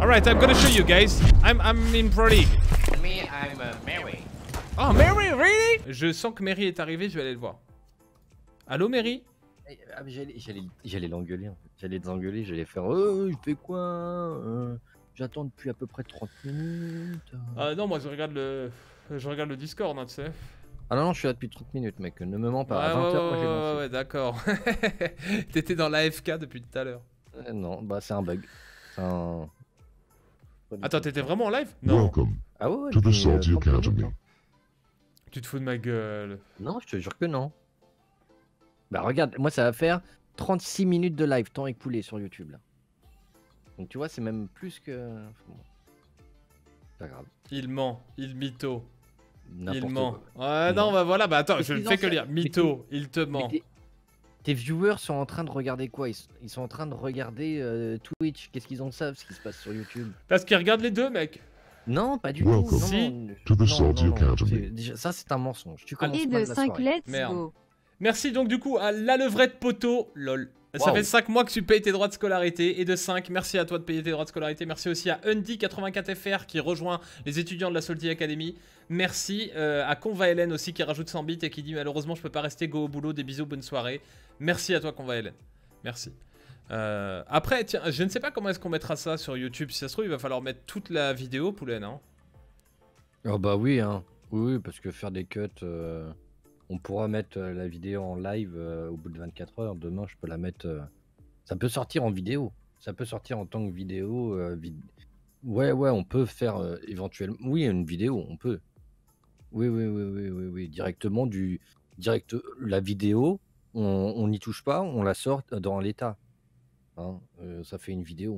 Alright, I'm gonna show you guys. I'm in Pro League. Me, I'm Mary. Oh, Mary, really? Je sens que Mary est arrivée, je vais aller le voir. Allô, Mary? Ah, j'allais l'engueuler. En fait. J'allais les engueuler, j'allais faire il fait quoi j'attends depuis à peu près 30 minutes. Non, moi je regarde le Discord, hein, tu sais. Ah non, je suis là depuis 30 minutes, mec. Ne me mens pas. Ouais, À 20h, moi j'ai lancé. ouais, d'accord. T'étais dans l'AFK depuis tout à l'heure. Non, bah c'est un bug. C'est un... Attends, t'étais vraiment en live? Non. Welcome Ah ouais, to the depuis, Salty 30 minutes, Academy. hein. Tu te fous de ma gueule. Non, je te jure que non. Bah regarde, moi ça va faire 36 minutes de live, temps écoulé sur YouTube là. Donc tu vois, c'est même plus que... Bon. Pas grave. Il ment, il mytho. N'importe Il ment. quoi. Ouais, non, bah voilà, bah attends, Mais je ne c'est fais que ancien. lire. Mytho, il te ment. Tes viewers sont en train de regarder quoi? Ils sont en train de regarder Twitch. Qu'est-ce qu'ils en savent, ce qui se passe sur YouTube? Parce qu'il regarde les deux, mec. Non, pas du Welcome tout. Non, Si. non, to the non, Salty non, non, Academy. déjà, ça, c'est un mensonge. Tu commences Et mal de la 5 soirée. let's Merde. go. Merci donc du coup à la levrette poteau, lol. Ça Wow. fait 5 mois que tu payes tes droits de scolarité. Et de 5, merci à toi de payer tes droits de scolarité. Merci aussi à Undy84FR qui rejoint les étudiants de la Salty Academy. Merci à Conva Hélène aussi qui rajoute 100 bits et qui dit malheureusement je peux pas rester, go au boulot, des bisous, bonne soirée. Merci à toi Conva Hélène. Merci. Après, tiens, je ne sais pas comment est-ce qu'on mettra ça sur YouTube. Si ça se trouve, il va falloir mettre toute la vidéo, poulet, non? Oh bah oui, hein. Oui, parce que faire des cuts, on pourra mettre la vidéo en live au bout de 24 heures. Demain, je peux la mettre. Ça peut sortir en vidéo. Ça peut sortir en tant que vidéo. Ouais, on peut faire éventuellement. Oui, une vidéo, on peut. Oui. Directement la vidéo, on n'y touche pas, on la sort dans l'état. Hein, ça fait une vidéo.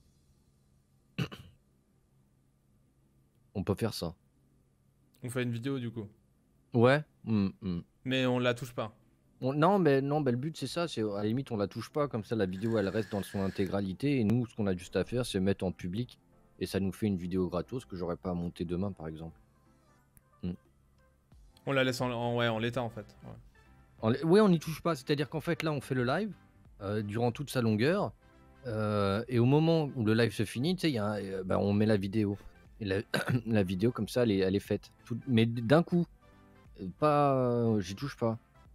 On peut faire ça. On fait une vidéo du coup. Ouais. Mais on la touche pas. Non, mais le but c'est ça, c'est à la limite on la touche pas, comme ça la vidéo elle reste dans son intégralité et nous ce qu'on a juste à faire c'est mettre en public et ça nous fait une vidéo gratos que j'aurais pas à monter demain par exemple. On la laisse en l'état en fait. Ouais. Oui, on n'y touche pas, c'est-à-dire qu'en fait là on fait le live durant toute sa longueur et au moment où le live se finit, tu sais, on met la vidéo. Et la vidéo comme ça elle est faite. Mais d'un coup, pas, j'y touche pas.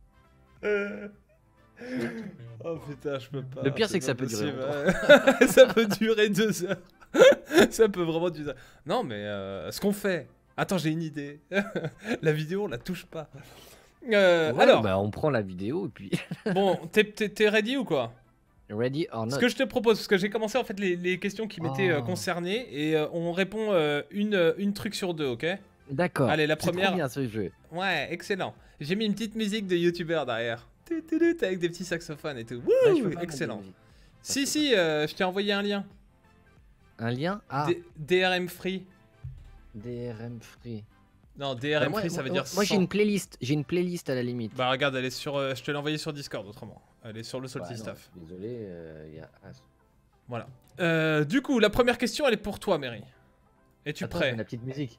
Oh putain, je peux pas. Le pire c'est que ça peut durer longtemps. Ça peut durer 2 heures. Ça peut vraiment durer. Non mais ce qu'on fait. Attends, j'ai une idée. La vidéo, on la touche pas. Ouais, alors, bah, on prend la vidéo et puis. bon, t'es ready ou quoi? Ready or not. Ce que je te propose, parce que j'ai commencé en fait les questions qui m'étaient concernées et on répond une truc sur 2, ok? D'accord. Allez, la C'est première. trop bien ce jeu. Ouais, excellent. J'ai mis une petite musique de youtubeur derrière. Avec des petits saxophones et tout. Wouh, Ouais, je peux pas excellent. mettre de musique. Si, je t'ai envoyé un lien. Un lien? Ah, DRM Free. DRM Free. Non, DRM Moi, Free, ça veut dire Moi, j'ai 100. une playlist. J'ai une playlist à la limite. Bah regarde, elle est sur. Je te l'ai envoyé sur Discord autrement. Elle est sur le Salty Ouais, non, Staff. Désolé, il y a. Voilà. Du coup, la première question, elle est pour toi, Mary. Es-tu Attends, prêt? la petite musique.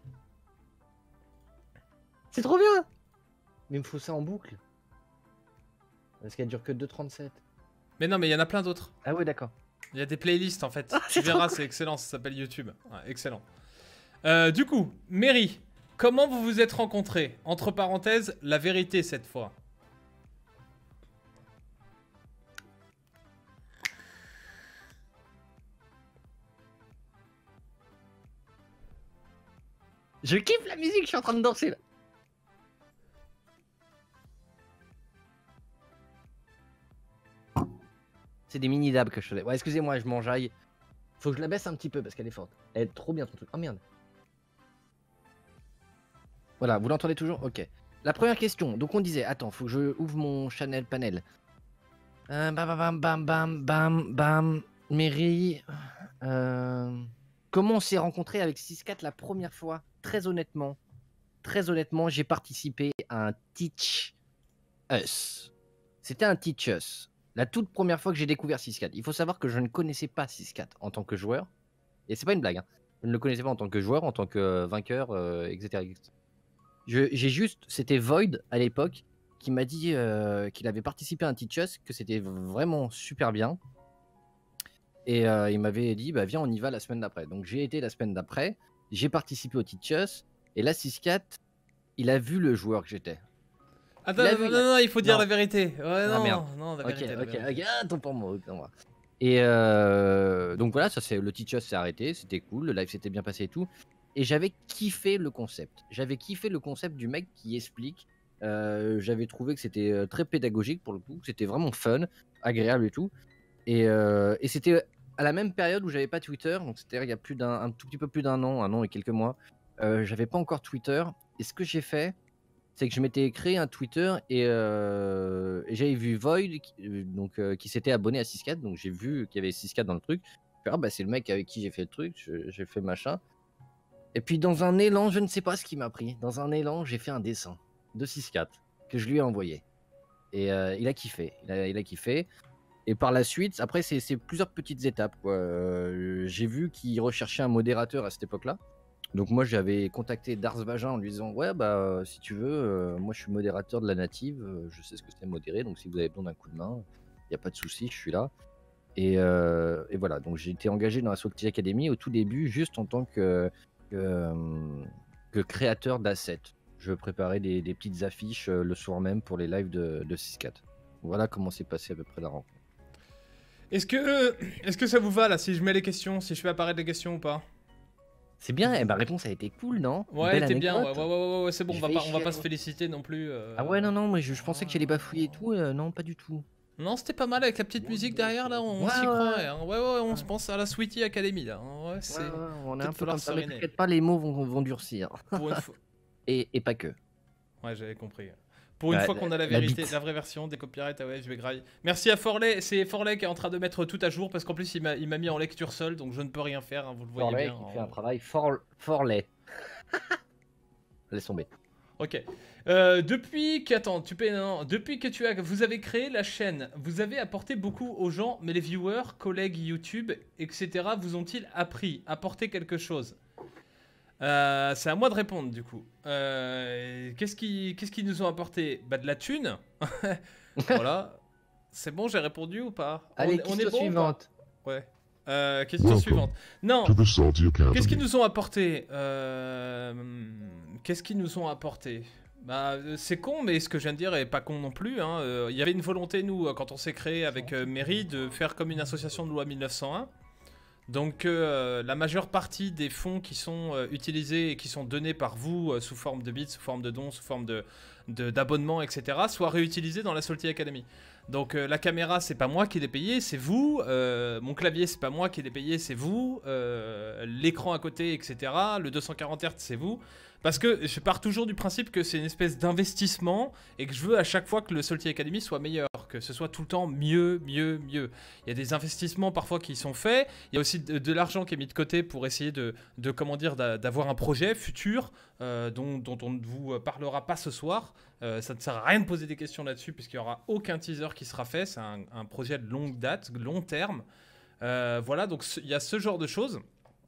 C'est trop bien! Mais il me faut ça en boucle. Parce qu'elle dure que 2,37. Mais non, mais il y en a plein d'autres. Ah ouais, d'accord. Il y a des playlists en fait. Ah, Tu c'est trop verras, cool. c'est excellent, ça s'appelle YouTube. Ouais, excellent. Du coup, Mary, comment vous vous êtes rencontrés? Entre parenthèses, la vérité cette fois. Je kiffe la musique, je suis en train de danser là. C'est des mini dabs que je faisais. Ouais, excusez-moi, je m'enjaille. Faut que je la baisse un petit peu parce qu'elle est forte. Elle est trop bien ton truc. Oh merde. Voilà, vous l'entendez toujours? Ok. La première question. Donc on disait, attends, faut que je ouvre mon Chanel panel. Bam bam bam bam bam bam. Mary. Comment on s'est rencontré avec 6-4 la première fois? Très honnêtement, j'ai participé à un Teach Us. C'était un Teach Us. La toute première fois que j'ai découvert 6-4. Il faut savoir que je ne connaissais pas 6-4 en tant que joueur. Et c'est pas une blague. Hein. Je ne le connaissais pas en tant que joueur, en tant que vainqueur, etc. J'ai juste... C'était Void à l'époque qui m'a dit qu'il avait participé à un Teach Us, que c'était vraiment super bien. Et il m'avait dit, bah viens, on y va la semaine d'après. Donc j'ai été la semaine d'après, j'ai participé au Teachers, et là, 6-4, il a vu le joueur que j'étais. Attends, Il a vu, non, il a- non, il faut dire Non. la vérité. Ouais, Ah merde. non, la Ok, vérité. La ok, vérité. ok, attends pour moi, autant moi. Et donc voilà, le Teachers s'est arrêté, c'était cool, le live s'était bien passé et tout. Et j'avais kiffé le concept. J'avais kiffé le concept du mec qui explique. J'avais trouvé que c'était très pédagogique pour le coup, que c'était vraiment fun, agréable et tout. Et c'était à la même période où j'avais pas Twitter, donc c'était il y a un tout petit peu plus d'un an et quelques mois. J'avais pas encore Twitter. Et ce que j'ai fait, c'est que je m'étais créé un Twitter et j'avais vu Void qui s'était abonné à 6-4, donc j'ai vu qu'il y avait 6-4 dans le truc. Je fais, ah bah c'est le mec avec qui j'ai fait le truc, j'ai fait machin. Et puis dans un élan, je ne sais pas ce qui m'a pris, dans un élan, j'ai fait un dessin de 6-4 que je lui ai envoyé. Et il a kiffé, il a kiffé. Et par la suite, après c'est plusieurs petites étapes, quoi. J'ai vu qu'il recherchait un modérateur à cette époque-là. Donc moi j'avais contacté Darth Vagin en lui disant ouais bah si tu veux, moi je suis modérateur de la native, je sais ce que c'est modérer, donc si vous avez besoin d'un coup de main, il n'y a pas de souci, je suis là. Et voilà, donc j'ai été engagé dans la Salty Academy au tout début juste en tant que créateur d'assets. Je préparais des petites affiches le soir même pour les lives de 6-4. Voilà comment s'est passé à peu près la rencontre. Est-ce que ça vous va là si je mets les questions, si je fais apparaître les questions ou pas? C'est bien, et ma réponse a été cool, non? Ouais, Belle t'es bien, anecdote. ouais, c'est bon, Je on va vais pas, on va pas chialer. se féliciter non plus. Ah ouais, non, mais je pensais que tu allais bafouiller et tout, non, pas du tout. Non, c'était pas mal avec la petite musique derrière là, on Ouais, s'y ouais. croirait. Hein. Ouais, on se pense à la Sweetie Academy là. Hein. Ouais, c'est. Ouais, on est un peut-être peu falloir comme ça, mais sereiner. t'inquiète pas, les mots vont durcir. Pour une fois. Et pas que. Ouais, j'avais compris. Pour une Ouais, fois qu'on a la la vérité, bite. la vraie version des copyrights, ah ouais, je vais grailler. Merci à Forley, c'est Forley qui est en train de mettre tout à jour parce qu'en plus il m'a mis en lecture seule donc je ne peux rien faire, hein, vous le voyez Forley bien. qui fait un travail fort laid. Laisse tomber. Ok. Depuis que vous avez créé la chaîne, vous avez apporté beaucoup aux gens, mais les viewers, collègues YouTube, etc. vous ont-ils apporté quelque chose? C'est à moi de répondre du coup. Qu'est-ce qu'ils nous ont apporté? Bah de la thune. Voilà. C'est bon, j'ai répondu ou pas? Allez, on est question bon ou pas? suivante. Ouais. Question suivante. Non. To the Salty Academy. Qu'est-ce qu'ils nous ont apporté? Qu'est-ce qu'ils nous ont apporté? Bah, c'est con, mais ce que je viens de dire est pas con non plus. Hein. Il y avait une volonté, nous, quand on s'est créé avec Mairie, de faire comme une association de loi 1901. Donc, la majeure partie des fonds qui sont utilisés et qui sont donnés par vous sous forme de bits, sous forme de dons, sous forme d'abonnements, etc., soient réutilisés dans la Salty Academy. Donc la caméra, c'est pas moi qui l'ai payé, c'est vous. Mon clavier, c'est pas moi qui l'ai payé, c'est vous. L'écran à côté, etc. Le 240 Hz, c'est vous. Parce que je pars toujours du principe que c'est une espèce d'investissement et que je veux à chaque fois que le Salty Academy soit meilleur, que ce soit tout le temps mieux. Il y a des investissements parfois qui sont faits, il y a aussi de l'argent qui est mis de côté pour essayer d'avoir un projet futur dont on ne vous parlera pas ce soir. Ça ne sert à rien de poser des questions là-dessus puisqu'il n'y aura aucun teaser qui sera fait, c'est un projet de longue date, long terme. Voilà, donc il y a ce genre de choses.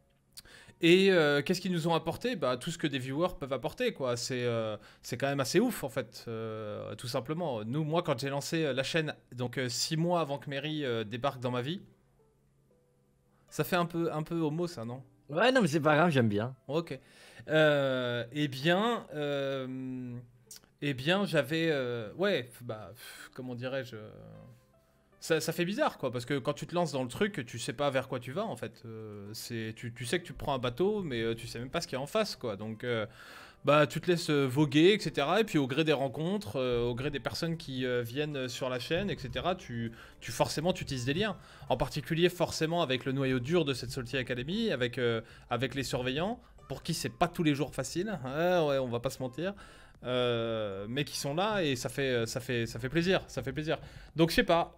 Et qu'est-ce qu'ils nous ont apporté? Bah, tout ce que des viewers peuvent apporter, quoi. C'est quand même assez ouf, en fait, tout simplement. Moi, quand j'ai lancé la chaîne, donc 6 mois avant que Mary débarque dans ma vie, ça fait un peu homo, ça, non? Ouais, non, mais c'est pas grave, j'aime bien. Ok. Eh bien, j'avais... ouais, bah, comment dirais-je... Ça fait bizarre, quoi, parce que quand tu te lances dans le truc, tu sais pas vers quoi tu vas, en fait. Tu sais que tu prends un bateau, mais tu sais même pas ce qu'il y a en face, quoi. Donc, bah, tu te laisses voguer, etc. Et puis, au gré des rencontres, au gré des personnes qui viennent sur la chaîne, etc., forcément, tu tisses des liens. En particulier, forcément, avec le noyau dur de cette Salty Academy, avec les surveillants, pour qui c'est pas tous les jours facile. Ouais, on va pas se mentir. Mais qui sont là et ça fait plaisir, donc je sais pas,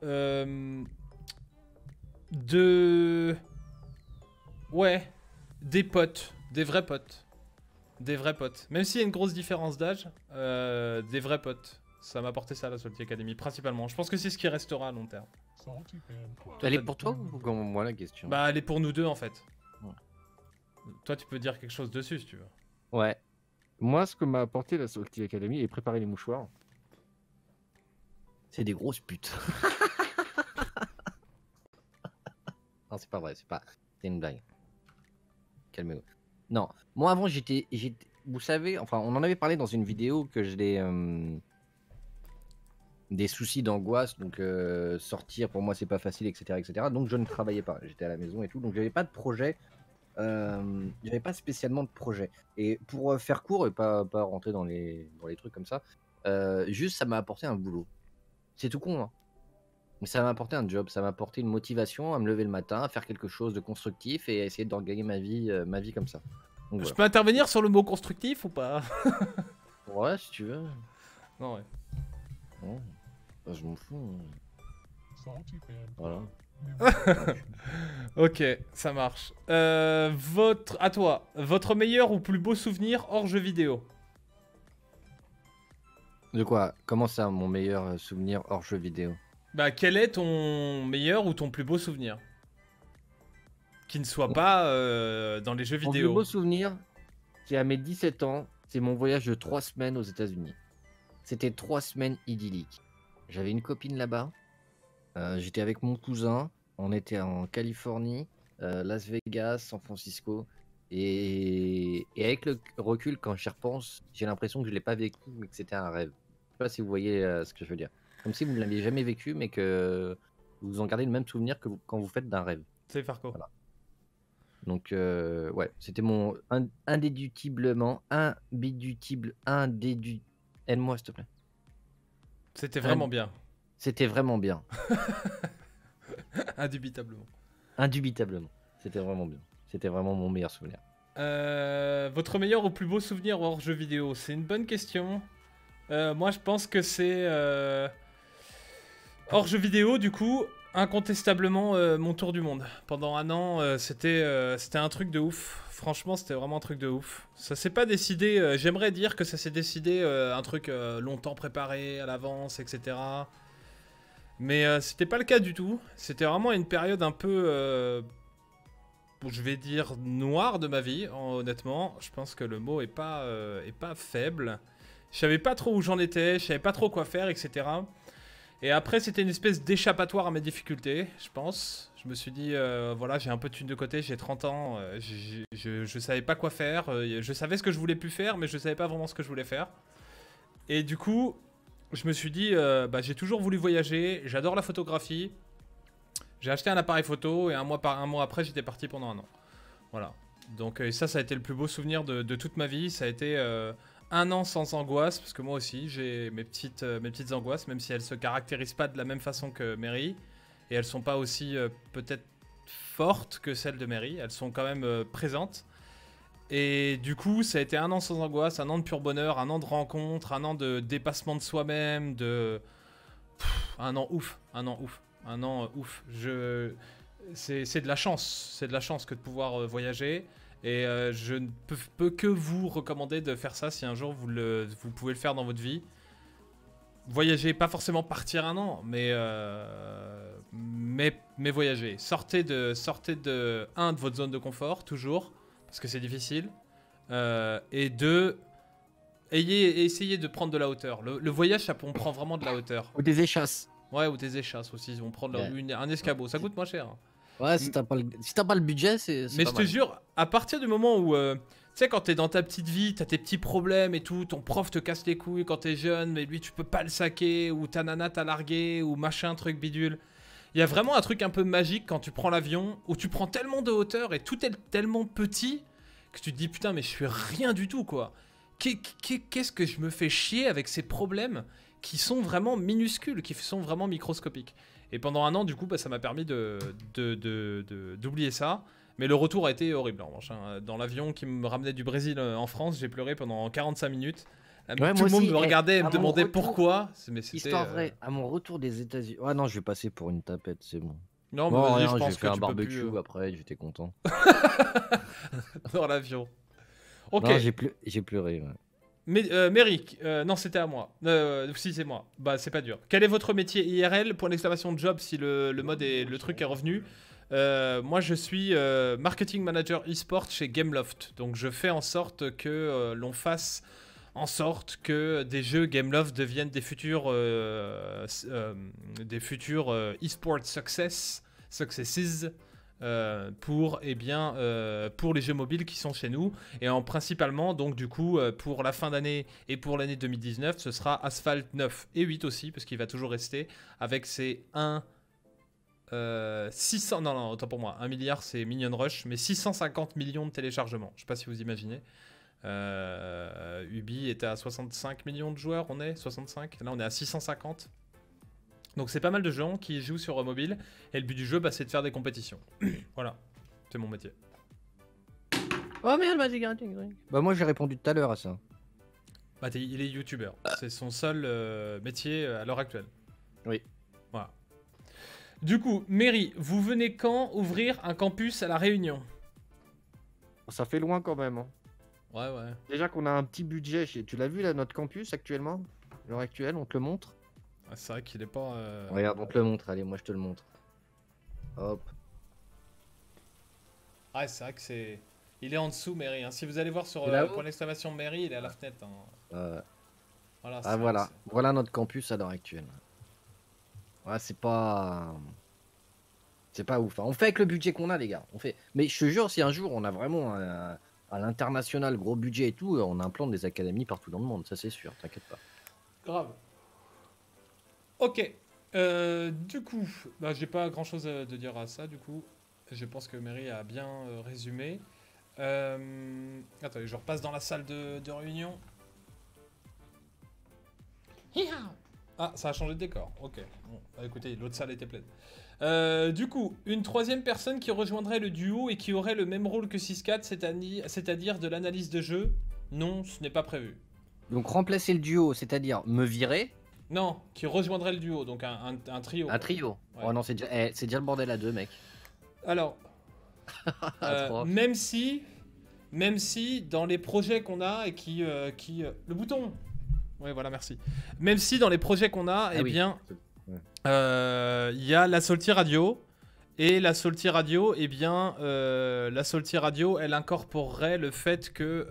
ouais, des potes, des vrais potes, même s'il y a une grosse différence d'âge, des vrais potes, ça m'a apporté ça la Salty Academy principalement. Je pense que c'est ce qui restera à long terme. Elle est pour toi ou pour moi la question? Bah elle est pour nous deux en fait. Ouais. Toi tu peux dire quelque chose dessus si tu veux. Ouais. Moi, ce que m'a apporté la Salty Academy et préparer les mouchoirs. C'est des grosses putes. Non, c'est pas vrai, c'est une blague. Calmez-vous. Non, moi avant vous savez, enfin on en avait parlé dans une vidéo que j'ai des soucis d'angoisse, donc sortir pour moi c'est pas facile, etc., etc. Donc je ne travaillais pas, j'étais à la maison et tout, donc j'avais pas de projet, j'avais pas spécialement de projet. Et pour faire court et pas rentrer dans les trucs comme ça, juste ça m'a apporté un boulot. C'est tout con, hein. Mais ça m'a apporté un job, ça m'a apporté une motivation à me lever le matin, à faire quelque chose de constructif et à essayer d'organiser ma vie comme ça. Donc Je voilà. peux intervenir sur le mot constructif ou pas? Ouais, si tu veux. Non, ouais. Ouais. Bah, je m'en fous. Voilà. Ok, ça marche. À toi, votre meilleur ou plus beau souvenir hors jeu vidéo? De quoi? Comment ça, mon meilleur souvenir hors jeu vidéo? Bah, quel est ton meilleur ou ton plus beau souvenir? Qui ne soit pas dans les jeux Mon plus vidéo. beau souvenir, c'est à mes 17 ans, c'est mon voyage de 3 semaines aux États-Unis. C'était 3 semaines idylliques. J'avais une copine là-bas, j'étais avec mon cousin, on était en Californie, Las Vegas, San Francisco, et avec le recul, quand j'y repense, j'ai l'impression que je ne l'ai pas vécu, mais que c'était un rêve. Je sais pas si vous voyez ce que je veux dire. Comme si vous ne l'aviez jamais vécu, mais que vous en gardez le même souvenir que quand vous faites d'un rêve. C'est Farco. Voilà. Donc, ouais, c'était mon indéductible, aide-moi s'il te plaît. C'était vraiment bien. C'était vraiment bien. Indubitablement. Indubitablement. C'était vraiment bien. C'était vraiment mon meilleur souvenir. Votre meilleur ou plus beau souvenir hors jeu vidéo? C'est une bonne question. Moi, je pense que c'est hors jeu vidéo, du coup, incontestablement mon tour du monde. Pendant un an, c'était un truc de ouf. Franchement, c'était vraiment un truc de ouf. Ça s'est pas décidé. J'aimerais dire que ça s'est décidé un truc longtemps préparé à l'avance, etc. Mais c'était pas le cas du tout. C'était vraiment une période un peu, je vais dire, noire de ma vie, honnêtement. Je pense que le mot est pas faible. Je savais pas trop où j'en étais, je savais pas trop quoi faire, etc. Et après, c'était une espèce d'échappatoire à mes difficultés, je pense. Je me suis dit, voilà, j'ai un peu de thunes de côté, j'ai 30 ans, je savais pas quoi faire. Je savais ce que je voulais plus faire, mais je savais pas vraiment ce que je voulais faire. Et du coup, je me suis dit, bah, j'ai toujours voulu voyager, j'adore la photographie. J'ai acheté un appareil photo et un mois après, j'étais parti pendant un an. Voilà. Donc ça a été le plus beau souvenir de toute ma vie. Ça a été un an sans angoisse, parce que moi aussi, j'ai mes petites angoisses, même si elles se caractérisent pas de la même façon que Mary. Et elles sont pas aussi peut-être fortes que celles de Mary. Elles sont quand même présentes. Et du coup, ça a été un an sans angoisse, un an de pur bonheur, un an de rencontres, un an de dépassement de soi-même, un an ouf, un an ouf. Un an ouf. C'est de la chance. C'est de la chance que de pouvoir voyager. Et je ne peux que vous recommander de faire ça si un jour vous pouvez le faire dans votre vie. Voyager, pas forcément partir un an, mais voyager. Sortez de votre zone de confort, toujours, parce que c'est difficile. Et essayez de prendre de la hauteur. Le voyage, on prend vraiment de la hauteur. Ou des échasses. Ouais, ou des échasses aussi, ils vont prendre un escabeau, ça coûte moins cher. Ouais, si t'as pas le budget, c'est Mais pas je te mal. jure, à partir du moment où, tu sais, quand t'es dans ta petite vie, t'as tes petits problèmes et tout, ton prof te casse les couilles quand t'es jeune, mais lui tu peux pas le saquer, ou ta nana t'a largué, ou machin, truc bidule. Il y a vraiment un truc un peu magique quand tu prends l'avion, où tu prends tellement de hauteur et tout est tellement petit, que tu te dis putain mais je suis rien du tout quoi. Qu'est-ce que je me fais chier avec ces problèmes qui sont vraiment minuscules, qui sont vraiment microscopiques. Et pendant un an, du coup, bah, ça m'a permis d'oublier ça. Mais le retour a été horrible, en revanche. Hein. Dans l'avion qui me ramenait du Brésil en France, j'ai pleuré pendant 45 minutes. Ouais, Tout moi le monde aussi, me regardait et à me mon demandait retour, pourquoi. Mais c'était, Histoire vraie, à mon retour des États-Unis. Ah non, je vais passer pour une tapette, c'est bon. Non, mais Bon, vas-y, rien, je j'ai pense fait que un tu peux barbecue plus après, j'étais content. dans l'avion. Ok. Non, j'ai pleuré. Ouais. Mais Méric, non c'était à moi. Si c'est moi. Bah c'est pas dur. Quel est votre métier IRL? Point d'exclamation job si le mode et le truc est revenu. Moi je suis marketing manager e-sport chez Gameloft. Donc je fais en sorte que l'on fasse en sorte que des jeux Gameloft deviennent des futurs e-sport successes. pour les jeux mobiles qui sont chez nous. Et principalement, donc du coup, pour la fin d'année et pour l'année 2019, ce sera Asphalt 9 et 8 aussi, parce qu'il va toujours rester avec ses 600, non, autant pour moi, 1 milliard c'est Minion Rush, mais 650 millions de téléchargements. Je sais pas si vous imaginez. Ubi était à 65 millions de joueurs, on est 65, là on est à 650. Donc c'est pas mal de gens qui jouent sur mobile, et le but du jeu c'est de faire des compétitions. Voilà, c'est mon métier. Oh merde, bah moi j'ai répondu tout à l'heure à ça. Il est youtubeur, c'est son seul métier à l'heure actuelle. Oui. Voilà. Du coup, Mairie, vous venez quand ouvrir un campus à La Réunion? Ça fait loin quand même. Hein. Ouais. Déjà qu'on a un petit budget. Tu l'as vu là, notre campus actuellement? À l'heure actuelle, on te le montre? Ah, c'est vrai qu'il est pas... Regarde, on te le montre, allez, moi je te le montre. Hop. Ouais, c'est vrai que c'est... Il est en dessous, Mairie. Hein. Si vous allez voir sur point d'exclamation Mairie, il est à la fenêtre. Hein. Voilà, voilà. Voilà notre campus à l'heure actuelle. Ouais, c'est pas ouf. Hein. On fait avec le budget qu'on a, les gars. On fait. Mais je te jure, si un jour on a vraiment à l'international gros budget et tout, on implante des académies partout dans le monde, ça c'est sûr, t'inquiète pas. Grave. Ok. Du coup, j'ai pas grand chose de dire à ça. Du coup, je pense que Mairie a bien résumé. Attendez, je repasse dans la salle de réunion. Ah, ça a changé de décor. Ok. Bon, écoutez, l'autre salle était pleine. Du coup, une troisième personne qui rejoindrait le duo et qui aurait le même rôle que 6-4, c'est-à-dire de l'analyse de jeu. Non, ce n'est pas prévu. Donc remplacer le duo, c'est-à-dire me virer. Non, qui rejoindrait le duo, donc un trio. Un trio. Ouais. Oh non, c'est déjà le bordel à deux, mec. Alors, même si dans les projets qu'on a et qui le bouton. Oui, voilà, merci. Même si dans les projets qu'on a, il y a la Salty Radio. Et la Salty Radio, la Salty Radio, elle incorporerait le fait que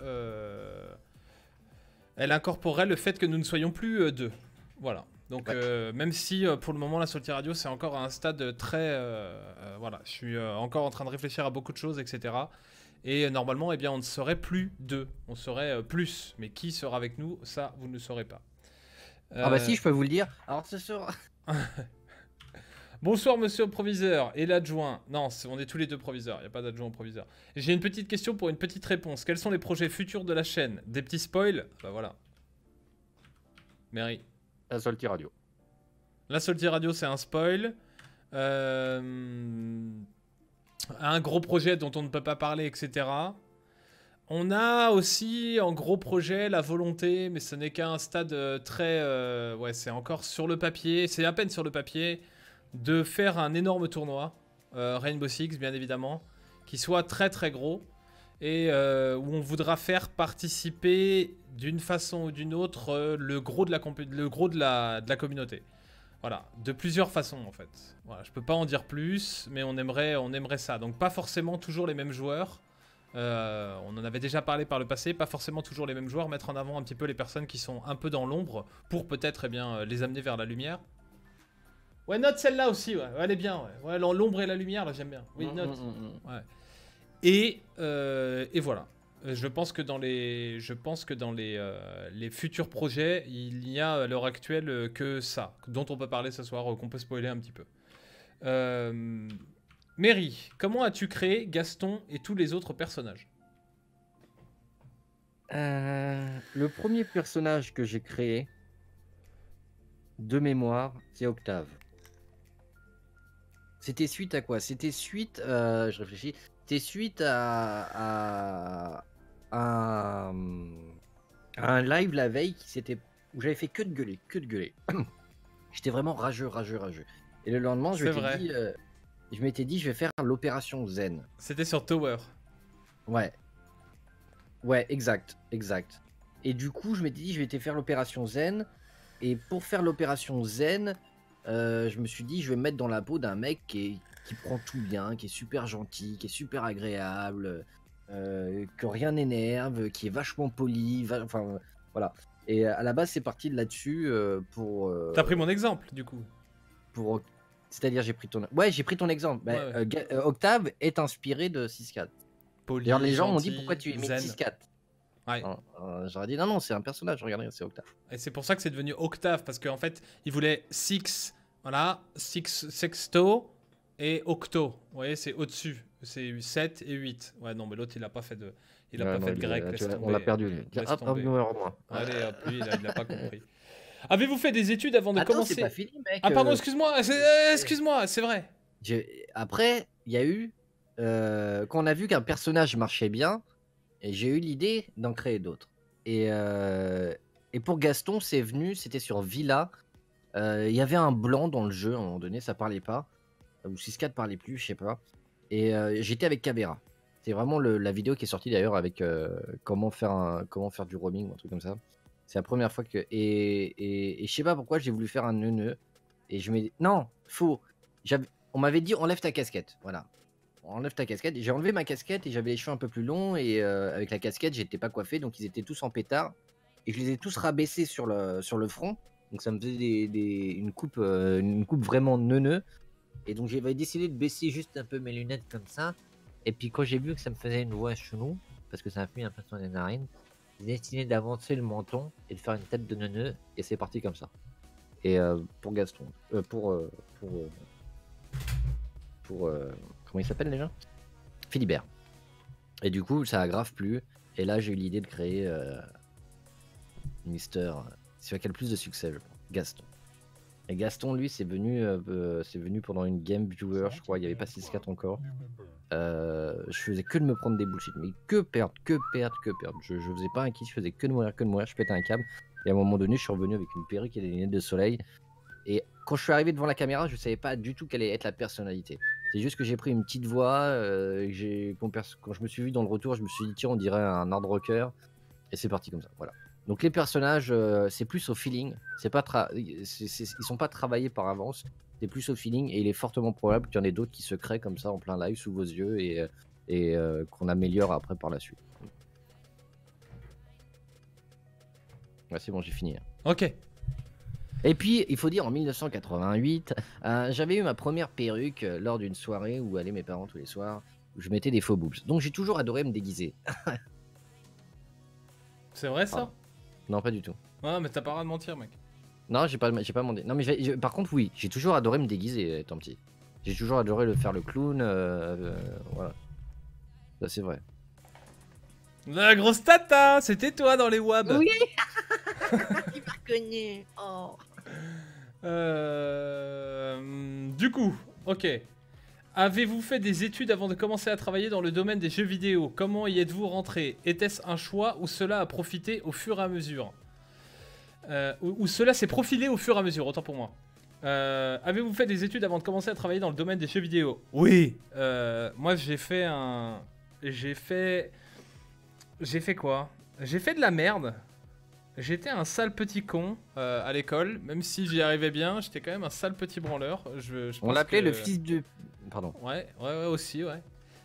nous ne soyons plus deux. Voilà. Donc, même si pour le moment, la Salty Radio, c'est encore à un stade très... voilà, je suis encore en train de réfléchir à beaucoup de choses, etc. Et normalement, on ne serait plus deux. On serait plus. Mais qui sera avec nous, ça, vous ne le saurez pas. Ah bah si, je peux vous le dire. Alors ce sera... Bonsoir, monsieur le proviseur et l'adjoint. Non, on est tous les deux proviseurs. Il n'y a pas d'adjoint au proviseur. J'ai une petite question pour une petite réponse. Quels sont les projets futurs de la chaîne? Des petits spoils? Bah voilà. Mairie. La Salty Radio. La Salty Radio, c'est un spoil. Un gros projet dont on ne peut pas parler, etc. On a aussi en gros projet la volonté, mais ce n'est qu'à un stade très... ouais, c'est encore sur le papier, c'est à peine sur le papier, de faire un énorme tournoi, Rainbow Six bien évidemment, qui soit très très gros, et où on voudra faire participer d'une façon ou d'une autre le gros de la communauté. Voilà, de plusieurs façons en fait. Voilà, je peux pas en dire plus, mais on aimerait ça. Donc pas forcément toujours les mêmes joueurs. On en avait déjà parlé par le passé, pas forcément toujours les mêmes joueurs, mettre en avant un petit peu les personnes qui sont un peu dans l'ombre pour peut-être les amener vers la lumière. Ouais, note celle-là aussi, ouais, elle est bien. Ouais, l'ombre et la lumière, là j'aime bien. Oui, note. Ouais. Et voilà. Je pense que dans les futurs projets, il n'y a à l'heure actuelle que ça, dont on peut parler ce soir, qu'on peut spoiler un petit peu. Mary, comment as-tu créé Gaston et tous les autres personnages? Le premier personnage que j'ai créé, de mémoire, c'est Octave. C'était suite à quoi? C'était suite, je réfléchis, c'était suite à un live la veille où j'avais fait que de gueuler. J'étais vraiment rageux. Et le lendemain, je m'étais dit, je vais faire l'opération Zen. C'était sur Tower. Ouais, exact. Et du coup, je m'étais dit, je vais faire l'opération Zen. Et pour faire l'opération Zen, je me suis dit, je vais me mettre dans la peau d'un mec qui prend tout bien, qui est super gentil, qui est super agréable, que rien n'énerve, qui est vachement poli, enfin voilà. Et à la base, c'est parti de là-dessus pour... T'as pris mon exemple, du coup. C'est-à-dire, j'ai pris ton... Ouais, j'ai pris ton exemple. Bah, Ouais, ouais. Octave est inspiré de 6-4. Poli, D'ailleurs, les gens m'ont dit gentil, pourquoi tu imites zen. 6-4. Ouais. J'aurais dit non, c'est un personnage, regardez, c'est Octave. Et c'est pour ça que c'est devenu Octave, parce qu'en fait, il voulait Six, voilà, Sexto et Octo. Vous voyez, c'est au-dessus. C'est 7 et 8. Ouais, non, mais l'autre, il a pas fait de, il a Ouais, pas non, fait de grec. tu Laisse vois, tomber. on l'a perdu. Lui. Tiens, Laisse hop, tomber. numéro 1. Allez, hop, lui, il a pas compris. Avez-vous fait des études avant de Attends, commencer? c'est pas fini, mec. Ah, pardon, excuse-moi, excuse-moi, c'est vrai. Après, il y a eu... quand on a vu qu'un personnage marchait bien, et j'ai eu l'idée d'en créer d'autres. Et pour Gaston, c'est venu, c'était sur Villa. Il y avait un blanc dans le jeu, à un moment donné, ça parlait pas. Ou 6-4 parlait plus, je sais pas. Et j'étais avec Cabera. C'est vraiment la vidéo qui est sortie d'ailleurs avec comment faire du roaming ou un truc comme ça. C'est la première fois que... Et je sais pas pourquoi j'ai voulu faire un neuneu. Et je me dis, non, faux. On m'avait dit, enlève ta casquette. Voilà. Enlève ta casquette. J'ai enlevé ma casquette et j'avais les cheveux un peu plus longs. Et avec la casquette, j'étais pas coiffé. Donc ils étaient tous en pétard. Et je les ai tous rabaissés sur le front. Donc ça me faisait une coupe vraiment neuneu. Et donc j'avais décidé de baisser juste un peu mes lunettes comme ça. Et puis quand j'ai vu que ça me faisait une voix chelou, parce que ça appuie un peu sur les narines, j'ai décidé d'avancer le menton et de faire une tête de neuneu. Et c'est parti comme ça. Et pour Gaston, comment il s'appelle déjà? Philibert. Et du coup, ça a grave plu. Et là, j'ai eu l'idée de créer Mister, celui qui a le plus de succès, je pense, Gaston. Et Gaston, lui, c'est venu pendant une Game Viewer, je crois. Il n'y avait pas 6-4 encore. Je faisais que de me prendre des bullshit, mais que perdre. Je faisais pas un kill, je faisais que de mourir. Je pétais un câble. Et à un moment donné, je suis revenu avec une perruque et des lunettes de soleil. Et quand je suis arrivé devant la caméra, je savais pas du tout quelle allait être la personnalité. C'est juste que j'ai pris une petite voix. Quand je me suis vu dans le retour, je me suis dit, tiens, on dirait un hard rocker. Et c'est parti comme ça. Voilà. Donc les personnages, c'est plus au feeling. Ils sont pas travaillés par avance. C'est plus au feeling. Et il est fortement probable qu'il y en ait d'autres qui se créent comme ça en plein live sous vos yeux et qu'on améliore après par la suite. Ouais, c'est bon, j'ai fini. Ok. Et puis, il faut dire, en 1988, j'avais eu ma première perruque lors d'une soirée où allaient mes parents tous les soirs, où je mettais des faux boobs. Donc j'ai toujours adoré me déguiser. C'est vrai ça? Ah. Non, pas du tout. Ouais, mais t'as pas le droit de mentir, mec. Non, j'ai pas demandé. Non, mais par contre, oui, j'ai toujours adoré me déguiser étant petit. J'ai toujours adoré faire le clown. Voilà. Ça, c'est vrai. La grosse tata, c'était toi dans les WAB. Oui. Il m'a reconnu. Oh. Du coup, ok. Avez-vous fait des études avant de commencer à travailler dans le domaine des jeux vidéo? Comment y êtes-vous rentré? Était-ce un choix ou cela a profité au fur et à mesure? Ou cela s'est profilé au fur et à mesure, autant pour moi. Avez-vous fait des études avant de commencer à travailler dans le domaine des jeux vidéo? Oui. Moi, j'ai fait quoi? J'ai fait de la merde. J'étais un sale petit con à l'école, même si j'y arrivais bien, j'étais quand même un sale petit branleur. On l'appelait le fils de... Pardon. Ouais, aussi, ouais.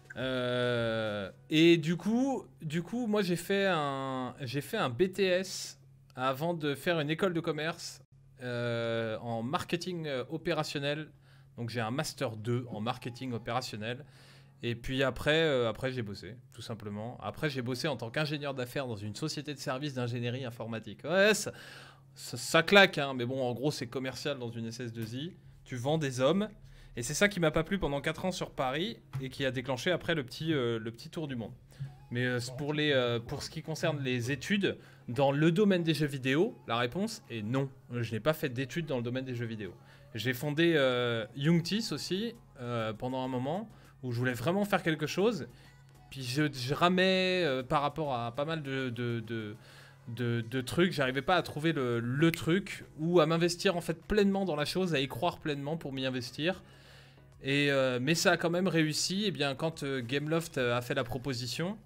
Et du coup, moi j'ai fait un BTS avant de faire une école de commerce en marketing opérationnel. Donc j'ai un master 2 en marketing opérationnel. Et puis après j'ai bossé, tout simplement. Après, j'ai bossé en tant qu'ingénieur d'affaires dans une société de services d'ingénierie informatique. Ouais, ça claque, hein, mais bon, en gros, c'est commercial dans une SS2I. Tu vends des hommes. Et c'est ça qui m'a pas plu pendant 4 ans sur Paris et qui a déclenché après le petit tour du monde. Mais pour ce qui concerne les études, dans le domaine des jeux vidéo, la réponse est non. Je n'ai pas fait d'études dans le domaine des jeux vidéo. J'ai fondé Youngtis aussi pendant un moment, où je voulais vraiment faire quelque chose, puis je ramais par rapport à pas mal de trucs, j'arrivais pas à trouver le truc, ou à m'investir en fait pleinement dans la chose, à y croire pleinement pour m'y investir. Mais ça a quand même réussi, et bien quand Gameloft m'a fait la proposition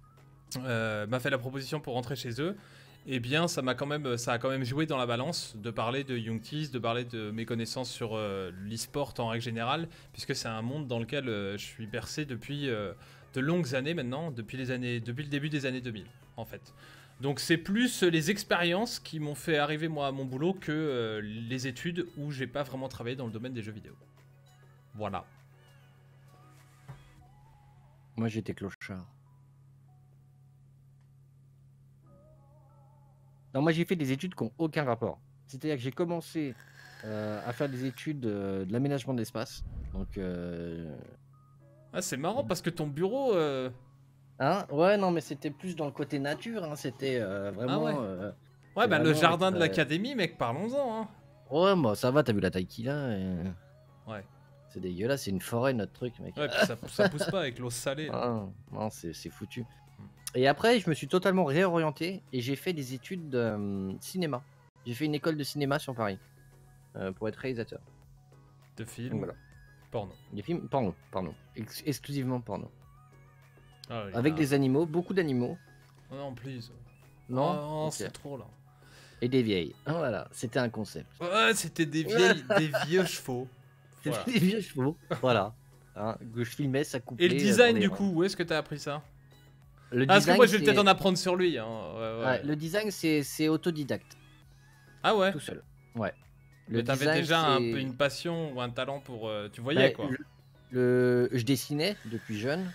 pour rentrer chez eux, et bien ça a quand même joué dans la balance de parler de Youngtis, de parler de mes connaissances sur l'e-sport en règle générale, puisque c'est un monde dans lequel je suis bercé depuis de longues années maintenant, depuis le début des années 2000 en fait. Donc c'est plus les expériences qui m'ont fait arriver moi à mon boulot que les études où j'ai pas vraiment travaillé dans le domaine des jeux vidéo. Voilà. Moi, j'étais clochard. Non, moi, j'ai fait des études qui n'ont aucun rapport. C'est-à-dire que j'ai commencé à faire des études de l'aménagement de l'espace. Donc, Ah, c'est marrant parce que ton bureau. hein, ouais, non, mais c'était plus dans le côté nature. Hein, c'était vraiment. ouais. euh, Ouais, c'est bah le vraiment jardin de être, l'académie, mec, parlons-en. Hein. Ouais, moi, ça va, t'as vu la taille qu'il a. Ouais. C'est dégueulasse, c'est une forêt, notre truc, mec. Ouais, puis ça pousse pas avec l'eau salée. Là. Ah, non, c'est foutu. Et après, je me suis totalement réorienté et j'ai fait des études de cinéma. J'ai fait une école de cinéma sur Paris pour être réalisateur. De Donc films, voilà. porno. Des films porno, exclusivement porno. Ah, oui, Avec ah. des animaux, beaucoup d'animaux. Oh non, please. Non, Oh, Ok. c'est trop là. Et des vieilles. Ah, voilà, c'était un concept. Ouais, c'était des vieux chevaux. C'était Voilà. des vieux chevaux. Voilà. Hein, que je filmais, ça coupait. Et le design, du coup, où est-ce que t'as appris ça? Le Ah, parce que design, moi, je vais c'est- peut-être en apprendre sur lui. Hein. Ouais. Ouais, le design, c'est autodidacte, Ah ouais. tout seul. Ouais. Mais t'avais design, déjà un c'est- peu une passion ou un talent pour. Tu voyais Bah, quoi. je dessinais depuis jeune,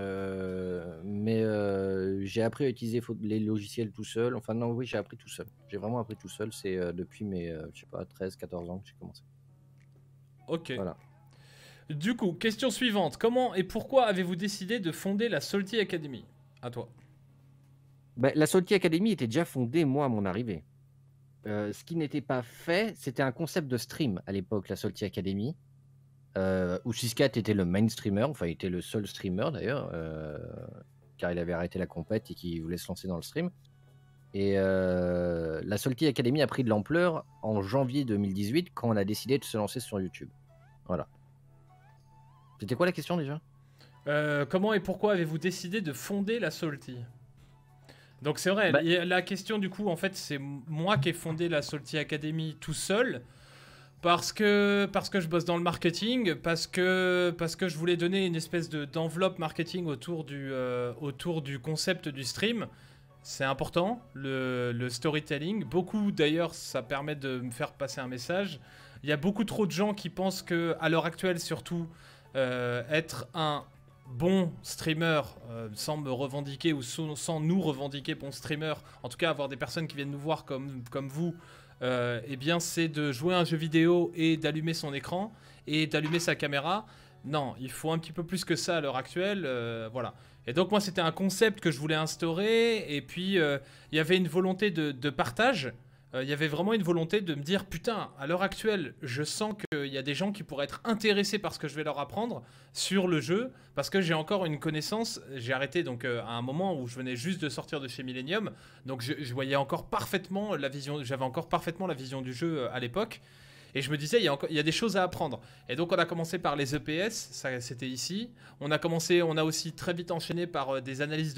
mais j'ai appris à utiliser les logiciels tout seul. Enfin, non, oui, j'ai appris tout seul. J'ai vraiment appris tout seul. C'est depuis mes, je sais pas, 13-14 ans que j'ai commencé. Ok. Voilà. Du coup, question suivante. Comment et pourquoi avez-vous décidé de fonder la Salty Academy? À toi. Bah, la Salty Academy était déjà fondée, moi, à mon arrivée. Ce qui n'était pas fait, c'était un concept de stream à l'époque, la Salty Academy, où Siscat était le main streamer, enfin, il était le seul streamer d'ailleurs, car il avait arrêté la compète et qu'il voulait se lancer dans le stream. Et la Salty Academy a pris de l'ampleur en janvier 2018 quand on a décidé de se lancer sur YouTube. Voilà. C'était quoi la question déjà? Comment et pourquoi avez-vous décidé de fonder la Salty? Donc c'est vrai, Bah- la question du coup, en fait, c'est moi qui ai fondé la Salty Academy tout seul. Parce que je bosse dans le marketing, parce que je voulais donner une espèce d'enveloppe marketing autour du concept du stream. C'est important, le storytelling. Beaucoup d'ailleurs, ça permet de me faire passer un message. Il y a beaucoup trop de gens qui pensent que, à l'heure actuelle surtout, être un bon streamer, sans me revendiquer ou sans nous revendiquer bon streamer, en tout cas avoir des personnes qui viennent nous voir comme vous, eh bien c'est de jouer à un jeu vidéo et d'allumer son écran et d'allumer sa caméra. Non, il faut un petit peu plus que ça à l'heure actuelle, voilà. Et donc moi c'était un concept que je voulais instaurer et puis il y avait une volonté de partage. Il y avait vraiment une volonté de me dire putain, à l'heure actuelle, je sens qu'il y a des gens qui pourraient être intéressés par ce que je vais leur apprendre sur le jeu parce que j'ai encore une connaissance. J'ai arrêté donc à un moment où je venais juste de sortir de chez Millennium, donc je voyais encore parfaitement la vision, j'avais encore parfaitement la vision du jeu à l'époque. Et je me disais, il y a des choses à apprendre. Et donc, on a commencé par les EPS, ça c'était ici. On a aussi très vite enchaîné par des analyses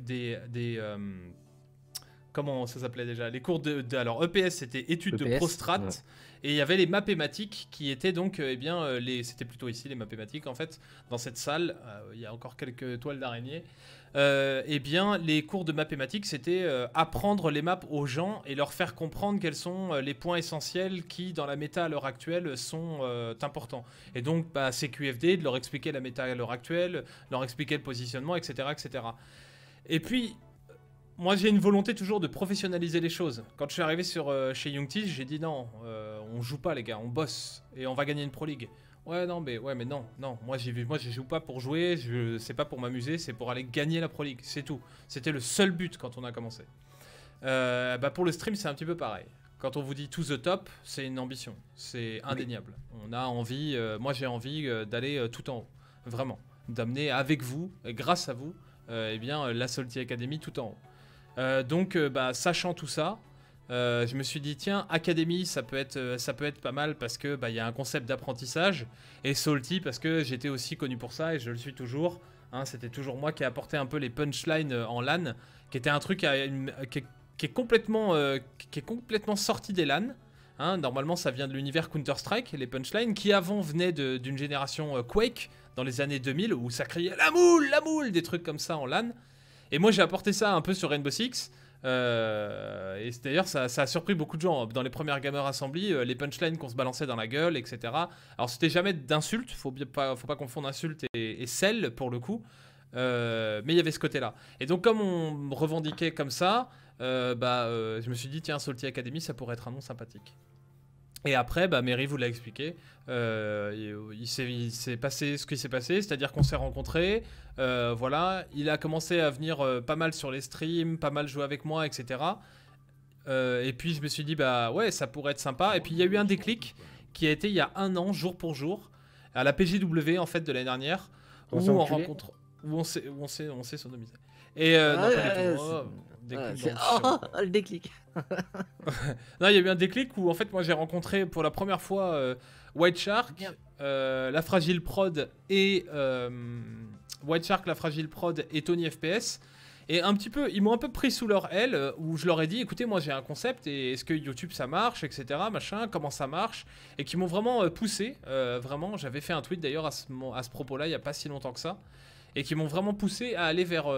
comment ça s'appelait déjà? Les cours alors, EPS, c'était études de EPS, Prostrat. ouais. Et il y avait les mathématiques qui étaient donc, c'était plutôt ici, les mathématiques, en fait, dans cette salle. Il y a encore quelques toiles d'araignée. Eh bien, les cours de mathématiques, c'était apprendre les maps aux gens et leur faire comprendre quels sont les points essentiels qui, dans la méta à l'heure actuelle, sont importants. Et donc, CQFD, de leur expliquer la méta à l'heure actuelle, leur expliquer le positionnement, etc. etc. Et puis, moi, j'ai une volonté toujours de professionnaliser les choses. Quand je suis arrivé chez Youngtis, j'ai dit non, on joue pas les gars, on bosse et on va gagner une Pro League. Ouais, mais non. Moi, je joue pas pour jouer, c'est pas pour m'amuser, c'est pour aller gagner la Pro League, c'est tout. C'était le seul but quand on a commencé. Pour le stream, c'est un petit peu pareil. Quand on vous dit to the top, c'est une ambition, c'est indéniable. On a envie, moi j'ai envie d'aller tout en haut, vraiment, d'amener avec vous, et grâce à vous, la Salty Academy tout en haut. Donc, sachant tout ça, je me suis dit tiens, Academy ça peut être pas mal parce que y a un concept d'apprentissage, et Salty parce que j'étais aussi connu pour ça et je le suis toujours, hein, c'était toujours moi qui ai apporté un peu les punchlines en LAN, qui était un truc qui est complètement sorti des LAN, hein. Normalement ça vient de l'univers Counter-Strike, les punchlines qui avant venaient d'une génération Quake dans les années 2000 où ça criait la moule, des trucs comme ça en LAN. Et moi j'ai apporté ça un peu sur Rainbow Six. Et d'ailleurs, ça a surpris beaucoup de gens. Dans les premières Gamer Assembly, les punchlines qu'on se balançait dans la gueule, etc. Alors, c'était jamais d'insultes, faut pas confondre insulte et sel pour le coup. Mais il y avait ce côté-là. Et donc, comme on me revendiquait comme ça, je me suis dit, tiens, Salty Academy, ça pourrait être un nom sympathique. Et après, Mary vous l'a expliqué, il s'est passé ce qui s'est passé, c'est-à-dire qu'on s'est rencontrés, voilà, il a commencé à venir pas mal sur les streams, pas mal jouer avec moi, etc. Et puis je me suis dit, bah ouais, ça pourrait être sympa. Et puis il y a eu un déclic qui a été il y a 1 an, jour pour jour, à la PGW en fait de l'année dernière, où on rencontre, où on s'est sodomisé. Et non, pas du tout. Le déclic. Non, il y a eu un déclic où en fait moi j'ai rencontré pour la première fois White Shark, la Fragile Prod et White Shark, la Fragile Prod et Tony FPS. Et un petit peu, ils m'ont un peu pris sous leur aile où je leur ai dit, écoutez, moi j'ai un concept et est-ce que YouTube ça marche, etc. Machin, comment ça marche, et qui m'ont vraiment poussé. Vraiment, j'avais fait un tweet d'ailleurs à ce propos-là il y a pas si longtemps que ça. Et qui m'ont vraiment poussé à aller vers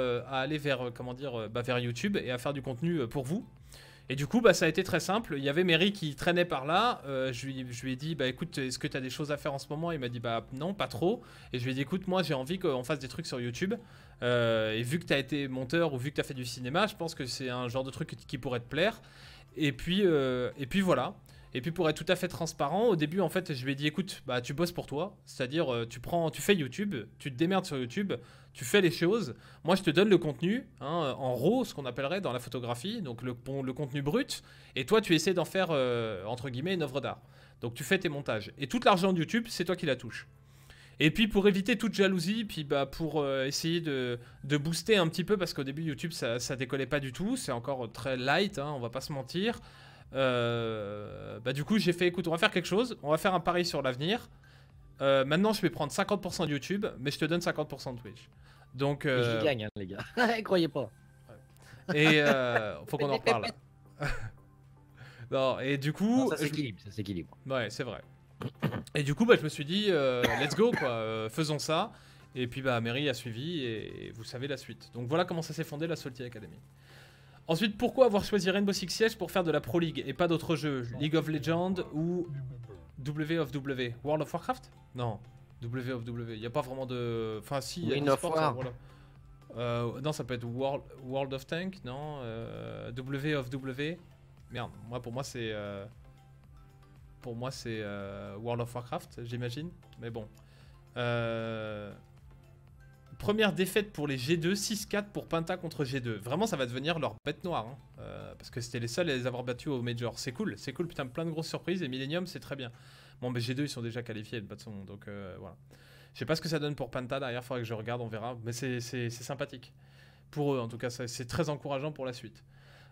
vers YouTube et à faire du contenu pour vous. Et du coup, ça a été très simple. Il y avait Mary qui traînait par là. Je lui ai dit, écoute, est-ce que tu as des choses à faire en ce moment? Il m'a dit, non, pas trop. Et je lui ai dit, écoute, moi j'ai envie qu'on fasse des trucs sur YouTube. Et vu que tu as été monteur ou vu que tu as fait du cinéma, je pense que c'est un genre de truc qui pourrait te plaire. Et puis voilà. Et puis pour être tout à fait transparent, au début en fait je lui ai dit écoute, tu bosses pour toi, c'est-à-dire tu fais YouTube, tu te démerdes sur YouTube, tu fais les choses, moi je te donne le contenu, en RAW, ce qu'on appellerait dans la photographie, donc le contenu brut, et toi tu essaies d'en faire entre guillemets une œuvre d'art. Donc tu fais tes montages. Et tout l'argent de YouTube, c'est toi qui la touche. Et puis pour éviter toute jalousie, puis pour essayer de booster un petit peu, parce qu'au début YouTube ça décollait pas du tout, c'est encore très light, on va pas se mentir. Du coup j'ai fait écoute, on va faire quelque chose, on va faire un pari sur l'avenir. Maintenant je vais prendre 50% de YouTube, mais je te donne 50% de Twitch. Donc je gagne les gars. Croyez pas. Et faut qu'on en reparle. Non, et du coup non, ça s'équilibre, Ouais, c'est vrai. Et du coup je me suis dit let's go quoi, faisons ça. Et puis Mary a suivi et vous savez la suite. Donc voilà comment ça s'est fondé la Salty Academy. Ensuite, pourquoi avoir choisi Rainbow Six Siege pour faire de la Pro League et pas d'autres jeux? League of Legends ou W of W? World of Warcraft? Non, W of W. Il n'y a pas vraiment de... Enfin si, il y a des sports, ça, voilà. Non, ça peut être World of Tank, non W of W. Merde, pour moi c'est... World of Warcraft, j'imagine. Mais bon. Première défaite pour les G2, 6-4 pour Penta contre G2. Vraiment, ça va devenir leur bête noire. Parce que c'était les seuls à les avoir battus au Major. C'est cool, putain, plein de grosses surprises. Et Millennium, c'est très bien. Bon, mais G2, ils sont déjà qualifiés de toute façon. Donc voilà. Je sais pas ce que ça donne pour Penta derrière, faudrait que je regarde, on verra. Mais c'est sympathique. Pour eux, en tout cas, c'est très encourageant pour la suite.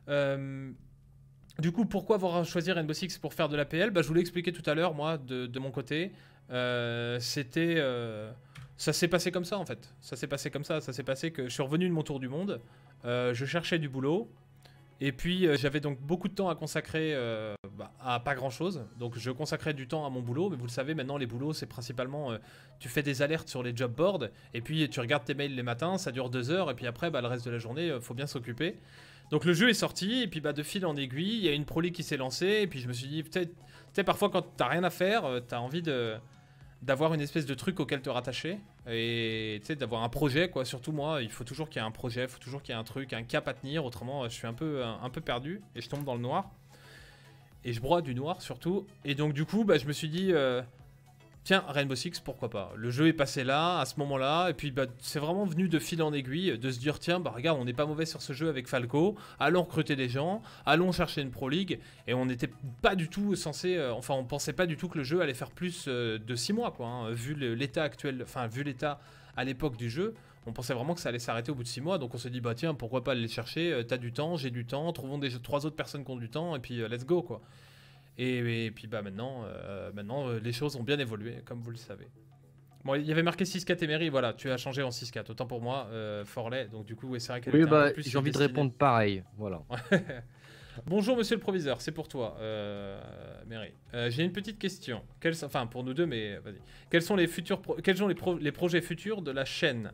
Du coup, pourquoi avoir choisi Rainbow Six pour faire de l'APL? Je vous l'ai expliqué tout à l'heure, moi, de mon côté. C'était... Ça s'est passé comme ça en fait. Ça s'est passé que je suis revenu de mon tour du monde. Je cherchais du boulot. Et puis j'avais donc beaucoup de temps à consacrer à pas grand chose. Donc je consacrais du temps à mon boulot. Mais vous le savez maintenant, les boulots c'est principalement tu fais des alertes sur les job boards. Et puis tu regardes tes mails les matins, ça dure 2 heures. Et puis après le reste de la journée, faut bien s'occuper. Donc le jeu est sorti. Et puis de fil en aiguille, il y a une Pro League qui s'est lancée. Et puis je me suis dit peut-être parfois quand t'as rien à faire, t'as envie d'avoir une espèce de truc auquel te rattacher et d'avoir un projet quoi. Surtout moi, il faut toujours qu'il y ait un projet, il faut toujours qu'il y ait un truc, un cap à tenir, autrement je suis un peu perdu et je tombe dans le noir et je broie du noir surtout. Et donc du coup je me suis dit tiens, Rainbow Six, pourquoi pas. Le jeu est passé là, à ce moment-là, et puis c'est vraiment venu de fil en aiguille, de se dire tiens, regarde, on n'est pas mauvais sur ce jeu avec Falco, allons recruter des gens, allons chercher une Pro League, et on n'était pas du tout censé, on pensait pas du tout que le jeu allait faire plus de 6 mois, quoi, vu l'état actuel, vu l'état à l'époque du jeu. On pensait vraiment que ça allait s'arrêter au bout de 6 mois, donc on s'est dit tiens, pourquoi pas aller chercher, t'as du temps, j'ai du temps, trouvons 3 autres personnes qui ont du temps, et puis let's go, quoi. Et puis maintenant, les choses ont bien évolué, comme vous le savez. Bon, il y avait marqué 6-4 et Mary, voilà, tu as changé en 6-4. Autant pour moi, Forley, donc du coup, c'est vrai qu'elle était un peu plus j'ai envie de répondre pareil, voilà. Bonjour monsieur le proviseur, c'est pour toi, Mary. J'ai une petite question, pour nous deux, mais vas-y. Quels sont les projets futurs de la chaîne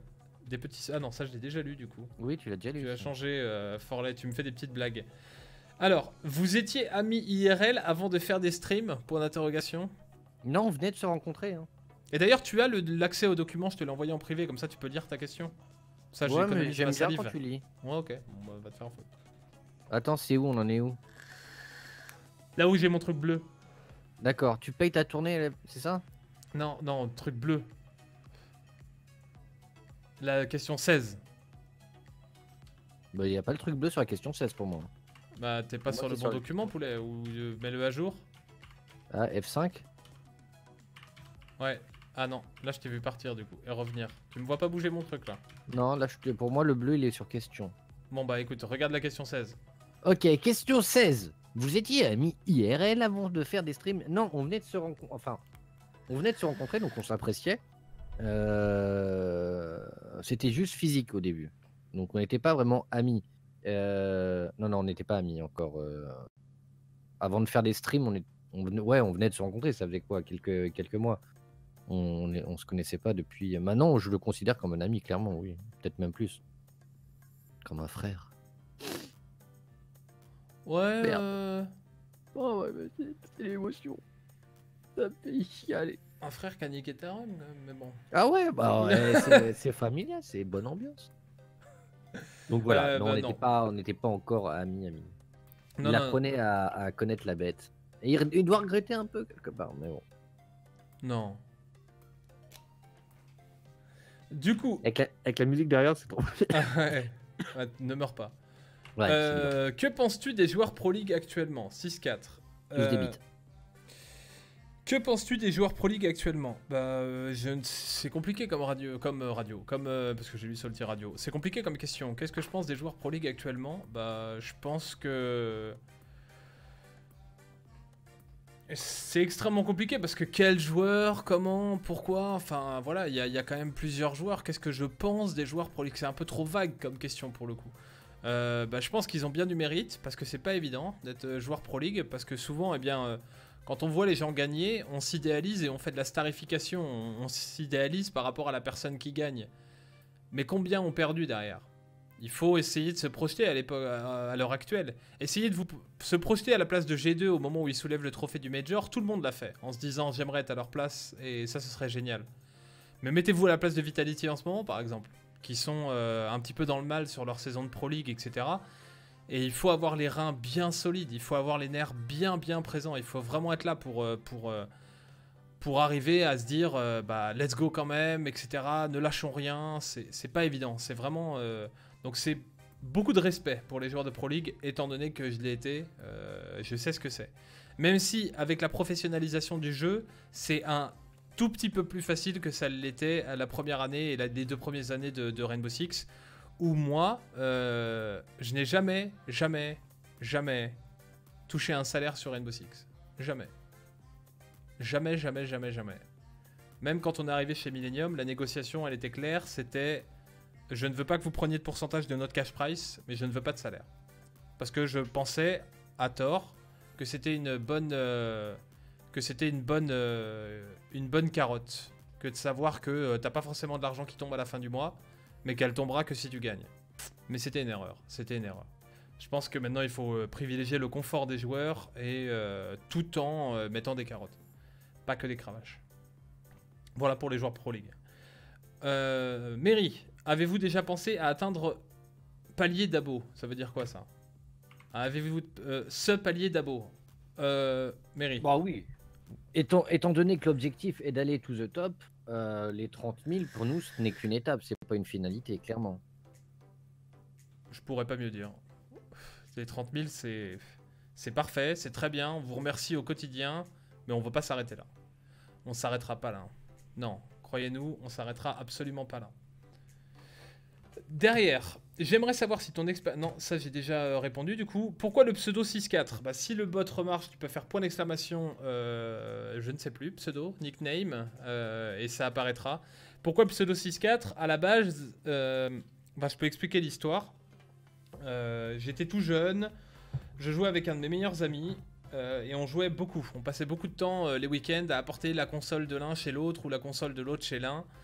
Des petits... Ah non, ça je l'ai déjà lu du coup. Oui, tu l'as déjà lu. Tu as ça. changé, Forley, tu me fais des petites blagues. Alors, vous étiez amis IRL avant de faire des streams? Point d'interrogation. Non, on venait de se rencontrer. Hein. Et d'ailleurs, tu as l'accès aux documents, je te l'ai envoyé en privé, comme ça tu peux lire ta question. Ça, Ouais, mais j'économise j'aime ma bien salive. quand tu lis. Ouais, ok, bon, bah, va te faire foutre. Attends, c'est où? On en est où? Là où j'ai mon truc bleu. D'accord, tu payes ta tournée, c'est ça? Non, non, truc bleu. La question 16. Bah, y a pas le truc bleu sur la question 16 pour moi. Bah, t'es pas Moi, sur le c'est bon sur le- document, poulet, ou mets-le à jour. Ah, F5? Ouais. Ah non, là je t'ai vu partir du coup, et revenir. Tu me vois pas bouger mon truc là. Non, là, pour moi, le bleu, il est sur question. Bon bah écoute, regarde la question 16. Ok, question 16. Vous étiez amis IRL avant de faire des streams? Non, on venait de se rencontrer. Enfin, on venait de se rencontrer, donc on s'appréciait. C'était juste physique au début. Donc on n'était pas vraiment amis. Non, non, on n'était pas amis encore. Avant de faire des streams, on venait de se rencontrer. Ça faisait quoi? Quelques mois. On se connaissait pas depuis. Maintenant, je le considère comme un ami, clairement, oui. Peut-être même plus. Comme un frère. Ouais, Merde. Oh ouais, mais c'est l'émotion. Ça me fait chialer. un frère qui a niqué ta run, mais bon. Ah ouais, bah ouais, c'est familial, c'est bonne ambiance. Donc voilà, non, bah, on n'était pas encore amis. Non, Il non, apprenait à connaître la bête. Et il doit regretter un peu quelque part, mais bon. non. Du coup, Avec la musique derrière, c'est trop. ouais, ouais, ne meurs pas. Ouais, c'est bien. Que penses-tu des joueurs Pro League actuellement? 6-4. Plus des bites. Que penses-tu des joueurs Pro League actuellement? Bah, c'est compliqué comme parce que j'ai lu Salty Radio. C'est compliqué comme question. Qu'est-ce que je pense des joueurs Pro League actuellement? Bah, je pense que c'est extrêmement compliqué parce que quel joueur, comment, pourquoi, enfin voilà, il y a quand même plusieurs joueurs. Qu'est-ce que je pense des joueurs Pro League? C'est un peu trop vague comme question pour le coup. Bah, je pense qu'ils ont bien du mérite parce que c'est pas évident d'être joueur Pro League parce que souvent, eh bien, quand on voit les gens gagner, on s'idéalise et on fait de la starification. On s'idéalise par rapport à la personne qui gagne. Mais combien ont perdu derrière? Il faut essayer de se projeter à l'heure actuelle. Essayez de se projeter à la place de G2 au moment où ils soulèvent le trophée du Major. Tout le monde l'a fait en se disant j'aimerais être à leur place et ça ce serait génial. Mais mettez-vous à la place de Vitality en ce moment par exemple, qui sont un petit peu dans le mal sur leur saison de Pro League, etc. Et il faut avoir les reins bien solides, il faut avoir les nerfs bien présents, il faut vraiment être là pour arriver à se dire bah let's go quand même, etc. Ne lâchons rien, c'est pas évident, c'est vraiment... donc c'est beaucoup de respect pour les joueurs de Pro League, étant donné que je l'ai été, je sais ce que c'est. Même si avec la professionnalisation du jeu, c'est un tout petit peu plus facile que ça l'était à la première année et les 2 premières années de Rainbow Six, où moi, je n'ai jamais touché un salaire sur Rainbow Six. Jamais. Jamais. Même quand on est arrivé chez Millennium, la négociation, elle était claire, c'était je ne veux pas que vous preniez de pourcentage de notre cash price, mais je ne veux pas de salaire. Parce que je pensais, à tort, que c'était une bonne carotte. Que de savoir que t'as pas forcément de l'argent qui tombe à la fin du mois, mais qu'elle tombera que si tu gagnes. Mais c'était une erreur. Je pense que maintenant il faut privilégier le confort des joueurs et tout en mettant des carottes. Pas que des cravaches. Voilà pour les joueurs Pro League. Mary, avez-vous déjà pensé à atteindre palier d'abo? Ça veut dire quoi ça? Avez-vous ce palier d'abo? Mary. Bah oui. Étant donné que l'objectif est d'aller to the top, les 30 000 pour nous ce n'est qu'une étape, c'est pas une finalité, clairement. Je pourrais pas mieux dire. Les 30 000 c'est parfait, c'est très bien, on vous remercie au quotidien, mais on ne veut pas s'arrêter là. On s'arrêtera pas là. Non, croyez-nous, on s'arrêtera absolument pas là. Derrière, j'aimerais savoir si ton expérience... Non, ça j'ai déjà répondu du coup. Pourquoi le pseudo 6-4? Bah si le bot remarche, tu peux faire point d'exclamation, je ne sais plus, pseudo, nickname, et ça apparaîtra. Pourquoi le pseudo 6-4? À la base, bah, je peux expliquer l'histoire. J'étais tout jeune, je jouais avec un de mes meilleurs amis, et on jouait beaucoup. On passait beaucoup de temps les week-ends à apporter la console de l'un chez l'autre ou la console de l'autre chez l'un.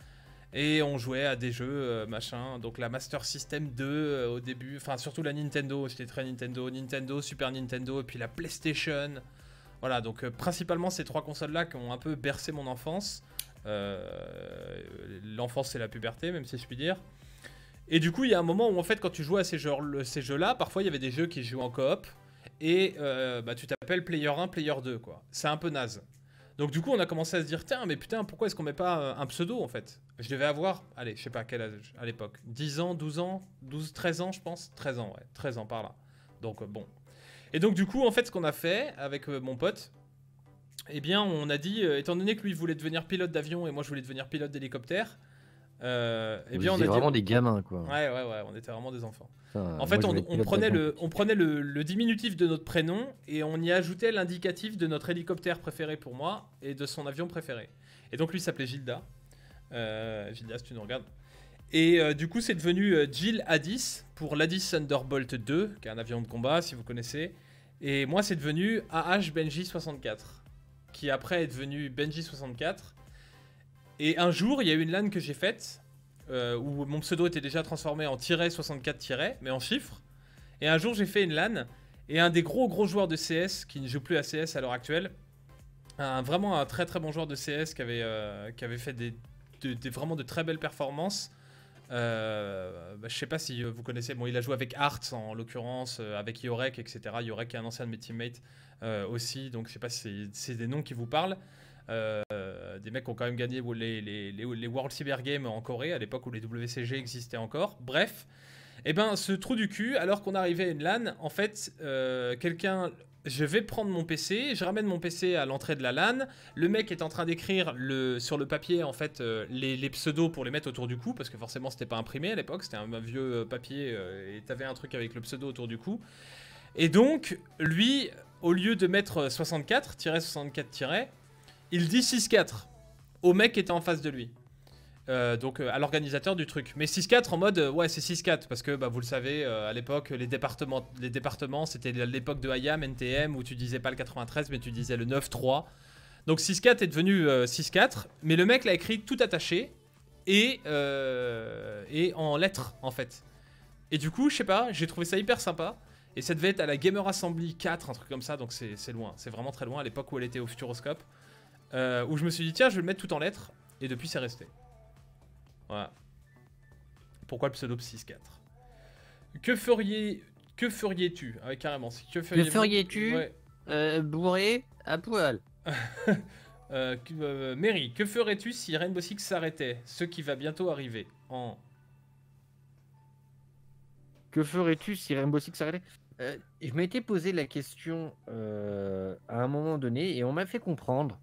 Et on jouait à des jeux, machin. Donc la Master System 2 au début, enfin surtout la Nintendo, j'étais très Nintendo, Super Nintendo, et puis la PlayStation. Voilà, donc principalement ces 3 consoles-là qui ont un peu bercé mon enfance. L'enfance, c'est la puberté, même si je puis dire. Et du coup, il y a un moment où en fait, quand tu jouais à ces jeux-là, parfois il y avait des jeux qui jouent en coop. Et bah, tu t'appelles Player 1, Player 2, quoi. C'est un peu naze. Donc du coup, on a commencé à se dire, tiens, mais putain, pourquoi est-ce qu'on met pas un pseudo, en fait? Je devais avoir, allez, je sais pas quel âge à l'époque. 10 ans, 12 ans, 12, 13 ans, je pense. 13 ans, ouais. 13 ans par là. Donc bon. Et donc du coup, en fait, ce qu'on a fait avec mon pote, eh bien, on a dit, étant donné que lui voulait devenir pilote d'avion et moi je voulais devenir pilote d'hélicoptère, eh bien, on a dit... vraiment des gamins, quoi. Ouais, on était vraiment des enfants. Putain, En fait, moi, je voulais on pilote prenait d'avion. le diminutif de notre prénom et on y ajoutait l'indicatif de notre hélicoptère préféré pour moi et de son avion préféré. Et donc lui s'appelait Gilda. Gilda, si tu nous regardes. Et du coup, c'est devenu Jill A10 pour l'A10 Thunderbolt 2, qui est un avion de combat, si vous connaissez. Et moi, c'est devenu AH Benji 64, qui après est devenu Benji 64. Et un jour, il y a eu une LAN que j'ai faite, où mon pseudo était déjà transformé en -64-, mais en chiffres. Et un jour, j'ai fait une LAN, et un des gros joueurs de CS, qui ne joue plus à CS à l'heure actuelle, vraiment un très bon joueur de CS qui avait fait vraiment de très belles performances. Je sais pas si vous connaissez, bon, il a joué avec Arts en l'occurrence, avec Yorek, etc. Yorek est un ancien de mes teammates aussi, donc je sais pas si c'est des noms qui vous parlent. Des mecs qui ont quand même gagné les World Cyber Games en Corée à l'époque où les WCG existaient encore. Bref, et ben ce trou du cul, alors qu'on arrivait à une LAN, en fait, je vais prendre mon PC, je ramène mon PC à l'entrée de la LAN. Le mec est en train d'écrire sur le papier en fait les pseudos pour les mettre autour du cou, parce que forcément c'était pas imprimé à l'époque, c'était un vieux papier et t'avais un truc avec le pseudo autour du cou. Et donc lui, au lieu de mettre 64-64-, il dit 6-4 au mec qui était en face de lui. Donc à l'organisateur du truc. Mais 6-4 en mode, ouais, c'est 6-4, parce que bah, vous le savez, à l'époque, les départements c'était l'époque de IAM, NTM, où tu disais pas le 93, mais tu disais le 9-3. Donc 6-4 est devenu 6-4, mais le mec l'a écrit tout attaché, et en lettres, en fait. Et du coup, je sais pas, j'ai trouvé ça hyper sympa. Et ça devait être à la Gamer Assembly 4, un truc comme ça, donc c'est loin, c'est vraiment très loin, à l'époque où elle était au Futuroscope. Où je me suis dit, tiens, je vais le mettre tout en lettres, et depuis c'est resté. Voilà. Pourquoi le pseudo 6-4? Que ferais-tu? Ah ouais, carrément. Que ferais-tu ouais. Bourré à poil. Mary, que ferais-tu si Rainbow Six s'arrêtait? Ce qui va bientôt arriver. Que ferais-tu si Rainbow Six s'arrêtait? Je m'étais posé la question à un moment donné et on m'a fait comprendre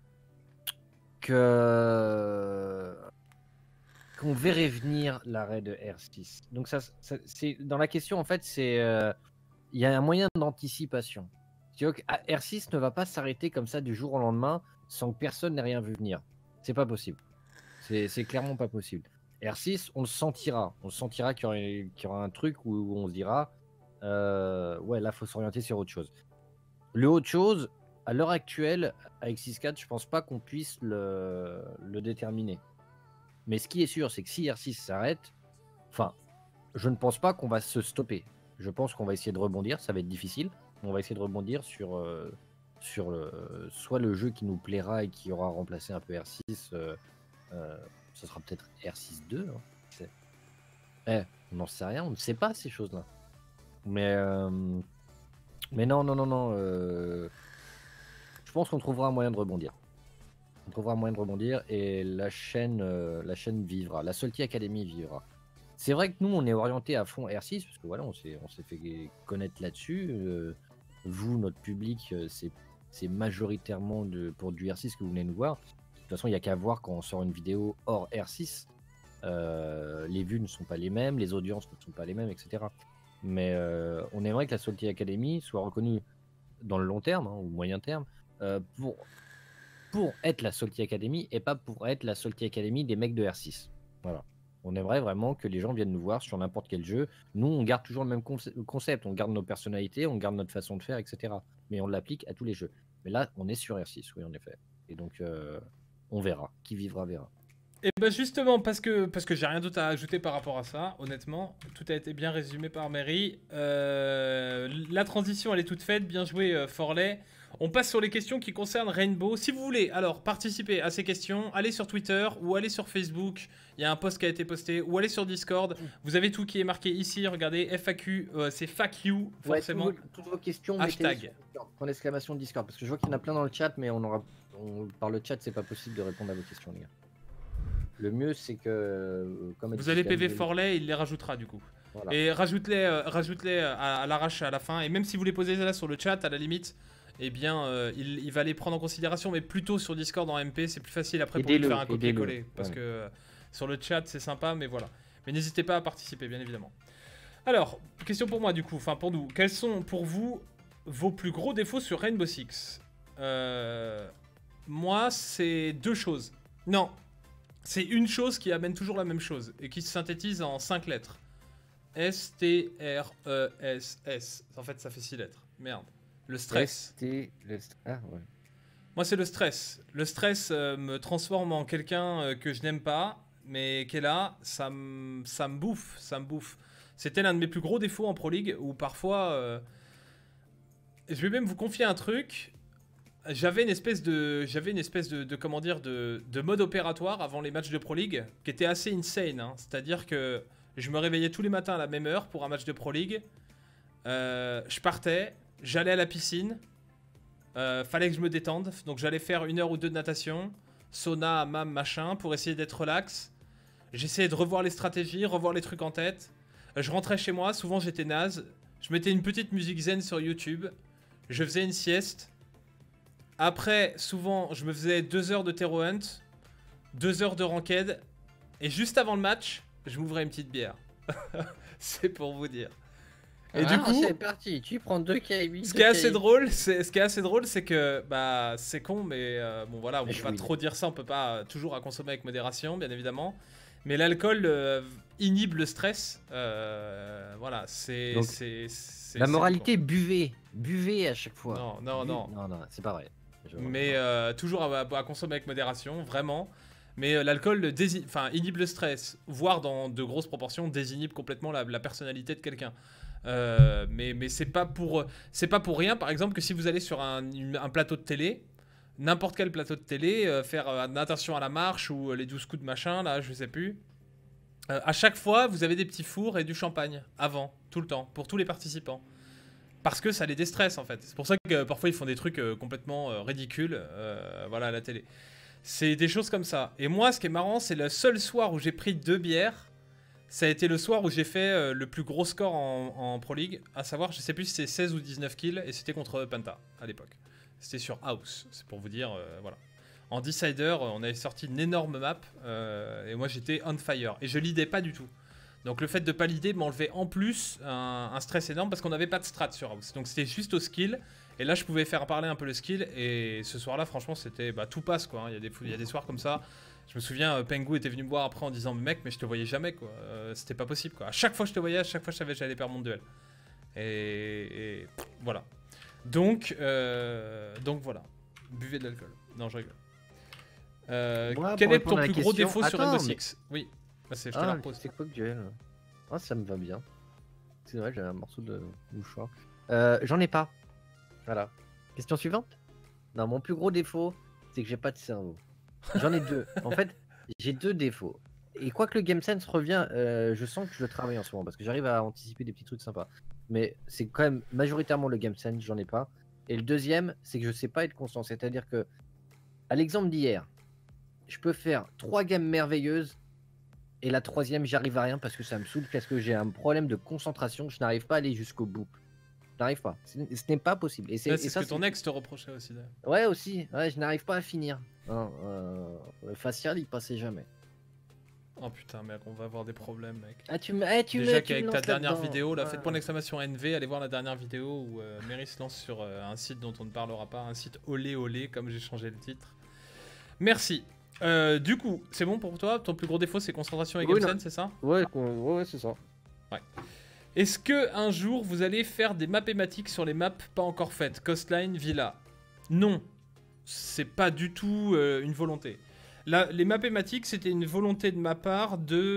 qu'on verrait venir l'arrêt de R6. Donc c'est dans la question en fait, c'est il y a un moyen d'anticipation. Tu vois que R6 ne va pas s'arrêter comme ça du jour au lendemain sans que personne n'ait rien vu venir. C'est pas possible. C'est clairement pas possible. R6, on le sentira. On le sentira qu'il y aura un truc où on se dira ouais, là, faut s'orienter sur autre chose. Le autre chose, à l'heure actuelle, avec 6-4, je pense pas qu'on puisse le déterminer. Mais ce qui est sûr, c'est que si R6 s'arrête, enfin, je ne pense pas qu'on va se stopper. Je pense qu'on va essayer de rebondir, ça va être difficile. On va essayer de rebondir sur soit le jeu qui nous plaira et qui aura remplacé un peu R6, ce sera peut-être R6-2. Hein. On n'en sait rien, on ne sait pas ces choses-là. Mais non. Je pense qu'on trouvera un moyen de rebondir. On trouvera un moyen de rebondir et la chaîne vivra. La Salty Academy vivra. C'est vrai que nous, on est orienté à fond R6 parce que voilà, on s'est fait connaître là-dessus. Vous, notre public, c'est majoritairement pour du R6 que vous venez nous voir. De toute façon, il n'y a qu'à voir quand on sort une vidéo hors R6. Les vues ne sont pas les mêmes, les audiences ne sont pas les mêmes, etc. Mais on aimerait que la Salty Academy soit reconnue dans le long terme ou moyen terme pour être la Salty Academy et pas pour être la Salty Academy des mecs de R6. Voilà. On aimerait vraiment que les gens viennent nous voir sur n'importe quel jeu. Nous, on garde toujours le même concept. On garde nos personnalités, on garde notre façon de faire, etc. Mais on l'applique à tous les jeux. Mais là, on est sur R6, oui, en effet. Et donc, on verra. Qui vivra, verra. Et bah justement, parce que j'ai rien d'autre à ajouter par rapport à ça, honnêtement, tout a été bien résumé par Mary. La transition, elle est toute faite, bien joué Forley. On passe sur les questions qui concernent Rainbow. Si vous voulez alors participer à ces questions, allez sur Twitter ou allez sur Facebook. Il y a un post qui a été posté. Ou allez sur Discord. Vous avez tout qui est marqué ici. Regardez, FAQ, c'est FAQ, forcément. Ouais, toutes vos questions, Hashtag. en exclamation Discord. Parce que je vois qu'il y en a plein dans le chat, mais par le chat, c'est pas possible de répondre à vos questions, les gars. Le mieux, c'est que... comme a dit Vous allez PV Gabriel, Forley, il les rajoutera du coup. voilà. Et rajoute-les à l'arrache à la fin. Et même si vous les posez là sur le chat, à la limite, eh bien, il va les prendre en considération, mais plutôt sur Discord en MP. C'est plus facile après pour lui de faire un copier-coller. Parce que sur le chat, c'est sympa, mais voilà. Mais n'hésitez pas à participer, bien évidemment. Alors, question pour moi du coup, enfin pour nous. Quels sont pour vous vos plus gros défauts sur Rainbow Six? Moi, c'est deux choses. Non, c'est une chose qui amène toujours la même chose et qui se synthétise en 5 lettres. S-T-R-E-S-S. En fait, ça fait 6 lettres. Merde. Le stress. Ah, ouais. Moi, c'est le stress. Le stress me transforme en quelqu'un que je n'aime pas, mais qui est là, ça me bouffe. Ça me bouffe. C'était l'un de mes plus gros défauts en Pro League où parfois... je vais même vous confier un truc. J'avais une espèce de comment dire, de mode opératoire avant les matchs de Pro League qui était assez insane. Hein. C'est-à-dire que je me réveillais tous les matins à la même heure pour un match de Pro League. Je partais, j'allais à la piscine. Fallait que je me détende. Donc j'allais faire 1 heure ou 2 de natation. Sauna, hammam, machin, pour essayer d'être relax. J'essayais de revoir les stratégies, revoir les trucs en tête. Je rentrais chez moi, souvent j'étais naze. Je mettais une petite musique zen sur YouTube. Je faisais une sieste. Après, souvent, je me faisais 2 heures de Terror Hunt, 2 heures de Ranked, et juste avant le match, je m'ouvrais une petite bière. C'est pour vous dire. Et du coup, c'est parti, tu prends 2 KB. ce qui est assez drôle, c'est que, bah, c'est con, mais bon voilà, on peut pas trop dire ça, on peut pas toujours à consommer avec modération, bien évidemment. Mais l'alcool inhibe le stress. Voilà, c'est... La moralité, buvez à chaque fois. Non, c'est pas vrai. Mais toujours à consommer avec modération, vraiment. Mais l'alcool inhibe le stress, voire dans de grosses proportions désinhibe complètement la personnalité de quelqu'un. Mais c'est pas pour rien, par exemple, que si vous allez sur un plateau de télé, n'importe quel plateau de télé, faire attention à la marche ou les 12 coups de machin, là, je sais plus. À chaque fois, vous avez des petits fours et du champagne, avant, tout le temps, pour tous les participants. Parce que ça les déstresse en fait. C'est pour ça que parfois ils font des trucs complètement ridicules voilà, à la télé. C'est des choses comme ça. Et moi, ce qui est marrant, c'est le seul soir où j'ai pris 2 bières. Ça a été le soir où j'ai fait le plus gros score en Pro League. À savoir, je sais plus si c'est 16 ou 19 kills. Et c'était contre Penta à l'époque. C'était sur House. C'est pour vous dire, voilà. En Decider, on avait sorti une énorme map. Et moi, j'étais on fire. Et je leadais pas du tout. Donc le fait de pas leader m'enlevait en plus un stress énorme parce qu'on n'avait pas de strat sur House. Donc c'était juste au skill. Et là je pouvais faire parler un peu le skill. Et ce soir là franchement c'était tout passe quoi. Il y a des soirs comme ça. Je me souviens Pengu était venu me voir après en disant mec mais je te voyais jamais quoi. C'était pas possible quoi. À chaque fois que je te voyais, à chaque fois je savais que j'allais perdre mon duel. Et voilà. Donc voilà. Buvez de l'alcool. Non je rigole. Quel est ton plus gros défaut sur Rainbow Six? Oui. Je te la repose. C'est quoi le duel? Ah, ça me va bien. C'est vrai, j'ai un morceau de mouchoir. J'en ai pas. Voilà. Question suivante? Non, mon plus gros défaut, c'est que j'ai pas de cerveau. J'en ai 2. En fait, j'ai 2 défauts. Et quoi que le game sense revient, je sens que je le travaille en ce moment parce que j'arrive à anticiper des petits trucs sympas. Mais c'est quand même majoritairement le game sense, j'en ai pas. Et le deuxième, c'est que je sais pas être constant. C'est-à-dire que, à l'exemple d'hier, je peux faire 3 games merveilleuses. Et la 3e, j'arrive à rien parce que ça me saoule, parce que j'ai un problème de concentration. Je n'arrive pas à aller jusqu'au bout. Je n'arrive pas. Ce n'est pas possible. Et c'est ce que ton ex te reprochait aussi. Là. Ouais, aussi. Ouais, je n'arrive pas à finir. Le facial, il passait jamais. Oh putain, mec, on va avoir des problèmes, mec. Ah, Déjà qu'avec ta dernière vidéo, là, faites point d'exclamation NV, allez voir la dernière vidéo où Mary se lance sur un site dont on ne parlera pas, un site olé olé, comme j'ai changé le titre. Merci. Du coup, c'est bon pour toi? Ton plus gros défaut, c'est concentration et game sense, c'est ça? Ouais, c'est ça. Ouais. Est-ce que un jour, vous allez faire des mathématiques sur les maps pas encore faites? Coastline, Villa? Non. C'est pas du tout une volonté. Les mathématiques, c'était une volonté de ma part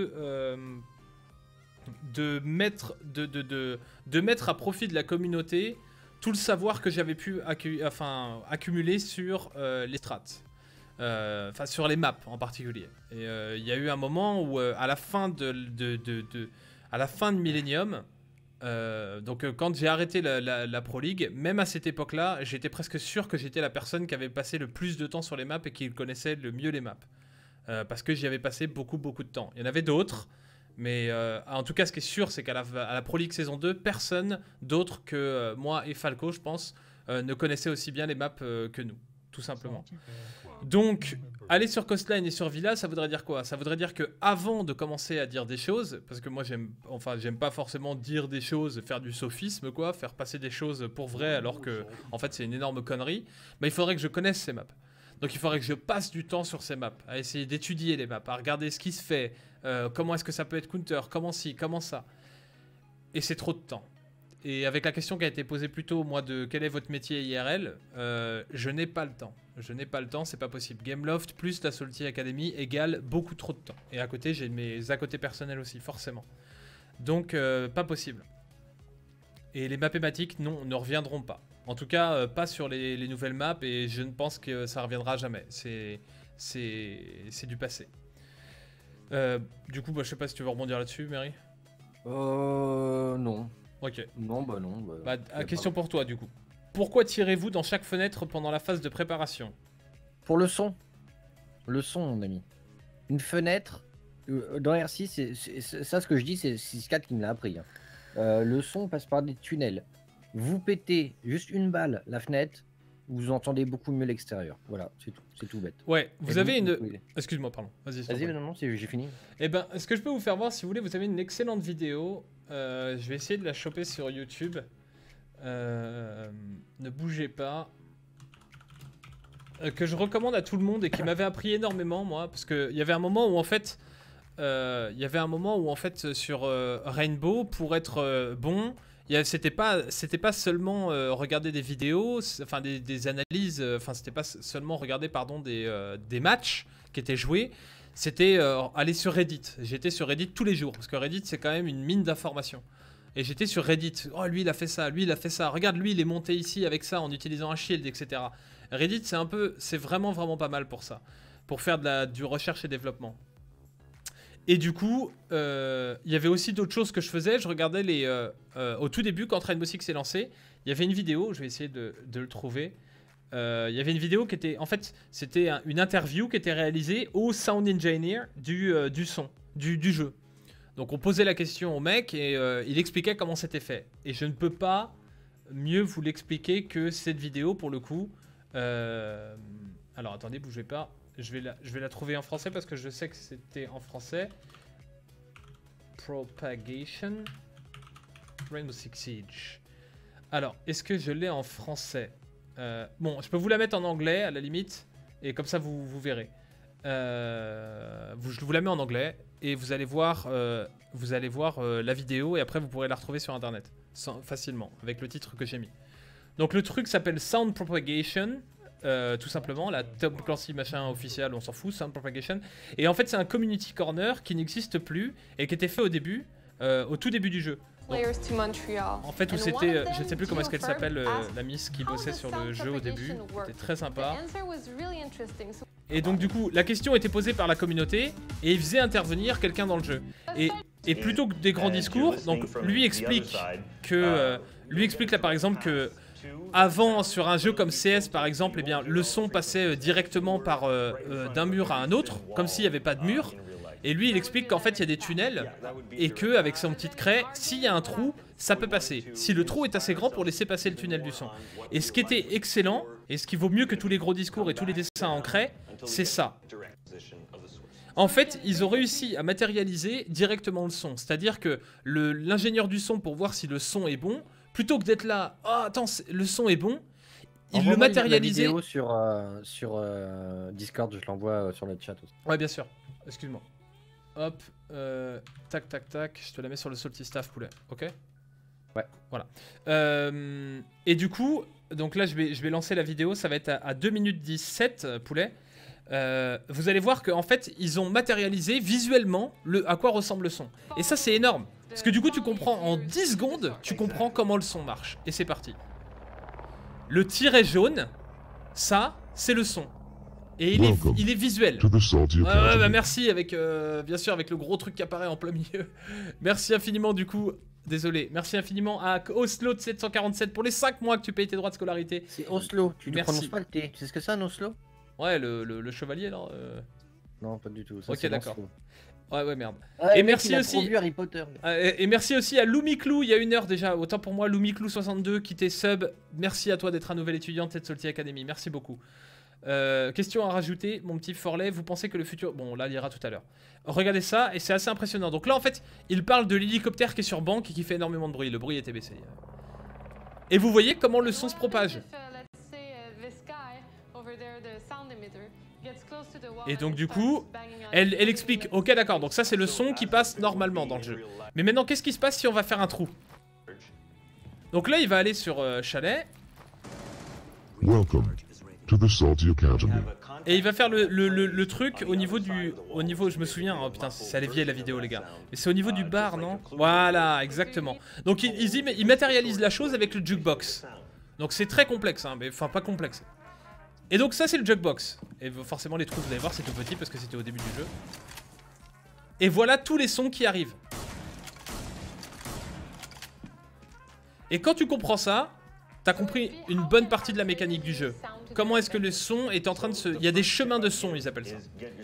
de mettre à profit de la communauté tout le savoir que j'avais pu accumuler sur les strats. Enfin, sur les maps en particulier. Et il y a eu un moment où, à la fin de Millennium, donc quand j'ai arrêté la Pro League, même à cette époque-là, j'étais presque sûr que j'étais la personne qui avait passé le plus de temps sur les maps et qui connaissait le mieux les maps. Parce que j'y avais passé beaucoup de temps. Il y en avait d'autres, mais en tout cas, ce qui est sûr, c'est qu'à la Pro League saison 2, personne d'autre que moi et Falco, je pense, ne connaissait aussi bien les maps que nous, tout simplement. Donc, aller sur Coastline et sur Villa, ça voudrait dire quoi? Ça voudrait dire que avant de commencer à dire des choses, parce que moi j'aime pas forcément dire des choses, faire du sophisme quoi, faire passer des choses pour vrai alors que en fait c'est une énorme connerie, il faudrait que je connaisse ces maps. Donc il faudrait que je passe du temps sur ces maps, à essayer d'étudier les maps, à regarder ce qui se fait, comment est-ce que ça peut être counter, comment ci, comment ça. Et c'est trop de temps. Et avec la question qui a été posée plus tôt, moi, de quel est votre métier IRL, je n'ai pas le temps. Je n'ai pas le temps, c'est pas possible. Gameloft plus la Salty Academy égale beaucoup trop de temps. Et à côté, j'ai mes à côté personnels aussi, forcément. Donc, pas possible. Et les mathématiques, non, ne reviendront pas. En tout cas, pas sur les nouvelles maps, et je ne pense que ça reviendra jamais. C'est du passé. Du coup, je sais pas si tu veux rebondir là-dessus, Mary. Non. Ok. Non. Question pour toi, du coup. Pourquoi tirez-vous dans chaque fenêtre pendant la phase de préparation? Pour le son. Le son, mon ami. Une fenêtre, dans R6, c'est ça ce que je dis, c'est 6-4 qui me l'a appris. Hein. Le son passe par des tunnels. Vous pétez juste une balle la fenêtre, vous entendez beaucoup mieux l'extérieur. Voilà, c'est tout bête. Ouais, vous avez une... Excuse-moi, pardon. Vas-y, non, j'ai fini. Eh ben, ce que je peux vous faire voir, si vous voulez, vous avez une excellente vidéo. Je vais essayer de la choper sur YouTube. Ne bougez pas. Que je recommande à tout le monde et qui m'avait appris énormément, moi, parce qu'il y avait un moment où en fait, sur Rainbow, pour être bon, c'était pas seulement regarder des vidéos, enfin des analyses, c'était pas seulement regarder des matchs qui étaient joués. C'était aller sur Reddit. J'étais sur Reddit tous les jours, parce que Reddit, c'est quand même une mine d'informations. Et j'étais sur Reddit. Oh, lui, il a fait ça, lui, il a fait ça. Regarde, lui, il est monté ici avec ça en utilisant un shield, etc. Reddit, c'est vraiment pas mal pour ça. Pour faire du recherche et développement. Et du coup, il y avait aussi d'autres choses que je faisais. Je regardais au tout début, quand Rainbow Six s'est lancé, il y avait une vidéo, je vais essayer de le trouver. Il y avait une vidéo qui était, en fait, c'était une interview qui était réalisée au sound engineer du son, du jeu. Donc on posait la question au mec et il expliquait comment c'était fait. Et je ne peux pas mieux vous l'expliquer que cette vidéo pour le coup. Alors attendez, bougez pas. Je vais la trouver en français parce que je sais que c'était en français. Propagation. Rainbow Six Siege. Alors, est-ce que je l'ai en français? Bon, je peux vous la mettre en anglais à la limite. Et comme ça, vous verrez. Je vous la mets en anglais. Et vous allez voir, la vidéo. Et après, vous pourrez la retrouver sur Internet. Facilement. Avec le titre que j'ai mis. Donc, le truc s'appelle Sound Propagation. Tout simplement, la Tom Clancy machin officiel, on s'en fout, Sound Propagation. Et en fait, c'est un community corner qui n'existe plus et qui était fait au début, au tout début du jeu. Donc, en fait, où c'était, je ne sais plus comment est-ce qu'elle s'appelle, la miss qui bossait sur le jeu au début. C'était très sympa. Et donc du coup, la question était posée par la communauté et il faisait intervenir quelqu'un dans le jeu. Et plutôt que des grands discours, donc lui explique là par exemple que avant, sur un jeu comme CS par exemple, eh bien, le son passait directement d'un mur à un autre, comme s'il n'y avait pas de mur. Et lui, il explique qu'en fait, il y a des tunnels et qu'avec son petite craie, s'il y a un trou, ça peut passer. Si le trou est assez grand pour laisser passer le tunnel du son. Et ce qui était excellent, et ce qui vaut mieux que tous les gros discours et tous les dessins en craie, c'est ça. En fait, ils ont réussi à matérialiser directement le son. C'est-à-dire que l'ingénieur du son, pour voir si le son est bon, plutôt que d'être là, oh attends, le son est bon, il le matérialisait. Vidéo sur Discord, je l'envoie sur le chat aussi. Ouais, bien sûr. Excuse-moi. Hop, tac, tac, tac. Je te la mets sur le Salty Staff, poulet. Ok? Ouais. Voilà. Et du coup, donc là, je vais lancer la vidéo. Ça va être à 2 minutes 17, poulet. vous allez voir qu'en fait, ils ont matérialisé visuellement à quoi ressemble le son. Et ça, c'est énorme. Parce que du coup, tu comprends en 10 secondes, tu comprends comment le son marche. Et c'est parti. Le tiret jaune, ça, c'est le son. Et il est visuel. Ouais, bah merci, avec, bien sûr, avec le gros truc qui apparaît en plein milieu. Merci infiniment, du coup. Désolé. Merci infiniment à Oslo de 747 pour les 5 mois que tu payes tes droits de scolarité. C'est Oslo, tu ne Merci. prononces pas le T. Tu sais ce que c'est un Oslo? Ouais, le chevalier, là. Non, pas du tout. Ça, Ok, d'accord. Ouais, merde. Ah, Et mec, merci il a aussi. trop vu Harry Potter. Et merci aussi à Loumiclou, il y a 1 heure déjà. Autant pour moi, Loumiclou62 qui t'est sub. Merci à toi d'être un nouvel étudiant de cette Salty Academy. Merci beaucoup. Question à rajouter, mon petit Forley. Vous pensez que le futur. Bon, on la lira tout à l'heure. Regardez ça, et c'est assez impressionnant. Donc là, en fait, il parle de l'hélicoptère qui est sur banque et qui fait énormément de bruit. Le bruit était baissé. Et vous voyez comment le son se propage. Et donc du coup, elle explique, ok d'accord, donc ça c'est le son qui passe normalement dans le jeu. Mais maintenant qu'est-ce qui se passe si on va faire un trou? Donc là il va aller sur chalet. Welcome to the Salty Academy. Et il va faire le truc au niveau du... je me souviens, oh putain c'est allé vieille la vidéo les gars. Mais c'est au niveau du bar non? Voilà, exactement. Donc il matérialise la chose avec le jukebox. Donc c'est très complexe, hein, mais enfin pas complexe. Et donc ça c'est le jukebox. Et forcément les trous vous allez voir c'est tout petit parce que c'était au début du jeu. Et voilà tous les sons qui arrivent. Et quand tu comprends ça, t'as compris une bonne partie de la mécanique du jeu. Comment est-ce que le son est en train de se... Il y a des chemins de son ils appellent ça.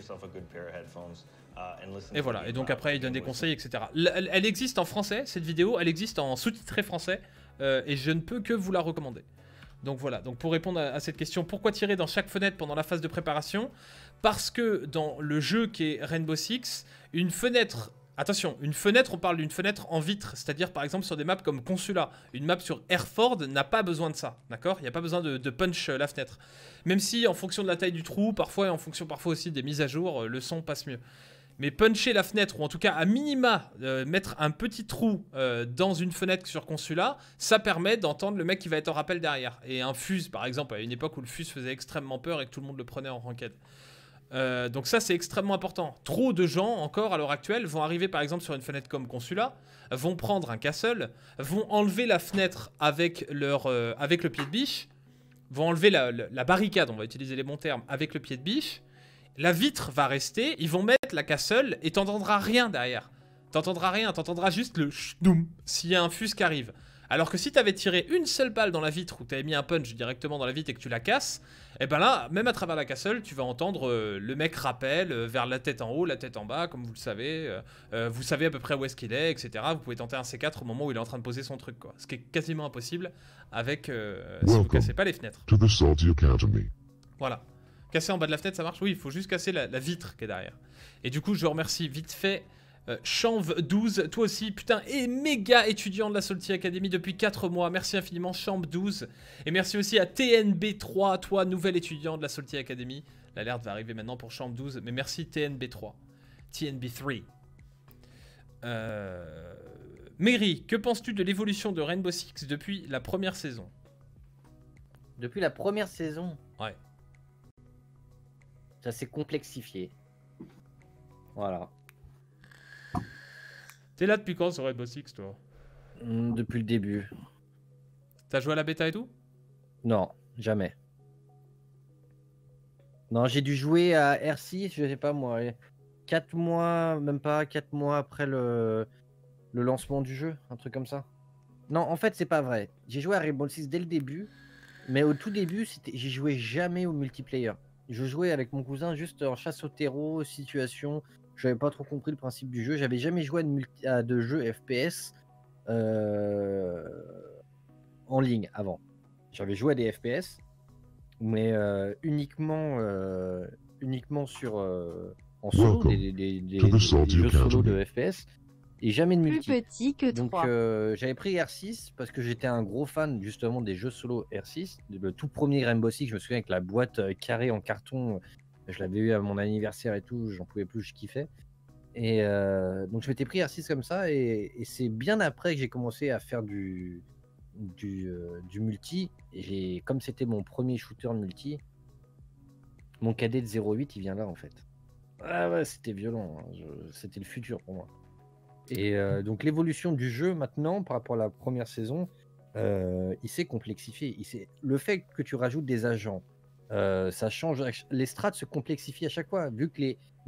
Et voilà, et donc après il donne des conseils etc. Elle existe en français cette vidéo, elle existe en sous-titré français. Et je ne peux que vous la recommander. Donc voilà, donc pour répondre à cette question, pourquoi tirer dans chaque fenêtre pendant la phase de préparation? Parce que dans le jeu qui est Rainbow Six, une fenêtre, attention, une fenêtre, on parle d'une fenêtre en vitre, c'est-à-dire par exemple sur des maps comme Consulat, une map sur Airford n'a pas besoin de ça, d'accord? Il n'y a pas besoin de punch la fenêtre. Même si en fonction de la taille du trou, parfois et en fonction parfois aussi des mises à jour, le son passe mieux. Mais puncher la fenêtre, ou en tout cas à minima mettre un petit trou dans une fenêtre sur Consulat, ça permet d'entendre le mec qui va être en rappel derrière. Et un fuse par exemple, à une époque où le fuse faisait extrêmement peur et que tout le monde le prenait en ranked. Donc ça c'est extrêmement important. Trop de gens encore à l'heure actuelle vont arriver par exemple sur une fenêtre comme Consulat, vont prendre un castle, vont enlever la fenêtre avec, avec le pied de biche, vont enlever la barricade, on va utiliser les bons termes, avec le pied de biche. La vitre va rester, ils vont mettre la castle et t'entendras rien derrière. T'entendras rien, t'entendras juste le ch'doum s'il y a un fuse qui arrive. Alors que si t'avais tiré une seule balle dans la vitre ou t'avais mis un punch directement dans la vitre et que tu la casses, et ben là, même à travers la castle, tu vas entendre le mec rappel vers la tête en haut, la tête en bas, comme vous le savez. Vous savez à peu près où est-ce qu'il est, etc. Vous pouvez tenter un C4 au moment où il est en train de poser son truc, quoi. Ce qui est quasiment impossible avec si vous cassez pas les fenêtres. To the Salty Academy. Voilà. Casser en bas de la fenêtre, ça marche? Oui, il faut juste casser la vitre qui est derrière. Et du coup, je remercie vite fait Chamv12, toi aussi, putain, et méga étudiant de la Salty Academy depuis 4 mois. Merci infiniment, Chamv12. Et merci aussi à TNB3, toi, nouvel étudiant de la Salty Academy. L'alerte va arriver maintenant pour Chamv12, mais merci TNB3. TNB3. Mary, que penses-tu de l'évolution de Rainbow Six depuis la première saison? Depuis la première saison? Ouais. Ça s'est complexifié. Voilà. T'es là depuis quand sur Rainbow Six, toi? Depuis le début. T'as joué à la bêta et tout? Non, jamais. Non, j'ai dû jouer à R6, je sais pas moi, 4 mois, même pas 4 mois après le lancement du jeu, un truc comme ça. Non, en fait, c'est pas vrai. J'ai joué à Rainbow Six dès le début, mais au tout début, j'ai joué jamais au multiplayer. Je jouais avec mon cousin juste en chasse au terreau, situation. J'avais pas trop compris le principe du jeu. J'avais jamais joué à de jeux FPS en ligne avant. J'avais joué à des FPS, mais uniquement sur en solo, des jeux solo de FPS. Et jamais de multi. Plus petit que 3. Donc j'avais pris R6 parce que j'étais un gros fan justement des jeux solo R6. Le tout premier Rainbow Six, je me souviens avec la boîte carrée en carton. Je l'avais eu à mon anniversaire et tout, j'en pouvais plus, je kiffais. Et donc je m'étais pris R6 comme ça et c'est bien après que j'ai commencé à faire du multi. Et comme c'était mon premier shooter multi, Mon cadet de 0,8, il vient là en fait. Ah ouais, c'était violent. Hein. C'était le futur pour moi. Et donc l'évolution du jeu maintenant par rapport à la première saison, il s'est complexifié. Le fait que tu rajoutes des agents, ça change. Les strats se complexifient à chaque fois, vu que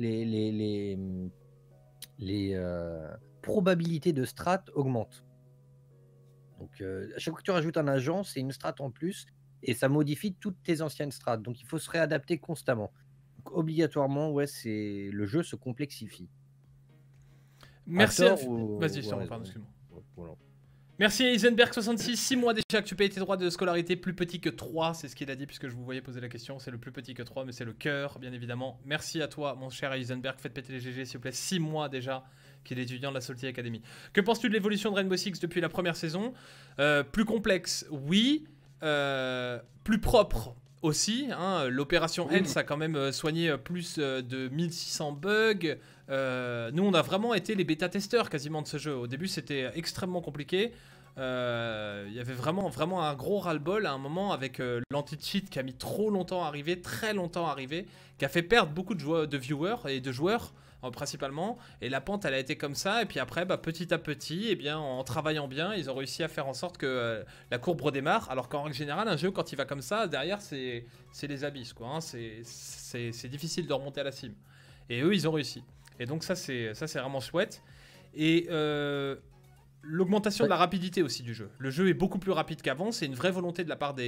les probabilités de strats augmentent. Donc à chaque fois que tu rajoutes un agent, c'est une strat en plus et ça modifie toutes tes anciennes strats. Donc il faut se réadapter constamment. Donc, obligatoirement, ouais, le jeu se complexifie. Merci. Vas-y, Ouais, pardon, excuse-moi. voilà. Merci à Eisenberg66, 6 mois déjà que tu payes tes droits de scolarité plus petit que 3, c'est ce qu'il a dit puisque je vous voyais poser la question, c'est le plus petit que 3 mais c'est le cœur bien évidemment. Merci à toi mon cher Eisenberg, faites péter les GG s'il vous plaît, 6 mois déjà qu'il est étudiant de la Salty Academy. Que penses-tu de l'évolution de Rainbow Six depuis la première saison? Plus complexe, oui, plus propre aussi, hein. L'opération Health a quand même soigné plus de 1600 bugs. Nous on a vraiment été les bêta-testeurs quasiment de ce jeu. Au début c'était extrêmement compliqué. Il y avait vraiment un gros ras-le-bol à un moment avec l'anti-cheat qui a mis trop longtemps à arriver, très longtemps à arriver, qui a fait perdre beaucoup de viewers et de joueurs principalement, et la pente elle a été comme ça, et puis après petit à petit, eh bien, en travaillant bien, ils ont réussi à faire en sorte que la courbe redémarre, alors qu'en règle générale un jeu quand il va comme ça, derrière c'est les abysses quoi, hein. C'est difficile de remonter à la cime, et eux ils ont réussi, et donc ça c'est vraiment chouette, et l'augmentation de la rapidité aussi du jeu. Le jeu est beaucoup plus rapide qu'avant, c'est une vraie volonté de la part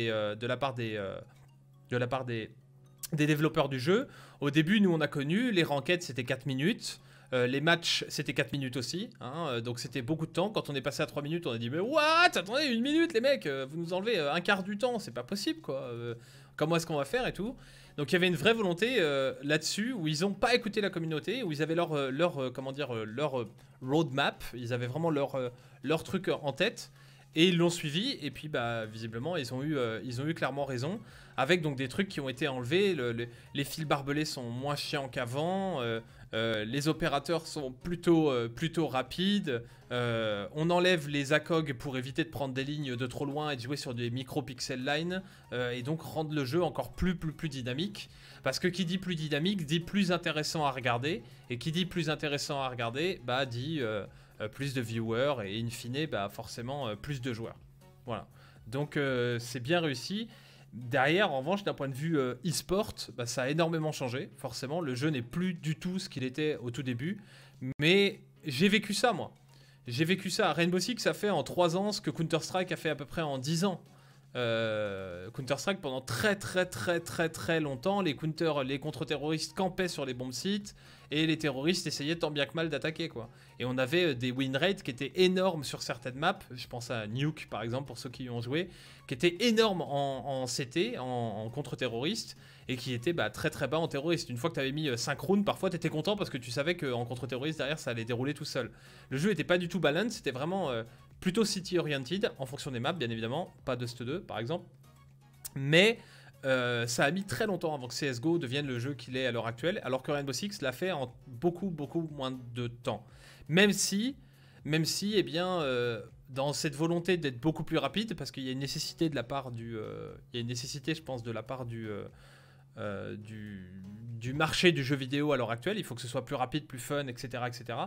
des développeurs du jeu. Au début, nous on a connu, les ranked c'était 4 minutes, les matchs c'était 4 minutes aussi, hein, donc c'était beaucoup de temps. Quand on est passé à 3 minutes, on a dit mais what? Attendez, 1 minute les mecs, vous nous enlevez un quart du temps, c'est pas possible quoi. Comment est-ce qu'on va faire et tout? Donc il y avait une vraie volonté là-dessus où ils n'ont pas écouté la communauté, où ils avaient leur roadmap, ils avaient vraiment leur truc en tête et ils l'ont suivi, et puis bah visiblement ils ont eu clairement raison, avec donc des trucs qui ont été enlevés, les fils barbelés sont moins chiants qu'avant, les opérateurs sont plutôt rapides, on enlève les ACOG pour éviter de prendre des lignes de trop loin et de jouer sur des micro-pixel line, et donc rendre le jeu encore plus dynamique, parce que qui dit plus dynamique dit plus intéressant à regarder, et qui dit plus intéressant à regarder bah dit plus de viewers, et in fine bah forcément plus de joueurs. Voilà, donc c'est bien réussi. Derrière, en revanche, d'un point de vue e-sport, bah, ça a énormément changé. Forcément, le jeu n'est plus du tout ce qu'il était au tout début. Mais j'ai vécu ça, moi. J'ai vécu ça. Rainbow Six, ça fait en 3 ans ce que Counter-Strike a fait à peu près en 10 ans. Counter-Strike, pendant très longtemps, les contre-terroristes campaient sur les bombes sites et les terroristes essayaient tant bien que mal d'attaquer, quoi. Et on avait des win rates qui étaient énormes sur certaines maps. Je pense à Nuke, par exemple, pour ceux qui y ont joué, qui étaient énormes en CT, en contre-terroriste, et qui étaient très bas en terroriste. Une fois que tu avais mis 5 rounds, parfois tu étais content parce que tu savais qu'en contre-terroriste, derrière, ça allait dérouler tout seul. Le jeu n'était pas du tout balance, c'était vraiment plutôt city-oriented, en fonction des maps, bien évidemment, pas Dust 2, par exemple. Mais ça a mis très longtemps avant que CSGO devienne le jeu qu'il est à l'heure actuelle, alors que Rainbow Six l'a fait en beaucoup moins de temps. Même si eh bien, dans cette volonté d'être beaucoup plus rapide, parce qu'il y a une nécessité de la part il y a une nécessité, je pense, de la part du marché du jeu vidéo à l'heure actuelle. Il faut que ce soit plus rapide, plus fun, etc., etc.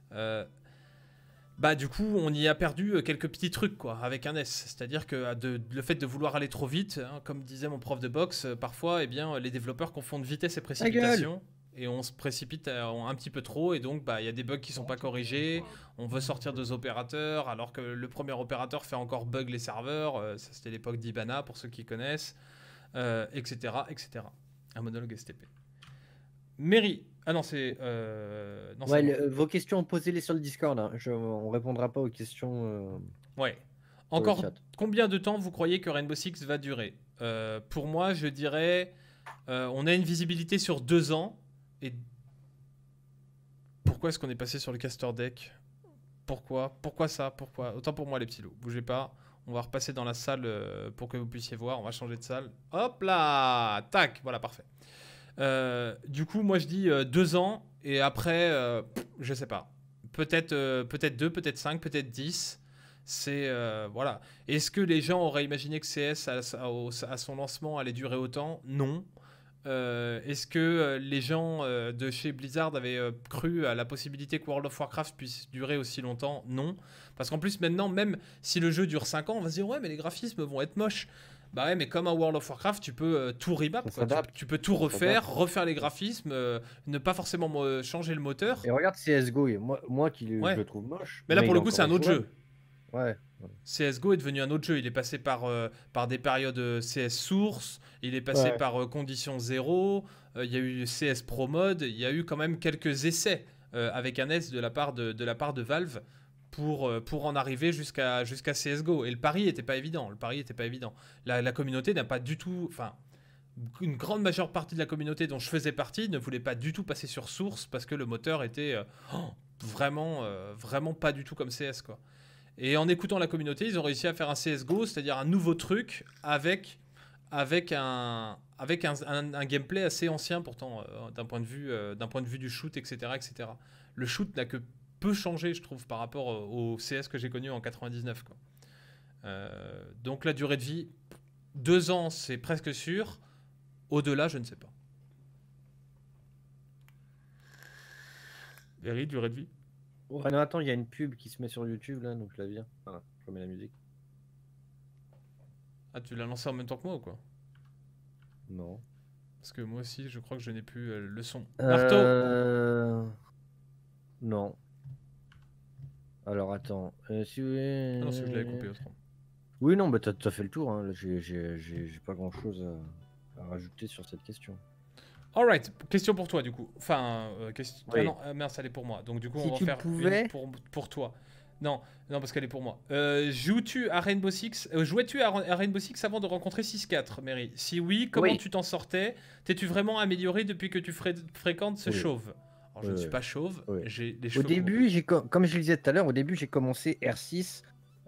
Bah du coup, on y a perdu quelques petits trucs, quoi, avec un S. C'est-à-dire que le fait de vouloir aller trop vite, hein, comme disait mon prof de boxe, parfois, eh bien, les développeurs confondent vitesse et précipitation. Et on se précipite un petit peu trop, et donc il y a des bugs qui sont pas corrigés, on veut sortir 2 opérateurs alors que le premier opérateur fait encore bug les serveurs, ça c'était l'époque d'Ibana pour ceux qui connaissent, etc. Un monologue STP. Mary, ah non c'est... non, ouais, vos questions, posez-les sur le Discord, hein. On répondra pas aux questions ouais. sur le Encore chat. combien de temps vous croyez que Rainbow Six va durer? Pour moi je dirais, on a une visibilité sur 2 ans. Et pourquoi est-ce qu'on est passé sur le caster deck? Pourquoi ça? Pourquoi? Autant pour moi les petits loups, bougez pas. On va repasser dans la salle pour que vous puissiez voir. On va changer de salle. Hop là, tac, voilà, parfait. Du coup, moi je dis 2 ans. Et après, je sais pas. Peut-être 2, peut-être 5, peut-être 10. C'est voilà. Est-ce que les gens auraient imaginé que CS à son lancement allait durer autant? Non. Est-ce que les gens de chez Blizzard avaient cru à la possibilité que World of Warcraft puisse durer aussi longtemps? Non. Parce qu'en plus, maintenant, même si le jeu dure 5 ans, on va se dire, ouais, mais les graphismes vont être moches. Bah ouais, mais comme un World of Warcraft, tu peux tout remap, Ça quoi. s'adapte. Tu peux tout refaire les graphismes, ne pas forcément changer le moteur. Et regarde CSGO, et moi qui Ouais. je le trouve moche. Mais là, pour il le est coup, c'est un encore autre jouable. jeu. Ouais. CSGO est devenu un autre jeu. Il est passé par des périodes CS Source, il est passé Ouais. par Condition 0, il y a eu CS Pro Mode, il y a eu quand même quelques essais avec un S de la part de Valve pour en arriver jusqu'à CSGO. Et le pari n'était pas évident. La communauté n'a pas du tout... Enfin, une grande majeure partie de la communauté dont je faisais partie ne voulait pas du tout passer sur Source parce que le moteur était vraiment pas du tout comme CS, quoi. Et en écoutant la communauté, ils ont réussi à faire un CSGO, c'est-à-dire un nouveau truc avec un gameplay assez ancien pourtant d'un point de vue du shoot, etc., etc. Le shoot n'a que peu changé, je trouve, par rapport au CS que j'ai connu en 99, quoi. Donc la durée de vie, 2 ans, c'est presque sûr. Au-delà, je ne sais pas. Very, durée de vie. Ouais, non, attends, il y a une pub qui se met sur YouTube là, donc je la viens. Voilà, je remets la musique. Ah, tu l'as lancé en même temps que moi ou quoi? Non. Parce que moi aussi, je crois que je n'ai plus le son. Marteau. Non. Alors attends. Si vous... Ah non, c'est que je l'avais coupé autrement. Oui, non, bah t'as fait le tour. Hein. Là, j'ai pas grand chose à rajouter sur cette question. Alright, question pour toi du coup. Enfin, question... Oui. Ah non, merde, ça l'est pour moi. Donc du coup, Si on va tu faire pouvais... une pour toi. Non, parce qu'elle est pour moi. Joues-tu à Rainbow Six Jouais-tu à Rainbow Six avant de rencontrer 6-4, Mary? Si oui, comment Oui. tu t'en sortais? T'es-tu vraiment amélioré depuis que tu fréquentes ce Oui. chauve? Alors, je ne Oui, suis oui. pas chauve, Oui. j'ai les Au cheveux début, comme je le disais tout à l'heure, au début, j'ai commencé R6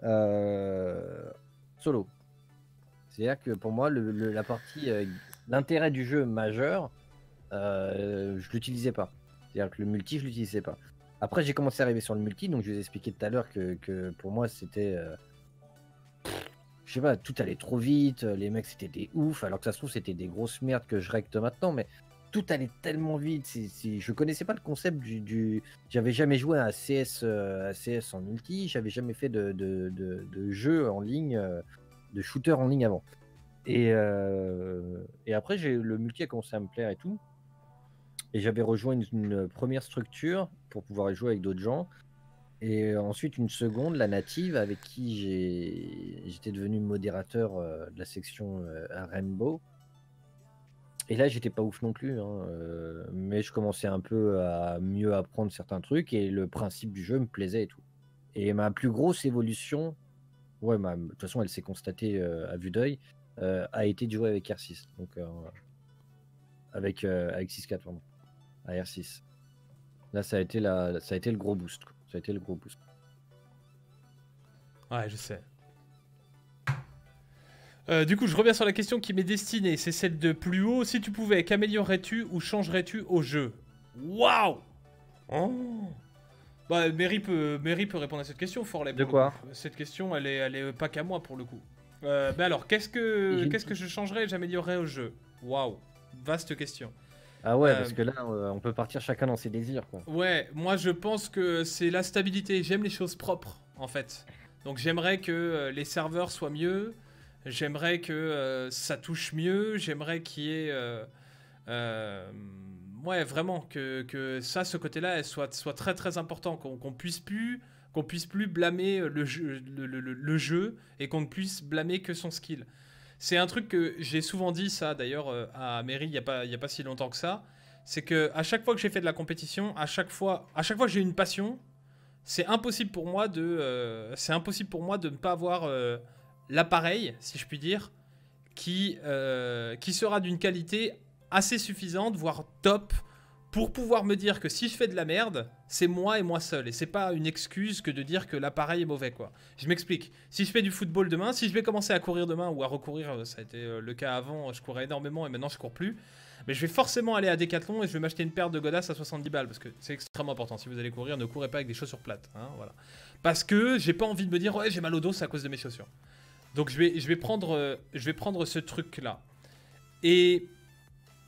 solo. C'est-à-dire que pour moi, la partie, l'intérêt du jeu majeur, je l'utilisais pas. C'est-à-dire que le multi, je l'utilisais pas. Après, j'ai commencé à arriver sur le multi, donc je vous ai expliqué tout à l'heure que pour moi, c'était... je sais pas, tout allait trop vite, les mecs, c'était des oufs, alors que ça se trouve, c'était des grosses merdes que je recte maintenant, mais tout allait tellement vite. Je connaissais pas le concept du... J'avais jamais joué à CS en multi, j'avais jamais fait de jeu en ligne, de shooter en ligne avant. Et après, le multi a commencé à me plaire et tout. Et j'avais rejoint une première structure pour pouvoir y jouer avec d'autres gens. Et ensuite, une seconde, la native, avec qui j'étais devenu modérateur de la section à Rainbow. Et là, j'étais pas ouf non plus, hein, mais je commençais un peu à mieux apprendre certains trucs et le principe du jeu me plaisait et tout. Et ma plus grosse évolution, ouais, de toute façon, elle s'est constatée à vue d'œil, a été de jouer avec R6, donc avec 6-4, pardon, à R6. Là, ça a été le gros boost, quoi. Ça a été le gros boost. Ouais, je sais. Du coup, je reviens sur la question qui m'est destinée. C'est celle de plus haut. Si tu pouvais, qu'améliorerais-tu ou changerais-tu au jeu? Waouh! Oh. Bah, Mary peut répondre à cette question, Forley. De quoi? Cette question, elle est pas qu'à moi pour le coup. Mais alors, qu'est-ce que je changerais et j'améliorerais au jeu? Waouh! Vaste question. Ah ouais, parce que là, on peut partir chacun dans ses désirs, quoi. Ouais, moi je pense que c'est la stabilité. J'aime les choses propres, en fait. Donc j'aimerais que les serveurs soient mieux. J'aimerais que ça touche mieux. J'aimerais qu'il y ait... ouais, vraiment, que ça, ce côté-là, soit très très important. Qu'on puisse plus blâmer le jeu et qu'on ne puisse blâmer que son skill. C'est un truc que j'ai souvent dit, ça d'ailleurs à Mary il y a pas si longtemps que ça. C'est que à chaque fois que j'ai fait de la compétition, à chaque fois que j'ai une passion, c'est impossible pour moi de ne pas avoir l'appareil, si je puis dire, qui sera d'une qualité assez suffisante, voire top, pour pouvoir me dire que si je fais de la merde, c'est moi et moi seul. Et c'est pas une excuse que de dire que l'appareil est mauvais, quoi. Je m'explique. Si je fais du football demain, si je vais commencer à courir demain ou à recourir, ça a été le cas avant, je courais énormément et maintenant je cours plus. Mais je vais forcément aller à Decathlon et je vais m'acheter une paire de godasses à 70 balles parce que c'est extrêmement important. Si vous allez courir, ne courez pas avec des chaussures plates, hein, voilà. Parce que j'ai pas envie de me dire ouais, j'ai mal au dos, c'est à cause de mes chaussures. Donc je vais prendre ce truc là. Et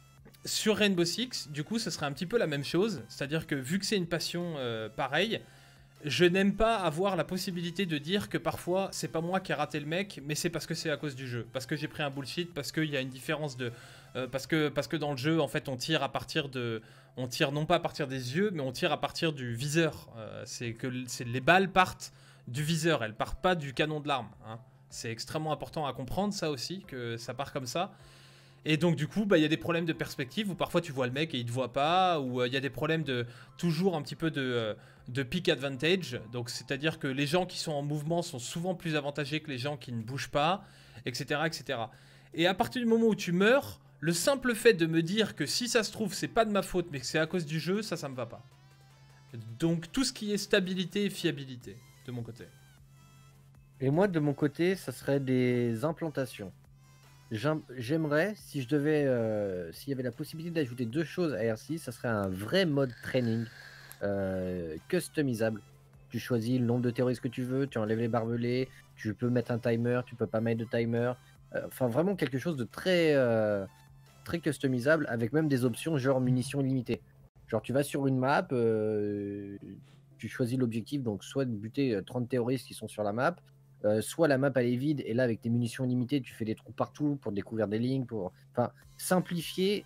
sur Rainbow Six, du coup, ce serait un petit peu la même chose. C'est-à-dire que vu que c'est une passion pareille, je n'aime pas avoir la possibilité de dire que parfois, c'est pas moi qui ai raté le mec, mais c'est parce que c'est à cause du jeu. Parce que j'ai pris un bullshit, parce qu'il y a une différence de... parce que dans le jeu, en fait, on tire à partir de... On tire non pas à partir des yeux, mais on tire à partir du viseur. Les balles partent du viseur, elles partent pas du canon de l'arme. Hein. C'est extrêmement important à comprendre, ça aussi, que ça part comme ça. Et donc du coup, il y a des problèmes de perspective où parfois tu vois le mec et il te voit pas, ou il y a des problèmes de toujours un petit peu de peak advantage. Donc c'est-à-dire que les gens qui sont en mouvement sont souvent plus avantagés que les gens qui ne bougent pas, etc., etc. Et à partir du moment où tu meurs, le simple fait de me dire que si ça se trouve c'est pas de ma faute mais que c'est à cause du jeu, ça me va pas. Donc tout ce qui est stabilité et fiabilité de mon côté. Et moi, de mon côté, ça serait des implantations. J'aimerais, si je devais, s'il y avait la possibilité d'ajouter 2 choses à R6, ça serait un vrai mode training customisable. Tu choisis le nombre de terroristes que tu veux, tu enlèves les barbelés, tu peux mettre un timer, tu peux pas mettre de timer. Enfin, vraiment quelque chose de très, très customisable, avec même des options genre munitions illimitées. Genre, tu vas sur une map, tu choisis l'objectif, donc soit de buter 30 terroristes qui sont sur la map, soit la map elle est vide et là avec tes munitions limitées tu fais des trous partout pour découvrir des lignes, enfin simplifier,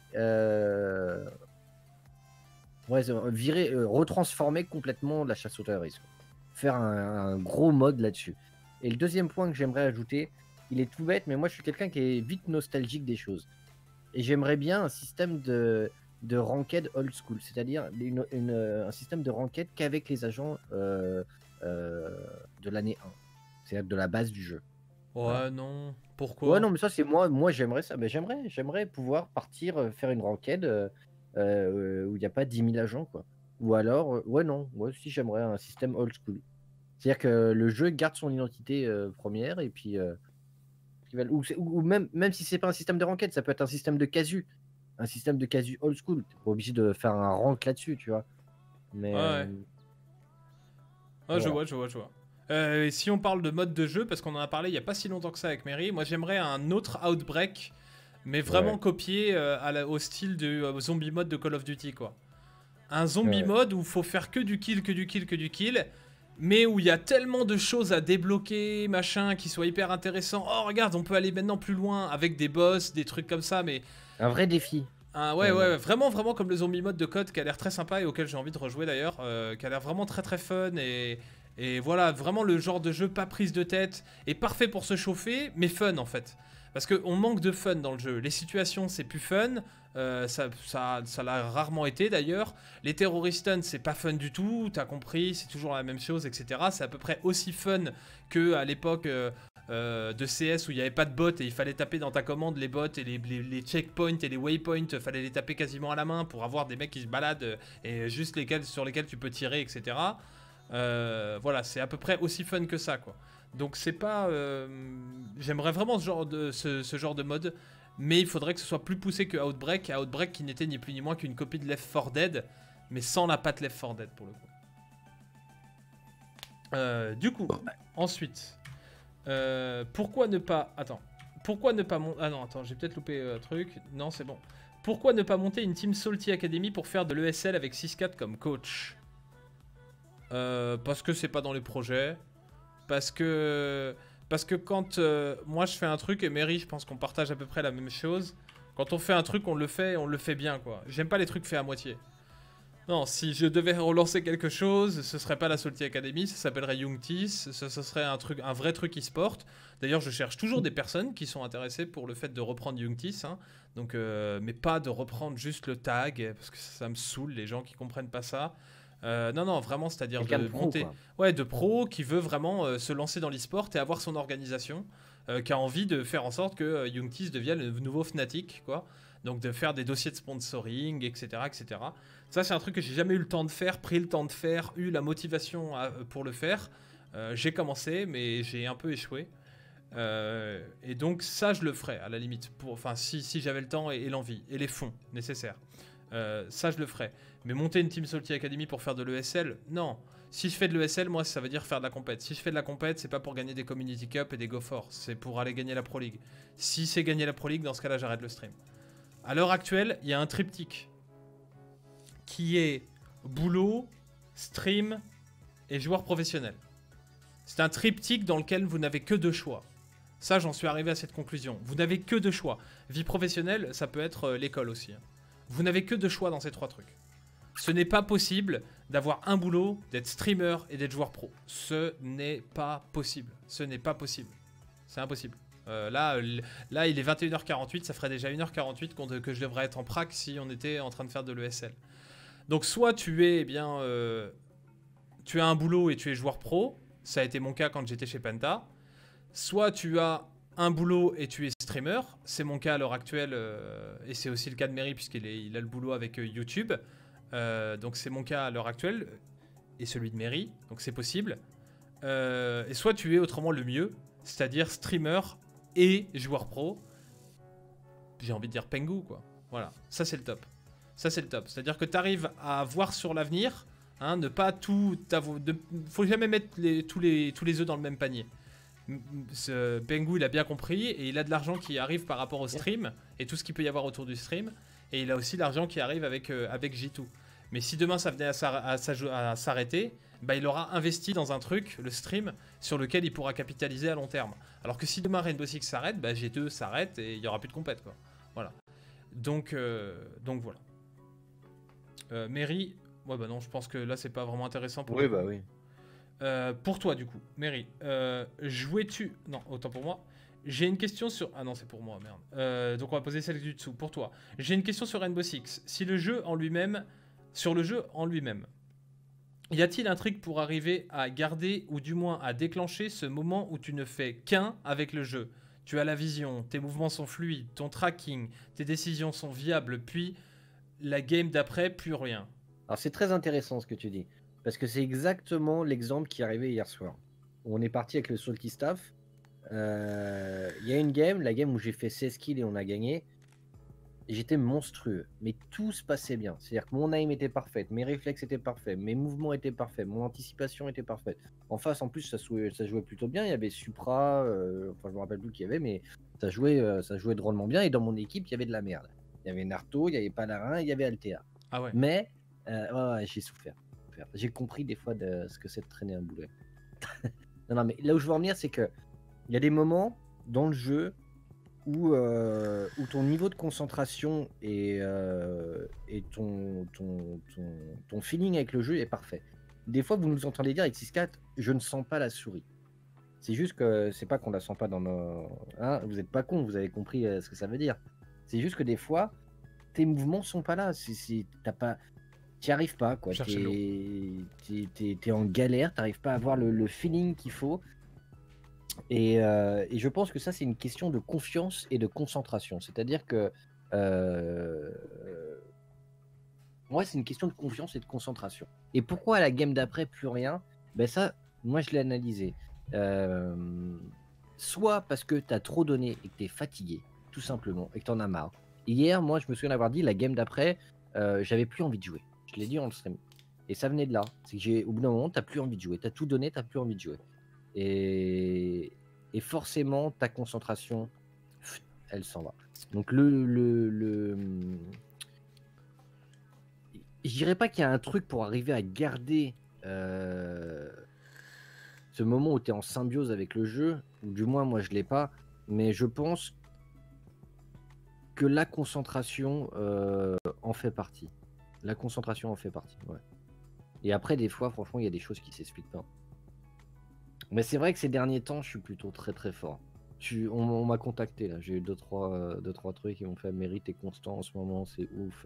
virer, retransformer complètement la chasse au terrorisme, faire un gros mode là-dessus. Et le deuxième point que j'aimerais ajouter, il est tout bête mais moi je suis quelqu'un qui est vite nostalgique des choses et j'aimerais bien un système de ranked old school, c'est-à-dire un système de ranked qu'avec les agents de l'année 1. C'est de la base du jeu. Ouais, Voilà. non. Pourquoi? Ouais, non, mais ça, c'est moi j'aimerais ça. Mais j'aimerais pouvoir partir faire une ranked où il n'y a pas 10 000 agents, quoi. Ou alors, ouais, non, moi aussi, j'aimerais un système old school. C'est-à-dire que le jeu garde son identité première et puis. Ou même si c'est pas un système de ranked, ça peut être un système de casu. Un système de casu old school. T'es pas obligé de faire un rank là-dessus, tu vois. Mais. Ouais. Je voilà. vois. Et si on parle de mode de jeu, parce qu'on en a parlé il n'y a pas si longtemps que ça avec Mary, moi j'aimerais un autre Outbreak, mais vraiment copié au style du zombie mode de Call of Duty, quoi. Un zombie mode où il faut faire que du kill, mais où il y a tellement de choses à débloquer, machin, qui soient hyper intéressants. Oh regarde, on peut aller maintenant plus loin avec des boss, des trucs comme ça, mais... Un vrai défi. Ouais, vraiment comme le zombie mode de COD qui a l'air très sympa et auquel j'ai envie de rejouer d'ailleurs, qui a l'air vraiment très très fun et voilà, vraiment le genre de jeu pas prise de tête et parfait pour se chauffer, mais fun en fait. Parce qu'on manque de fun dans le jeu. Les situations c'est plus fun, ça l'a rarement été d'ailleurs. Les terroristes stunts c'est pas fun du tout, t'as compris, c'est toujours la même chose, etc. C'est à peu près aussi fun que à l'époque de CS où il n'y avait pas de bots et il fallait taper dans ta commande les bots et les checkpoints et les waypoints, fallait les taper quasiment à la main pour avoir des mecs qui se baladent et juste sur lesquels tu peux tirer, etc. Voilà, c'est à peu près aussi fun que ça, quoi. Donc c'est pas... J'aimerais vraiment ce genre de mode, mais il faudrait que ce soit plus poussé que Outbreak. Outbreak qui n'était ni plus ni moins qu'une copie de Left 4 Dead, mais sans la patte Left 4 Dead pour le coup. Du coup, ensuite... pourquoi ne pas... Attends. Pourquoi ne pas monter... Ah non, attends, j'ai peut-être loupé un truc. Non, c'est bon. Pourquoi ne pas monter une team Salty Academy pour faire de l'ESL avec 6-4 comme coach? Parce que c'est pas dans les projets. Parce que quand moi je fais un truc, et Mary, je pense qu'on partage à peu près la même chose. Quand on fait un truc, on le fait bien, quoi. J'aime pas les trucs faits à moitié. Non, si je devais relancer quelque chose, ce serait pas la Salty Academy, ça s'appellerait Youngtis, ce serait un vrai truc e-sport. D'ailleurs, je cherche toujours des personnes qui sont intéressées pour le fait de reprendre Youngtis, hein. Donc, mais pas de reprendre juste le tag, parce que ça me saoule, les gens qui comprennent pas ça. Non, vraiment, c'est-à-dire de monter... Ouais, de pro qui veut vraiment se lancer dans l'e-sport et avoir son organisation, qui a envie de faire en sorte que Youngtis devienne le nouveau Fnatic, quoi. Donc de faire des dossiers de sponsoring, etc. etc. Ça, c'est un truc que j'ai jamais eu le temps de faire, pris le temps de faire, eu la motivation pour le faire. J'ai commencé, mais j'ai un peu échoué. Et donc ça, je le ferai, à la limite. Enfin, si j'avais le temps et l'envie, et les fonds nécessaires. Ça, je le ferai. Mais monter une Team Salty Academy pour faire de l'ESL, non. Si je fais de l'ESL, moi, ça veut dire faire de la compète. Si je fais de la compète, c'est pas pour gagner des Community Cup et des Go Force. C'est pour aller gagner la Pro League. Si c'est gagner la Pro League, dans ce cas-là, j'arrête le stream. À l'heure actuelle, il y a un triptyque qui est boulot, stream et joueur professionnel. C'est un triptyque dans lequel vous n'avez que 2 choix. Ça, j'en suis arrivé à cette conclusion. Vous n'avez que 2 choix. Vie professionnelle, ça peut être l'école aussi. Hein. Vous n'avez que 2 choix dans ces 3 trucs. Ce n'est pas possible d'avoir un boulot, d'être streamer et d'être joueur pro. Ce n'est pas possible. Ce n'est pas possible. C'est impossible. Là, il est 21h48, ça ferait déjà 1h48 que je devrais être en prac si on était en train de faire de l'ESL. Donc soit tu es tu as un boulot et tu es joueur pro, ça a été mon cas quand j'étais chez Penta. Soit tu as un boulot et tu es streamer, c'est mon cas à l'heure actuelle et c'est aussi le cas de Mary puisqu'il a le boulot avec YouTube. Donc c'est mon cas à l'heure actuelle et celui de Mary, donc c'est possible. Et soit tu es autrement le mieux, c'est-à-dire streamer et joueur pro. J'ai envie de dire Pengu quoi. Voilà, ça c'est le top. Ça c'est le top. C'est-à-dire que tu arrives à voir sur l'avenir, hein, ne pas tout. Faut jamais mettre tous les œufs dans le même panier. Pengu il a bien compris et il a de l'argent qui arrive par rapport au stream et tout ce qu'il peut y avoir autour du stream. Et il a aussi l'argent qui arrive avec J2. Mais si demain ça venait à s'arrêter, bah, il aura investi dans un truc, le stream, sur lequel il pourra capitaliser à long terme. Alors que si demain Rainbow Six s'arrête, bah, G2 s'arrête et il n'y aura plus de compète quoi. Voilà. Donc voilà. Mary, ouais bah non, je pense que là c'est pas vraiment intéressant pour Oui, bah oui. pour toi du coup, Mary, jouais-tu... Non, autant pour moi. J'ai une question sur... Ah non, c'est pour moi, merde. Donc on va poser celle du dessous, pour toi. J'ai une question sur Rainbow Six. Si le jeu en lui-même... Sur le jeu en lui-même, y a-t-il un truc pour arriver à garder ou du moins à déclencher ce moment où tu ne fais qu'un avec le jeu? Tu as la vision, tes mouvements sont fluides, ton tracking, tes décisions sont viables, puis la game d'après, plus rien. Alors c'est très intéressant ce que tu dis, parce que c'est exactement l'exemple qui est arrivé hier soir. On est parti avec le Salty Staff. Il y a une game, la game où j'ai fait 16 kills et on a gagné. J'étais monstrueux, mais tout se passait bien. C'est-à-dire que mon aim était parfaite, mes réflexes étaient parfaits, mes mouvements étaient parfaits, mon anticipation était parfaite. En face, en plus, ça jouait plutôt bien. Il y avait Supra, enfin je me rappelle plus qui y avait, mais ça jouait drôlement bien. Et dans mon équipe, il y avait de la merde. Il y avait Naruto, il y avait Palarin, il y avait Altea. Ah ouais. Mais ouais, j'ai souffert. J'ai compris des fois de ce que c'est de traîner un boulet. non, mais là où je veux en venir, c'est que il y a des moments dans le jeu où ton niveau de concentration et ton feeling avec le jeu est parfait. Des fois, vous nous entendez dire avec 6-4, je ne sens pas la souris. C'est juste que c'est pas qu'on la sent pas dans nos... Hein, vous n'êtes pas con, vous avez compris ce que ça veut dire. C'est juste que des fois, tes mouvements sont pas là. T'as pas... T'y arrives pas, quoi. T'es en galère, t'arrives pas à avoir le feeling qu'il faut. Et je pense que ça, c'est une question de confiance et de concentration. C'est-à-dire que moi, c'est une question de confiance et de concentration. Et pourquoi à la game d'après, plus rien? Ben ça, moi, je l'ai analysé. Soit parce que tu as trop donné et que tu es fatigué, tout simplement, et que tu en as marre. Hier, moi, je me souviens d'avoir dit, la game d'après, j'avais plus envie de jouer. Je l'ai dit en stream. Et ça venait de là. C'est que au bout d'un moment, tu n'as plus envie de jouer. Tu as tout donné, tu n'as plus envie de jouer. Et forcément, ta concentration, elle s'en va. Donc je dirais pas qu'il y a un truc pour arriver à garder ce moment où tu es en symbiose avec le jeu, ou du moins moi je l'ai pas, mais je pense que la concentration en fait partie. La concentration en fait partie, ouais. Et après, des fois, franchement, il y a des choses qui s'expliquent pas. Mais c'est vrai que ces derniers temps, je suis plutôt très très fort. On m'a contacté là, j'ai eu deux trois trucs qui m'ont fait mérite et constant en ce moment, c'est ouf.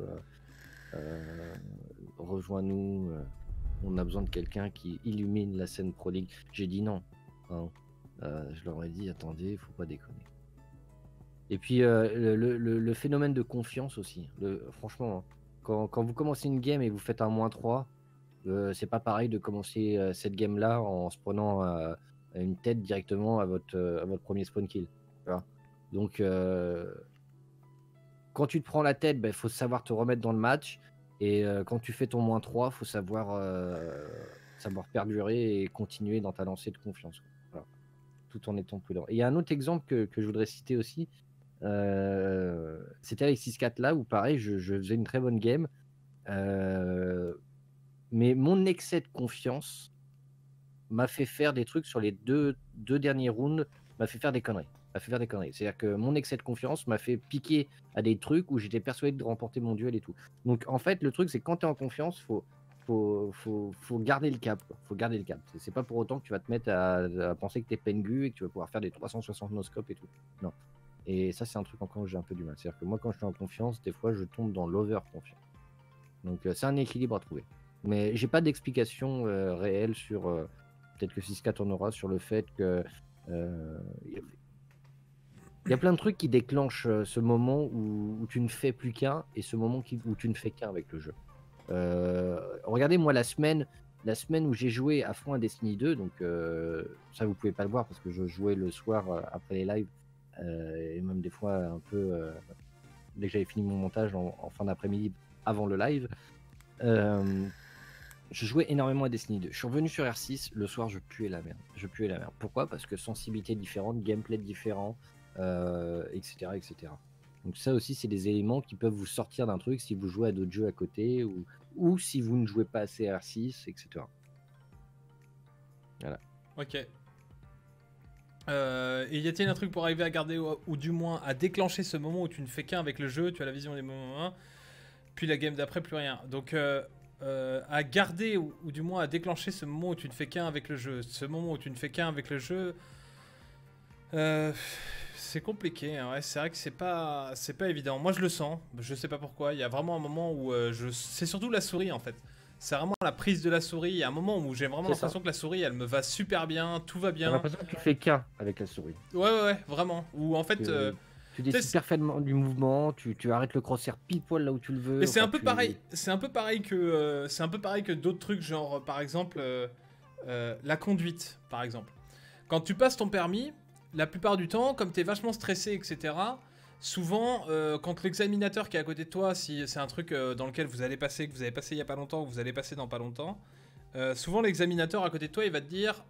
Rejoins-nous, on a besoin de quelqu'un qui illumine la scène Pro League. J'ai dit non. Hein. Je leur ai dit attendez, faut pas déconner. Et puis le phénomène de confiance aussi. Franchement, hein, quand vous commencez une game et vous faites un -3, c'est pas pareil de commencer cette game là en se prenant une tête directement à votre premier spawn kill. Voilà. Donc quand tu te prends la tête, il faut savoir te remettre dans le match. Et quand tu fais ton -3, faut savoir perdurer et continuer dans ta lancée de confiance. Voilà. Tout en étant prudent. Et il y a un autre exemple que je voudrais citer aussi. C'était avec 6-4 là où pareil, je faisais une très bonne game. Mais mon excès de confiance m'a fait faire des trucs sur les deux derniers rounds, m'a fait faire des conneries. C'est-à-dire que mon excès de confiance m'a fait piquer à des trucs où j'étais persuadé de remporter mon duel et tout. Donc en fait, le truc, c'est que quand tu es en confiance, faut garder le cap, quoi. Faut garder le cap. C'est pas pour autant que tu vas te mettre à penser que t'es Pengu et que tu vas pouvoir faire des 360 no-scope et tout. Non. Et ça, c'est un truc encore où j'ai un peu du mal. C'est-à-dire que moi, quand je suis en confiance, des fois, je tombe dans l'over-confiance. Donc c'est un équilibre à trouver. Mais j'ai pas d'explication réelle sur... peut-être que 6-4 en aura sur le fait que... il y a plein de trucs qui déclenchent ce moment où tu ne fais plus qu'un et ce moment où tu ne fais qu'un avec le jeu. Regardez, moi, la semaine où j'ai joué à fond à Destiny 2, donc ça, vous pouvez pas le voir parce que je jouais le soir après les lives et même des fois un peu dès que j'avais fini mon montage en fin d'après-midi avant le live. Je jouais énormément à Destiny 2. Je suis revenu sur R6, le soir, je puais la merde. Pourquoi? Parce que sensibilité différente, gameplay différent, etc., etc. Donc ça aussi, c'est des éléments qui peuvent vous sortir d'un truc si vous jouez à d'autres jeux à côté ou si vous ne jouez pas assez à R6, etc. Voilà. Ok. Et y a-t-il un truc pour arriver à garder ou du moins à déclencher ce moment où tu ne fais qu'un avec le jeu, tu as la vision des moments 1, puis la game d'après plus rien. Donc à garder ou du moins à déclencher ce moment où tu ne fais qu'un avec le jeu. Ce moment où tu ne fais qu'un avec le jeu, c'est compliqué. Hein, ouais, c'est vrai que c'est pas évident. Moi je le sens, je sais pas pourquoi. Il y a vraiment un moment où c'est surtout la souris en fait. C'est vraiment la prise de la souris. Il y a un moment où j'ai vraiment l'impression que la souris elle me va super bien, tout va bien. J'ai l'impression que tu fais qu'un avec la souris. Ouais, vraiment. Ou en fait. Tu décides parfaitement du mouvement, tu arrêtes le crosshair pile poil là où tu le veux. Mais c'est un peu pareil. C'est un peu pareil que d'autres trucs, genre par exemple la conduite, par exemple. Quand tu passes ton permis, la plupart du temps, comme t'es vachement stressé, etc. Souvent, quand l'examinateur qui est à côté de toi, si c'est un truc dans lequel vous allez passer, que vous avez passé il y a pas longtemps, ou que vous allez passer dans pas longtemps, souvent l'examinateur à côté de toi, il va te dire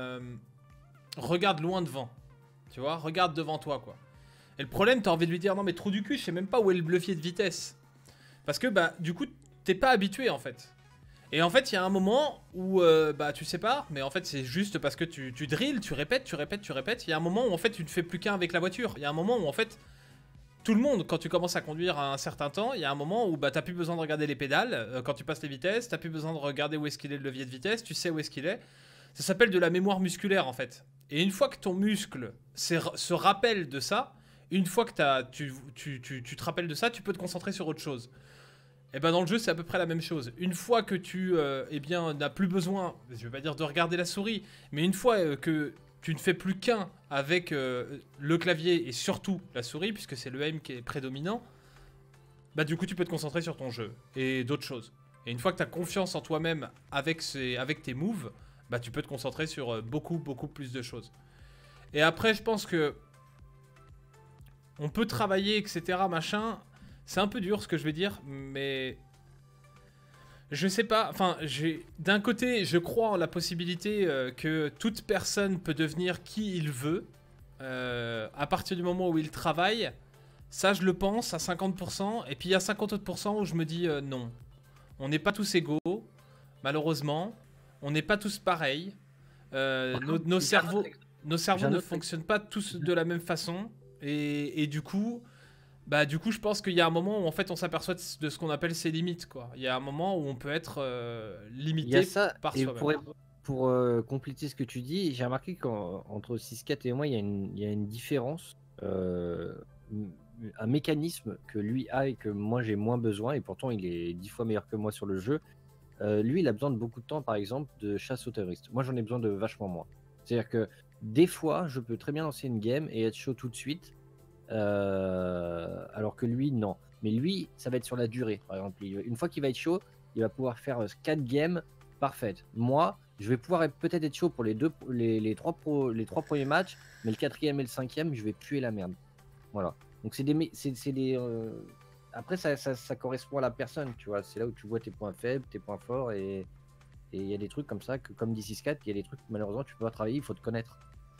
regarde loin devant, tu vois, regarde devant toi, quoi. Et le problème, t'as envie de lui dire non mais trou du cul, je sais même pas où est le levier de vitesse. Parce que bah du coup, t'es pas habitué en fait. Et en fait, il y a un moment où bah tu sais pas, mais en fait c'est juste parce que tu drills, tu répètes. Il y a un moment où en fait tu ne fais plus qu'un avec la voiture. Il y a un moment où en fait tout le monde, quand tu commences à conduire à un certain temps, il y a un moment où bah t'as plus besoin de regarder les pédales quand tu passes les vitesses, t'as plus besoin de regarder où est-ce qu'il est le levier de vitesse, tu sais où est-ce qu'il est. Ça s'appelle de la mémoire musculaire en fait. Et une fois que ton muscle se rappelle de ça, une fois que tu te rappelles de ça, tu peux te concentrer sur autre chose. Et ben dans le jeu, c'est à peu près la même chose. Une fois que tu n'as plus besoin, je vais pas dire de regarder la souris, mais une fois que tu ne fais plus qu'un avec le clavier et surtout la souris, puisque c'est le aim qui est prédominant, bah du coup tu peux te concentrer sur ton jeu et d'autres choses. Et une fois que tu as confiance en toi-même avec tes moves, bah tu peux te concentrer sur beaucoup plus de choses. Et après, je pense que on peut travailler, etc. machin. C'est un peu dur ce que je vais dire, mais je sais pas. Enfin, d'un côté, je crois en la possibilité que toute personne peut devenir qui il veut à partir du moment où il travaille. Ça, je le pense à 50%. Et puis il y a 50 autres % où je me dis non. On n'est pas tous égaux, malheureusement. On n'est pas tous pareils. Nos cerveaux ne fonctionnent pas tous de la même façon. Et du coup, je pense qu'il y a un moment où en fait on s'aperçoit de ce qu'on appelle ses limites, quoi. Il y a un moment où on peut être limité par soi-même. Pour compléter ce que tu dis, j'ai remarqué qu'entre 6-4 et moi, il y a une différence, un mécanisme que lui a et que moi j'ai moins besoin, et pourtant il est 10 fois meilleur que moi sur le jeu. Lui, il a besoin de beaucoup de temps, par exemple, de chasse aux terroristes. Moi, j'en ai besoin de vachement moins. C'est-à-dire que des fois, je peux très bien lancer une game et être chaud tout de suite, alors que lui, non. Mais lui, ça va être sur la durée. Par exemple, une fois qu'il va être chaud, il va pouvoir faire 4 games parfaites. Moi, je vais pouvoir peut-être être chaud pour les trois premiers matchs, mais le 4e et le 5e, je vais puer la merde. Voilà. Donc après, ça correspond à la personne, tu vois. C'est là où tu vois tes points faibles, tes points forts, et il y a des trucs comme ça, comme dit 6-4, il y a des trucs que malheureusement tu peux pas travailler, il faut te connaître.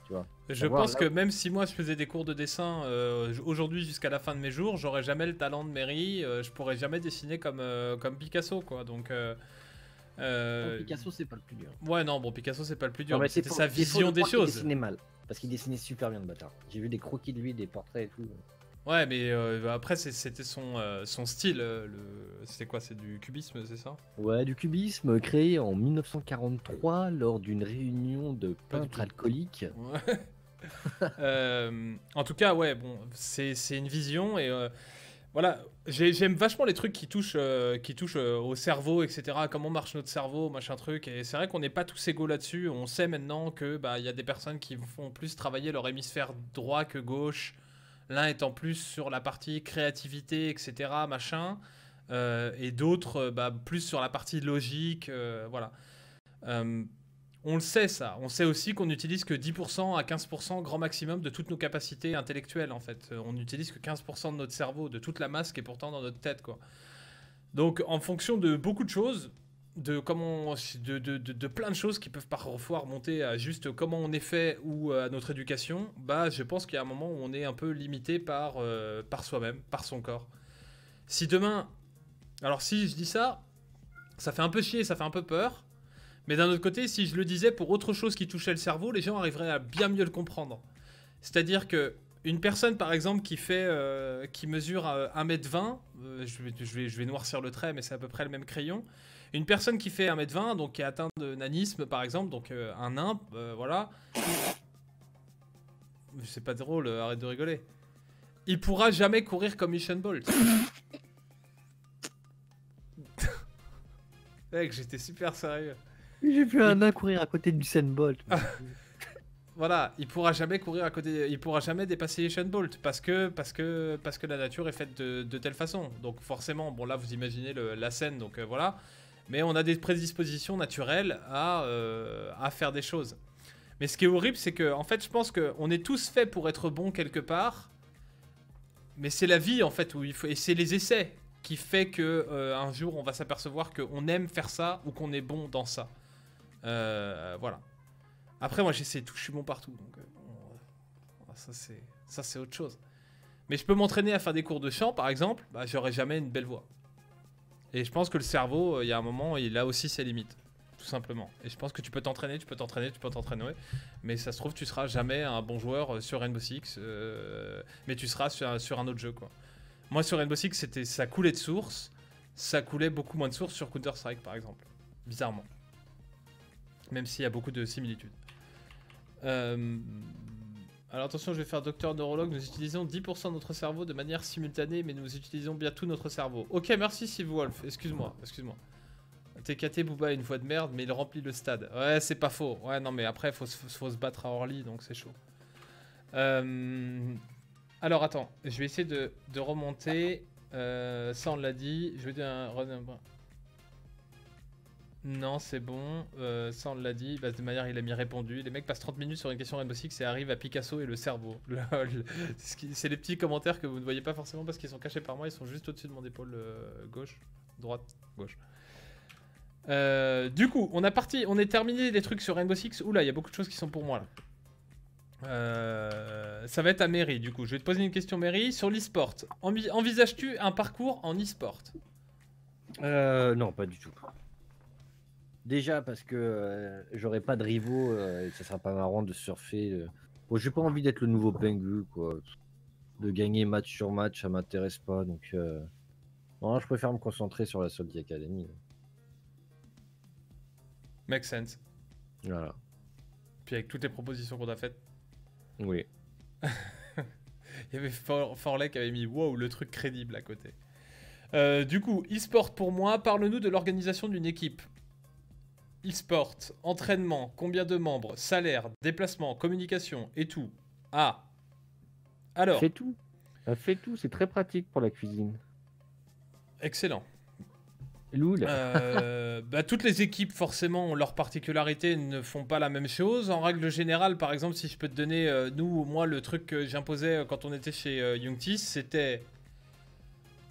tu vois. Je Savoir pense là que où- même si moi je faisais des cours de dessin aujourd'hui jusqu'à la fin de mes jours, j'aurais jamais le talent de Mary, je pourrais jamais dessiner comme Picasso quoi. Donc Picasso, c'est pas le plus dur. ouais non bon Picasso c'est pas le plus dur, Non, mais c'est c'était pour- sa des fois, vision je des crois qu'il choses. dessinait mal. Parce qu'il dessinait super bien le bâtard. J'ai vu des croquis de lui, des portraits et tout. Ouais mais après c'était son style. C'était quoi? C'est du cubisme c'est ça? Ouais, du cubisme créé en 1943 lors d'une réunion de Pas du peintres tout. alcooliques. Ouais. En tout cas, ouais, bon, c'est une vision et voilà, j'aime vachement les trucs qui touchent au cerveau, etc. Comment marche notre cerveau, machin truc. Et c'est vrai qu'on n'est pas tous égaux là-dessus. On sait maintenant que bah il y a des personnes qui font plus travailler leur hémisphère droit que gauche. L'un étant plus sur la partie créativité, etc. Machin, et d'autres bah, plus sur la partie logique, voilà. Euh, on le sait ça. On sait aussi qu'on n'utilise que 10% à 15% grand maximum de toutes nos capacités intellectuelles en fait. On n'utilise que 15% de notre cerveau, de toute la masse qui est pourtant dans notre tête quoi. Donc en fonction de beaucoup de choses, de plein de choses qui peuvent parfois remonter à juste comment on est fait ou à notre éducation, bah je pense qu'il y a un moment où on est un peu limité par soi-même, par son corps. Si demain, alors si je dis ça, ça fait un peu chier, ça fait un peu peur. Mais d'un autre côté, si je le disais pour autre chose qui touchait le cerveau, les gens arriveraient à bien mieux le comprendre. C'est-à-dire que une personne, par exemple, qui mesure 1m20, je vais noircir le trait, mais c'est à peu près le même crayon. Une personne qui fait 1m20, donc qui est atteinte de nanisme, par exemple, donc un nain, voilà. C'est pas drôle, arrête de rigoler. Il pourra jamais courir comme Usain Bolt. Mec, j'étais super sérieux. J'ai vu un nain courir à côté du Bolt. Voilà, il pourra jamais courir à côté, il pourra jamais dépasser Usain Bolt parce que la nature est faite de telle façon. Donc forcément, bon là vous imaginez la scène, donc voilà. Mais on a des prédispositions naturelles à faire des choses. Mais ce qui est horrible, c'est que en fait, je pense qu'on est tous faits pour être bons quelque part. Mais c'est la vie en fait où il faut, et c'est les essais qui fait que un jour on va s'apercevoir qu'on aime faire ça ou qu'on est bon dans ça. Voilà. Après, moi, j'essaie tout, je suis bon partout. Donc, ça, c'est autre chose. Mais je peux m'entraîner à faire des cours de chant, par exemple. Bah, j'aurai jamais une belle voix. Et je pense que le cerveau, il y a un moment, il a aussi ses limites. Tout simplement. Et je pense que tu peux t'entraîner. Mais ça se trouve, tu seras jamais un bon joueur sur Rainbow Six. Mais tu seras sur un autre jeu, quoi. Moi, sur Rainbow Six, ça coulait de source. Ça coulait beaucoup moins de source sur Counter-Strike, par exemple. Bizarrement. Même s'il y a beaucoup de similitudes. Alors attention, je vais faire docteur neurologue. Nous utilisons 10% de notre cerveau de manière simultanée, mais nous utilisons bien tout notre cerveau. Ok, merci Steve Wolf. Excuse-moi. TKT Booba a une voix de merde, mais il remplit le stade. Ouais, c'est pas faux. Ouais, non, mais après, faut se battre à Orly, donc c'est chaud. Alors attends, je vais essayer de remonter. Ça, on l'a dit. Je vais dire un... Non, c'est bon. Ça, on l'a dit. Bah, de manière, il a mis répondu. Les mecs passent 30 minutes sur une question Rainbow Six et arrivent à Picasso et le cerveau. Lol. C'est les petits commentaires que vous ne voyez pas forcément parce qu'ils sont cachés par moi. Ils sont juste au-dessus de mon épaule gauche, droite, gauche. Du coup, on est terminé les trucs sur Rainbow Six. Oula, il y a beaucoup de choses qui sont pour moi là. Ça va être à Mary. Du coup, je vais te poser une question, Mary, sur l'e-sport. Envisages-tu un parcours en e-sport? Non, pas du tout. Déjà parce que j'aurai pas de rivaux et ça sera pas marrant de surfer. Bon, j'ai pas envie d'être le nouveau Pengu, quoi. De gagner match sur match, ça m'intéresse pas. Donc, non, je préfère me concentrer sur la Salty Academy. Make sense. Voilà. Puis avec toutes les propositions qu'on a faites. Oui. Il y avait Forley qui avait mis wow, le truc crédible à côté. Du coup, e-sport pour moi, parle-nous de l'organisation d'une équipe. E-sport, entraînement, combien de membres, salaire, déplacement, communication et tout. Ah. Alors. Fais tout. Fais tout, c'est très pratique pour la cuisine. Excellent. Loul. Bah, toutes les équipes, forcément, ont leurs particularités, ne font pas la même chose. En règle générale, par exemple, si je peux te donner, moi, le truc que j'imposais quand on était chez Youngtis, c'était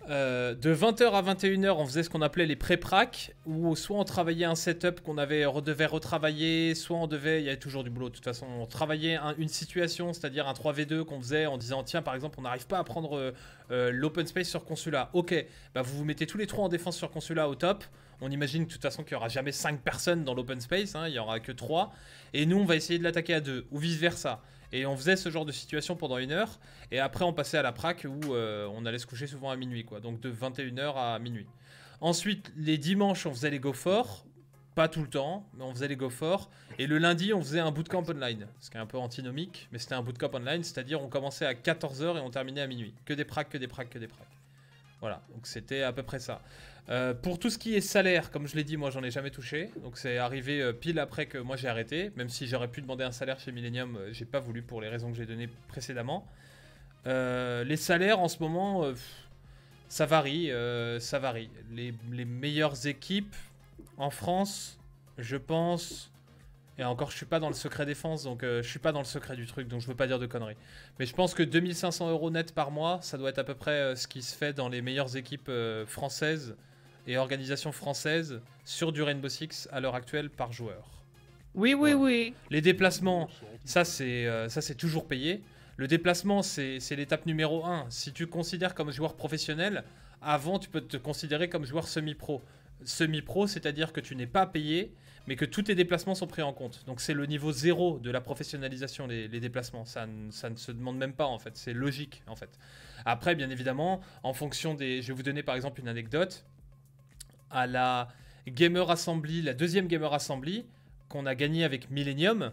De 20h à 21h, on faisait ce qu'on appelait les pré-prac, où soit on travaillait un setup qu'on devait retravailler, soit on devait, il y avait toujours du boulot de toute façon, on travaillait une situation, c'est-à-dire un 3v2 qu'on faisait en disant tiens par exemple on n'arrive pas à prendre l'open space sur Consula, ok, bah vous vous mettez tous les trois en défense sur Consula au top, on imagine de toute façon qu'il n'y aura jamais 5 personnes dans l'open space, hein, il n'y aura que 3, et nous on va essayer de l'attaquer à 2, ou vice versa. Et on faisait ce genre de situation pendant 1 heure. Et après, on passait à la prac où on allait se coucher souvent à minuit, quoi. Donc de 21h à minuit. Ensuite, les dimanches, on faisait les go forts. Pas tout le temps, mais on faisait les go forts. Et le lundi, on faisait un bootcamp online. Ce qui est un peu antinomique, mais c'était un bootcamp online. C'est-à-dire, on commençait à 14h et on terminait à minuit. Que des pracs, que des pracs, que des pracs. Voilà, donc c'était à peu près ça. Pour tout ce qui est salaire, comme je l'ai dit, moi j'en ai jamais touché. Donc c'est arrivé pile après que moi j'ai arrêté. Même si j'aurais pu demander un salaire chez Millennium, j'ai pas voulu pour les raisons que j'ai données précédemment. Les salaires en ce moment, ça varie. Ça varie. Les meilleures équipes en France, je pense... Et encore, je suis pas dans le secret défense, donc je suis pas dans le secret du truc, donc je veux pas dire de conneries. Mais je pense que 2500 € net par mois, ça doit être à peu près ce qui se fait dans les meilleures équipes françaises et organisations françaises sur du Rainbow Six à l'heure actuelle par joueur. Oui, oui, oui. Les déplacements, ça c'est toujours payé. Le déplacement, c'est l'étape numéro 1. Si tu considères comme joueur professionnel, avant tu peux te considérer comme joueur semi-pro. Semi-pro, c'est-à-dire que tu n'es pas payé, mais que tous tes déplacements sont pris en compte. Donc c'est le niveau 0 de la professionnalisation, les déplacements. Ça ne se demande même pas, en fait. C'est logique, en fait. Après, bien évidemment, en fonction des... Je vais vous donner, par exemple, une anecdote. À la Gamer Assembly, la deuxième Gamer Assembly, qu'on a gagnée avec Millennium,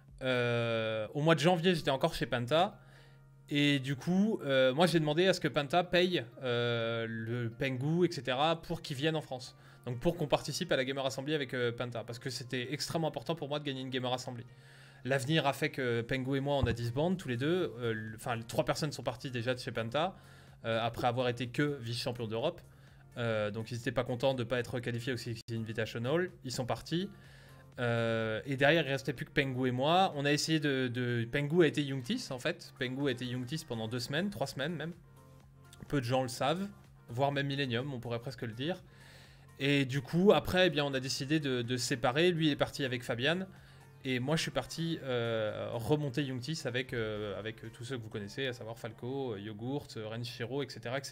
au mois de janvier, j'étais encore chez Penta. Et du coup, moi, j'ai demandé à ce que Penta paye le Pengu, etc., pour qu'ils viennent en France. Donc pour qu'on participe à la Gamer Assembly avec Penta, parce que c'était extrêmement important pour moi de gagner une Gamer Assembly. L'avenir a fait que Pengu et moi on a disband tous les deux, enfin 3 personnes sont parties déjà de chez Penta, après avoir été que vice-champion d'Europe, donc ils n'étaient pas contents de ne pas être qualifiés au Six Invitational, ils sont partis, et derrière il restait plus que Pengu et moi, on a essayé Pengu a été Youngtis en fait, Pengu a été Youngtis pendant 2 semaines, 3 semaines même, peu de gens le savent, voire même Millennium, on pourrait presque le dire. Et du coup, après, eh bien, on a décidé de se séparer. Lui est parti avec Fabian. Et moi, je suis parti remonter Youngtis avec tous ceux que vous connaissez, à savoir Falco, Yogurt, Renshiro, etc., etc.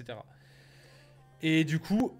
Et du coup,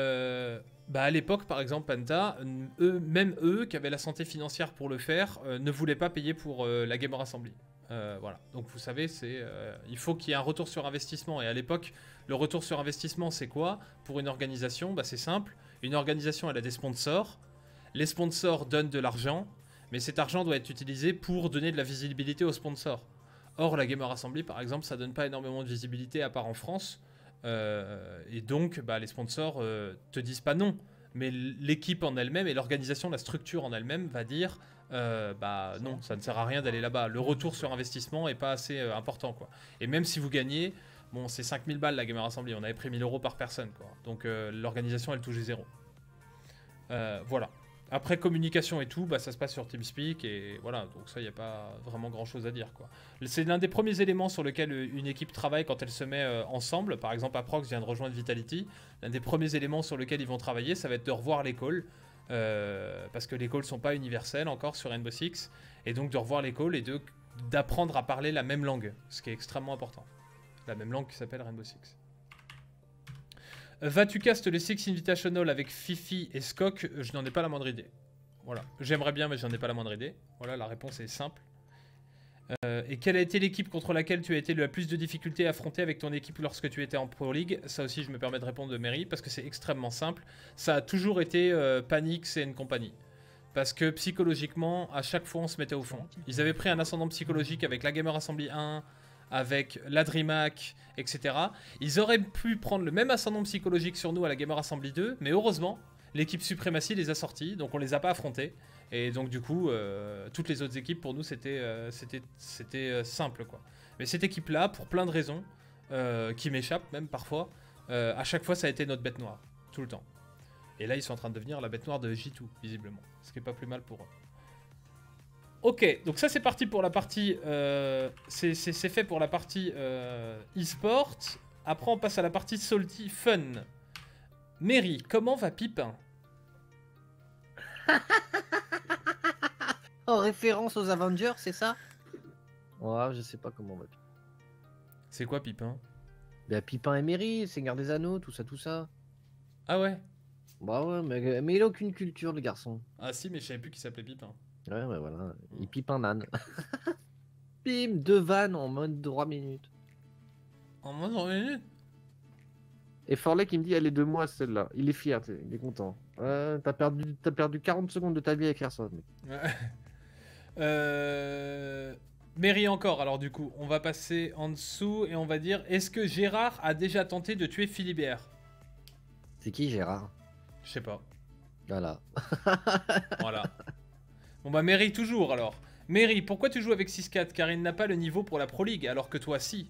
à l'époque, par exemple, Penta, même eux, qui avaient la santé financière pour le faire, ne voulaient pas payer pour la Gamer Assembly. Voilà. Donc vous savez, il faut qu'il y ait un retour sur investissement. Et à l'époque, le retour sur investissement, c'est quoi? Pour une organisation, c'est simple. Une organisation, elle a des sponsors. Les sponsors donnent de l'argent, mais cet argent doit être utilisé pour donner de la visibilité aux sponsors. Or, la Gamer Assembly, par exemple, ça donne pas énormément de visibilité, à part en France. Et donc, les sponsors te disent pas non. Mais l'équipe en elle-même et l'organisation, la structure en elle-même va dire non, ça ne sert à rien d'aller là-bas. Le retour sur investissement est pas assez important, quoi. Et même si vous gagnez, bon, c'est 5000 balles la Gamer Assembly, on avait pris 1000 € par personne, quoi. Donc l'organisation elle touche 0. Voilà. Après communication et tout, ça se passe sur TeamSpeak et voilà, donc ça il n'y a pas vraiment grand chose à dire, quoi. C'est l'un des premiers éléments sur lequel une équipe travaille quand elle se met ensemble. Par exemple, Aprox vient de rejoindre Vitality. L'un des premiers éléments sur lesquels ils vont travailler, ça va être de revoir les calls. Parce que les calls sont pas universels encore sur Rainbow Six. Et donc de revoir les calls et d'apprendre à parler la même langue. Ce qui est extrêmement important. La même langue qui s'appelle Rainbow Six. Vas-tu cast le Six Invitational avec Fifi et Skok? Je n'en ai pas la moindre idée. Voilà. J'aimerais bien, mais j'en ai pas la moindre idée. Voilà, la réponse est simple. Et quelle a été l'équipe contre laquelle tu as été le plus de difficultés à affronter avec ton équipe lorsque tu étais en Pro League? Ça aussi, je me permets de répondre de Mary, parce que c'est extrêmement simple. Ça a toujours été Panics et compagnie. Parce que psychologiquement, à chaque fois, on se mettait au fond. Ils avaient pris un ascendant psychologique avec la Gamer Assembly 1, avec la DreamHack, etc. Ils auraient pu prendre le même ascendant psychologique sur nous à la Gamer Assembly 2, mais heureusement, l'équipe Supremacy les a sortis, donc on les a pas affrontés. Et donc du coup, toutes les autres équipes, pour nous, c'était simple, quoi. Mais cette équipe-là, pour plein de raisons, qui m'échappent même parfois, à chaque fois, ça a été notre bête noire, tout le temps. Et là, ils sont en train de devenir la bête noire de J2, visiblement. Ce qui est pas plus mal pour eux. Ok, donc ça c'est parti pour la partie... c'est fait pour la partie e-sport. Après, on passe à la partie salty fun. Mary, comment va Pipin? En référence aux Avengers, c'est ça? Ouais, je sais pas comment on va. C'est quoi Pipin? Bah, Pipin et Merry, Seigneur des Anneaux, tout ça, tout ça. Ah ouais? Bah ouais, mais il a aucune culture, le garçon. Ah si, mais je savais plus qu'il s'appelait Pipin. Ouais, voilà. Il pipe un âne. Bim, 2 vannes en mode 3 minutes. En moins de 3 minutes? Et Forley qui me dit, elle est de moi celle-là. Il est fier, il est content. T'as perdu 40 secondes de ta vie à écrire ça. Mec. Mary encore, alors du coup, on va passer en dessous et on va dire, est-ce que Gérard a déjà tenté de tuer Philibert? C'est qui Gérard? Je sais pas. Voilà. Voilà. Bon bah Mary toujours alors. Mary, pourquoi tu joues avec 6-4? Car il n'a pas le niveau pour la Pro League, alors que toi si.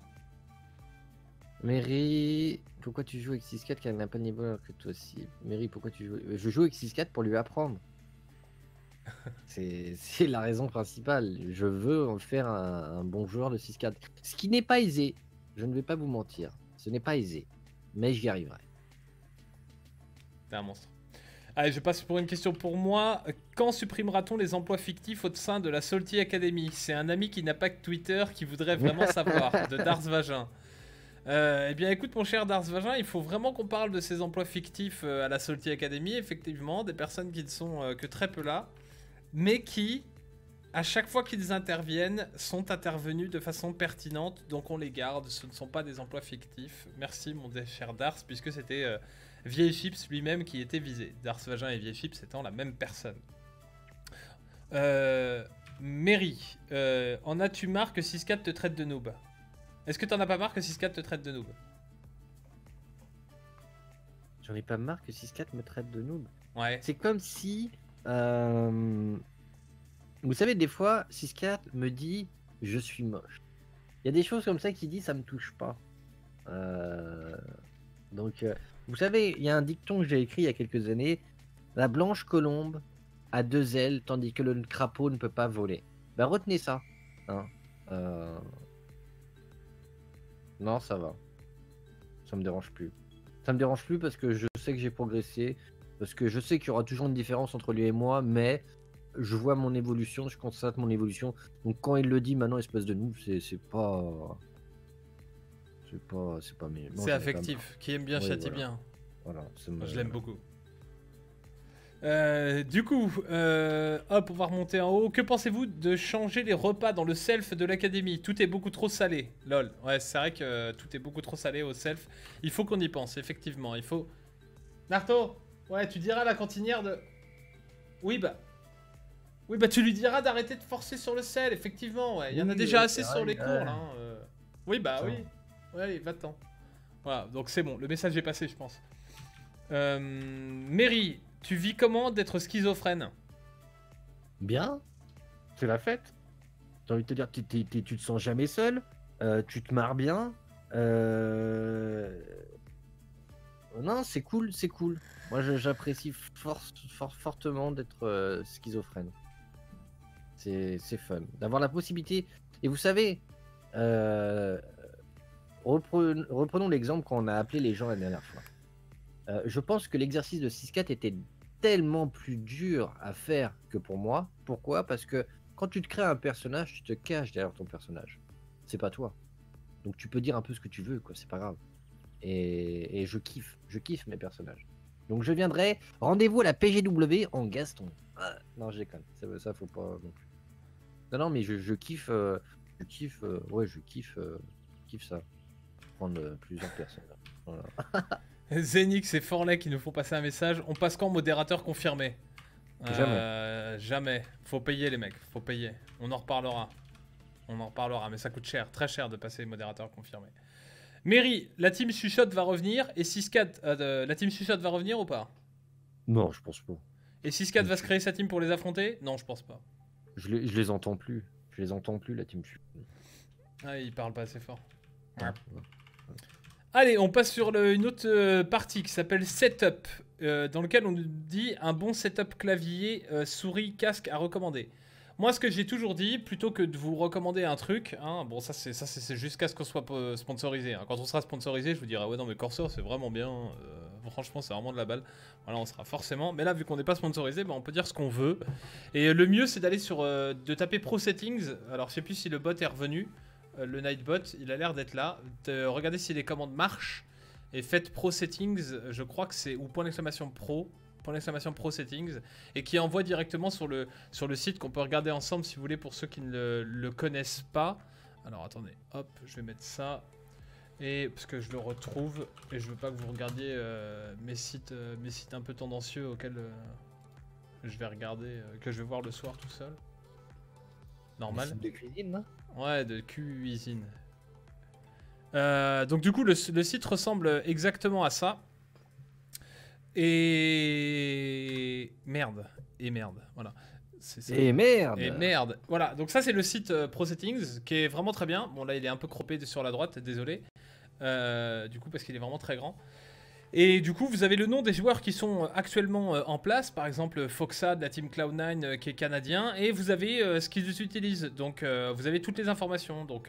Mary, pourquoi tu joues avec 6-4 car elle n'a pas de niveau alors que toi aussi? Mary, pourquoi tu joues? Je joue avec 6-4 pour lui apprendre. C'est la raison principale. Je veux en faire un bon joueur de 6-4. Ce qui n'est pas aisé. Je ne vais pas vous mentir. Ce n'est pas aisé. Mais j'y arriverai. T'es un monstre. Allez, je passe pour une question pour moi. Quand supprimera-t-on les emplois fictifs au sein de la Salty Academy? C'est un ami qui n'a pas que Twitter qui voudrait vraiment savoir. De Dars Vagin. Eh bien écoute mon cher Dars Vagin, il faut vraiment qu'on parle de ces emplois fictifs à la Salty Academy. Effectivement, des personnes qui ne sont que très peu là. Mais qui, à chaque fois qu'ils interviennent, sont intervenus de façon pertinente. Donc on les garde, ce ne sont pas des emplois fictifs. Merci mon cher Dars, puisque c'était... Vieille Chips lui-même qui était visé. Dars Vagin et Vieille Chips étant la même personne. Mary, en as-tu marre que 6-4 te traite de noob? Est-ce que t'en as pas marre que 6-4 te traite de noob? J'en ai pas marre que 6-4 me traite de noob. Ouais. C'est comme si... Vous savez, des fois, 6-4 me dit « je suis moche ». Il y a des choses comme ça qui dit « ça me touche pas ». Donc... vous savez, il y a un dicton que j'ai écrit il y a quelques années. La blanche colombe a 2 ailes, tandis que le crapaud ne peut pas voler. Ben retenez ça. Hein. Non, ça va. Ça me dérange plus. Ça me dérange plus parce que je sais que j'ai progressé. Parce que je sais qu'il y aura toujours une différence entre lui et moi, mais je vois mon évolution, je constate mon évolution. Donc quand il le dit maintenant, espèce de noob, c'est pas... C'est pas mieux. C'est affectif. Qui aime bien Oui, châtie voilà. bien. Voilà, Moi, je l'aime beaucoup. Du coup, hop, on va remonter en haut. Que pensez-vous de changer les repas dans le self de l'académie? Tout est beaucoup trop salé. Lol. Ouais, c'est vrai que tout est beaucoup trop salé au self. Il faut qu'on y pense, effectivement. Il faut... Narto, ouais, tu diras à la cantinière de... Oui, bah tu lui diras d'arrêter de forcer sur le sel, effectivement. Ouais. Il y en a Oui, déjà ouais, assez c'est sur vrai, les cours, ouais. là. Oui, bah Attends. oui. Ouais, va-t'en. Voilà, donc c'est bon, le message est passé, je pense. Mary, tu vis comment d'être schizophrène? Bien. C'est la fête. J'ai envie de te dire, tu te sens jamais seul. Tu te marres bien. Non, c'est cool, c'est cool. Moi, j'apprécie fortement d'être schizophrène. C'est fun. D'avoir la possibilité. Et vous savez, reprenons l'exemple quand on a appelé les gens la dernière fois. Je pense que l'exercice de 6-4 était tellement plus dur à faire que pour moi. Pourquoi? Parce que quand tu te crées un personnage, tu te caches derrière ton personnage. C'est pas toi. Donc tu peux dire un peu ce que tu veux, quoi. C'est pas grave. Et je kiffe mes personnages. Donc je viendrai. Rendez-vous à la PGW en Gaston. Ah, non, je déconne. Ça faut pas non plus. Non, mais je kiffe. Je kiffe ça. Prendre plusieurs personnages. Voilà. Zenix et Forley qui nous font passer un message. On passe quand modérateur confirmé? Jamais. Faut payer les mecs, faut payer. On en reparlera. Mais ça coûte cher, très cher de passer modérateur confirmé. Mary, la team Chuchote va revenir et 6-4, la team Chuchote va revenir ou pas? Non, je pense pas. Et 6-4 va se créer sa team pour les affronter? Non, je pense pas. Je les entends plus. Je les entends plus, la team. Ah, il parle pas assez fort. Allez, on passe sur une autre partie qui s'appelle Setup, dans lequel on nous dit un bon setup clavier, souris, casque à recommander. Moi, ce que j'ai toujours dit, plutôt que de vous recommander un truc, hein, bon, ça c'est jusqu'à ce qu'on soit sponsorisé. Hein. Quand on sera sponsorisé, je vous dirai, ouais, non, mais Corsair, c'est vraiment bien. Franchement, c'est vraiment de la balle. Voilà, on sera forcément. Mais là, vu qu'on n'est pas sponsorisé, bah, on peut dire ce qu'on veut. Et le mieux, c'est d'aller sur. De taper Pro Settings. Alors, je sais plus si le bot est revenu. Le Nightbot, il a l'air d'être là. Regardez si les commandes marchent. Et faites Pro Settings, je crois que c'est. Ou point d'exclamation Pro. Pro Settings, et qui envoie directement sur le site qu'on peut regarder ensemble si vous voulez pour ceux qui ne le connaissent pas. Alors attendez, hop, je vais mettre ça, et parce que je le retrouve, et je veux pas que vous regardiez mes sites un peu tendancieux auxquels je vais regarder, que je vais voir le soir tout seul. Normal. De cuisine, non? Ouais, de cuisine. Donc du coup, le site ressemble exactement à ça. Et merde, voilà. Et merde. Et merde, voilà. Donc ça c'est le site Pro Settings qui est vraiment très bien. Bon là il est un peu croppé sur la droite, désolé. Du coup parce qu'il est vraiment très grand. Et du coup vous avez le nom des joueurs qui sont actuellement en place. Par exemple Foxa de la team Cloud9 qui est canadien. Et vous avez ce qu'ils utilisent. Donc vous avez toutes les informations. Donc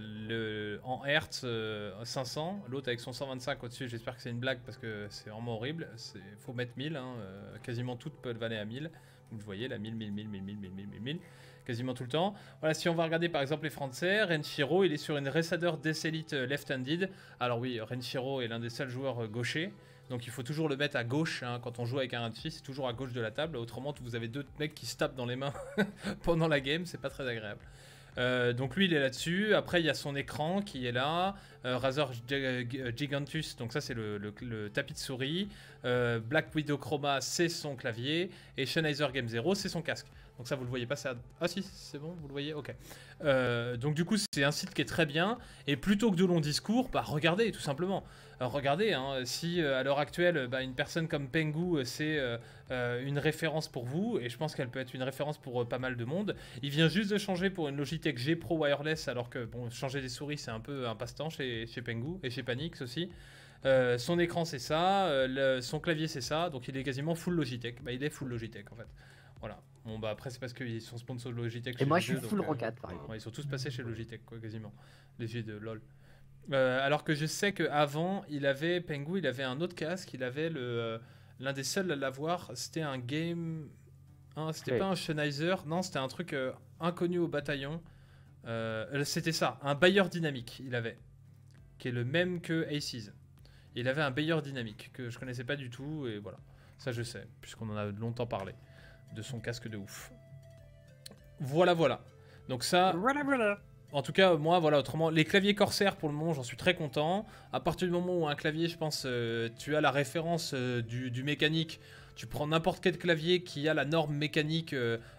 en Hertz 500, l'autre avec son 125 au-dessus. J'espère que c'est une blague parce que c'est vraiment horrible. Il faut mettre 1000. Hein, quasiment toutes peuvent aller à 1000. Vous le voyez là, 1000, quasiment tout le temps. Voilà, si on va regarder par exemple les Français, Renshiro, il est sur une Resader Death Elite left-handed. Alors oui, Renshiro est l'un des seuls joueurs gauchers. Donc il faut toujours le mettre à gauche, hein, quand on joue avec un Renshi, c'est toujours à gauche de la table. Autrement, vous avez deux mecs qui se tapent dans les mains pendant la game, c'est pas très agréable. Donc lui il est là-dessus, après il y a son écran qui est là, Razer Gigantus, donc ça c'est le tapis de souris, Black Widow Chroma c'est son clavier, et Sennheiser Game Zero c'est son casque. Donc ça vous le voyez pas, ça... Ah si, c'est bon, vous le voyez, ok. Donc du coup c'est un site qui est très bien, et plutôt que de longs discours, bah regardez tout simplement. Regardez, hein, si à l'heure actuelle, bah, une personne comme Pengu, c'est une référence pour vous, et je pense qu'elle peut être une référence pour pas mal de monde. Il vient juste de changer pour une Logitech G Pro Wireless, alors que bon, changer des souris, c'est un peu un passe-temps chez Pengu, et chez Panix aussi. Son écran, c'est ça, son clavier, c'est ça, donc il est quasiment full Logitech. Bah, il est full Logitech, en fait. Voilà. Bon, bah après, c'est parce qu'ils sont sponsors de Logitech. Et moi, je suis full Rocat, par exemple. Ouais, ils sont tous passés chez Logitech, quoi, quasiment. Les jeux de LoL. Alors que je sais qu'avant, Pengu, il avait un autre casque, il avait l'un des seuls à l'avoir, c'était un game... Hein, c'était pas un Sennheiser, non, c'était un truc inconnu au bataillon. C'était ça, un Bayer dynamique, il avait, qui est le même que Aces. Il avait un Bayer dynamique, que je connaissais pas du tout, et voilà. Ça je sais, puisqu'on en a longtemps parlé, de son casque de ouf. Voilà. Donc ça... Voilà. En tout cas, moi, voilà, autrement, les claviers Corsair, pour le moment, j'en suis très content. À partir du moment où un clavier, je pense, tu as la référence du mécanique, tu prends n'importe quel clavier qui a la norme mécanique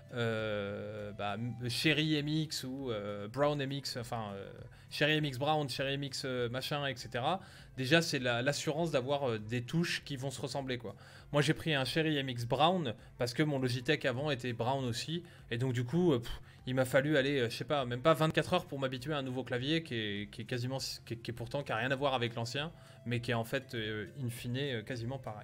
Cherry MX ou Brown MX, enfin, Cherry MX Brown, Cherry MX machin, etc. Déjà, c'est l'assurance d'avoir des touches qui vont se ressembler, quoi. Moi, j'ai pris un Cherry MX Brown parce que mon Logitech avant était Brown aussi. Et donc, du coup... il m'a fallu aller, je sais pas, même pas 24 heures pour m'habituer à un nouveau clavier qui est pourtant qui a rien à voir avec l'ancien, mais qui est en fait, in fine, quasiment pareil.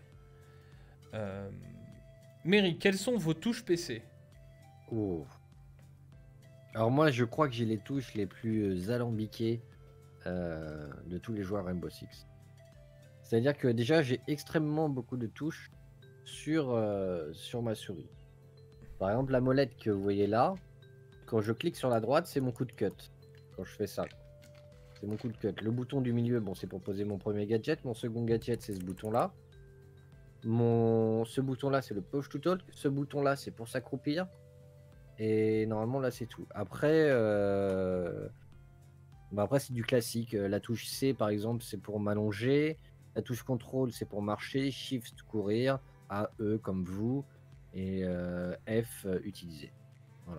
Mary, quelles sont vos touches PC? Oh. Alors moi, je crois que j'ai les touches les plus alambiquées de tous les joueurs Rainbow Six. C'est-à-dire que déjà, j'ai extrêmement beaucoup de touches sur ma souris. Par exemple, la molette que vous voyez là, quand je clique sur la droite, c'est mon coup de cut. Quand je fais ça, c'est mon coup de cut. Le bouton du milieu, bon, c'est pour poser mon premier gadget. Mon second gadget, c'est ce bouton-là. Ce bouton-là, c'est le push to talk. Ce bouton-là, c'est pour s'accroupir. Et normalement, là, c'est tout. Après, après c'est du classique. La touche C, par exemple, c'est pour m'allonger. La touche contrôle, c'est pour marcher. Shift, courir. A, E, comme vous. Et F, utiliser. Voilà.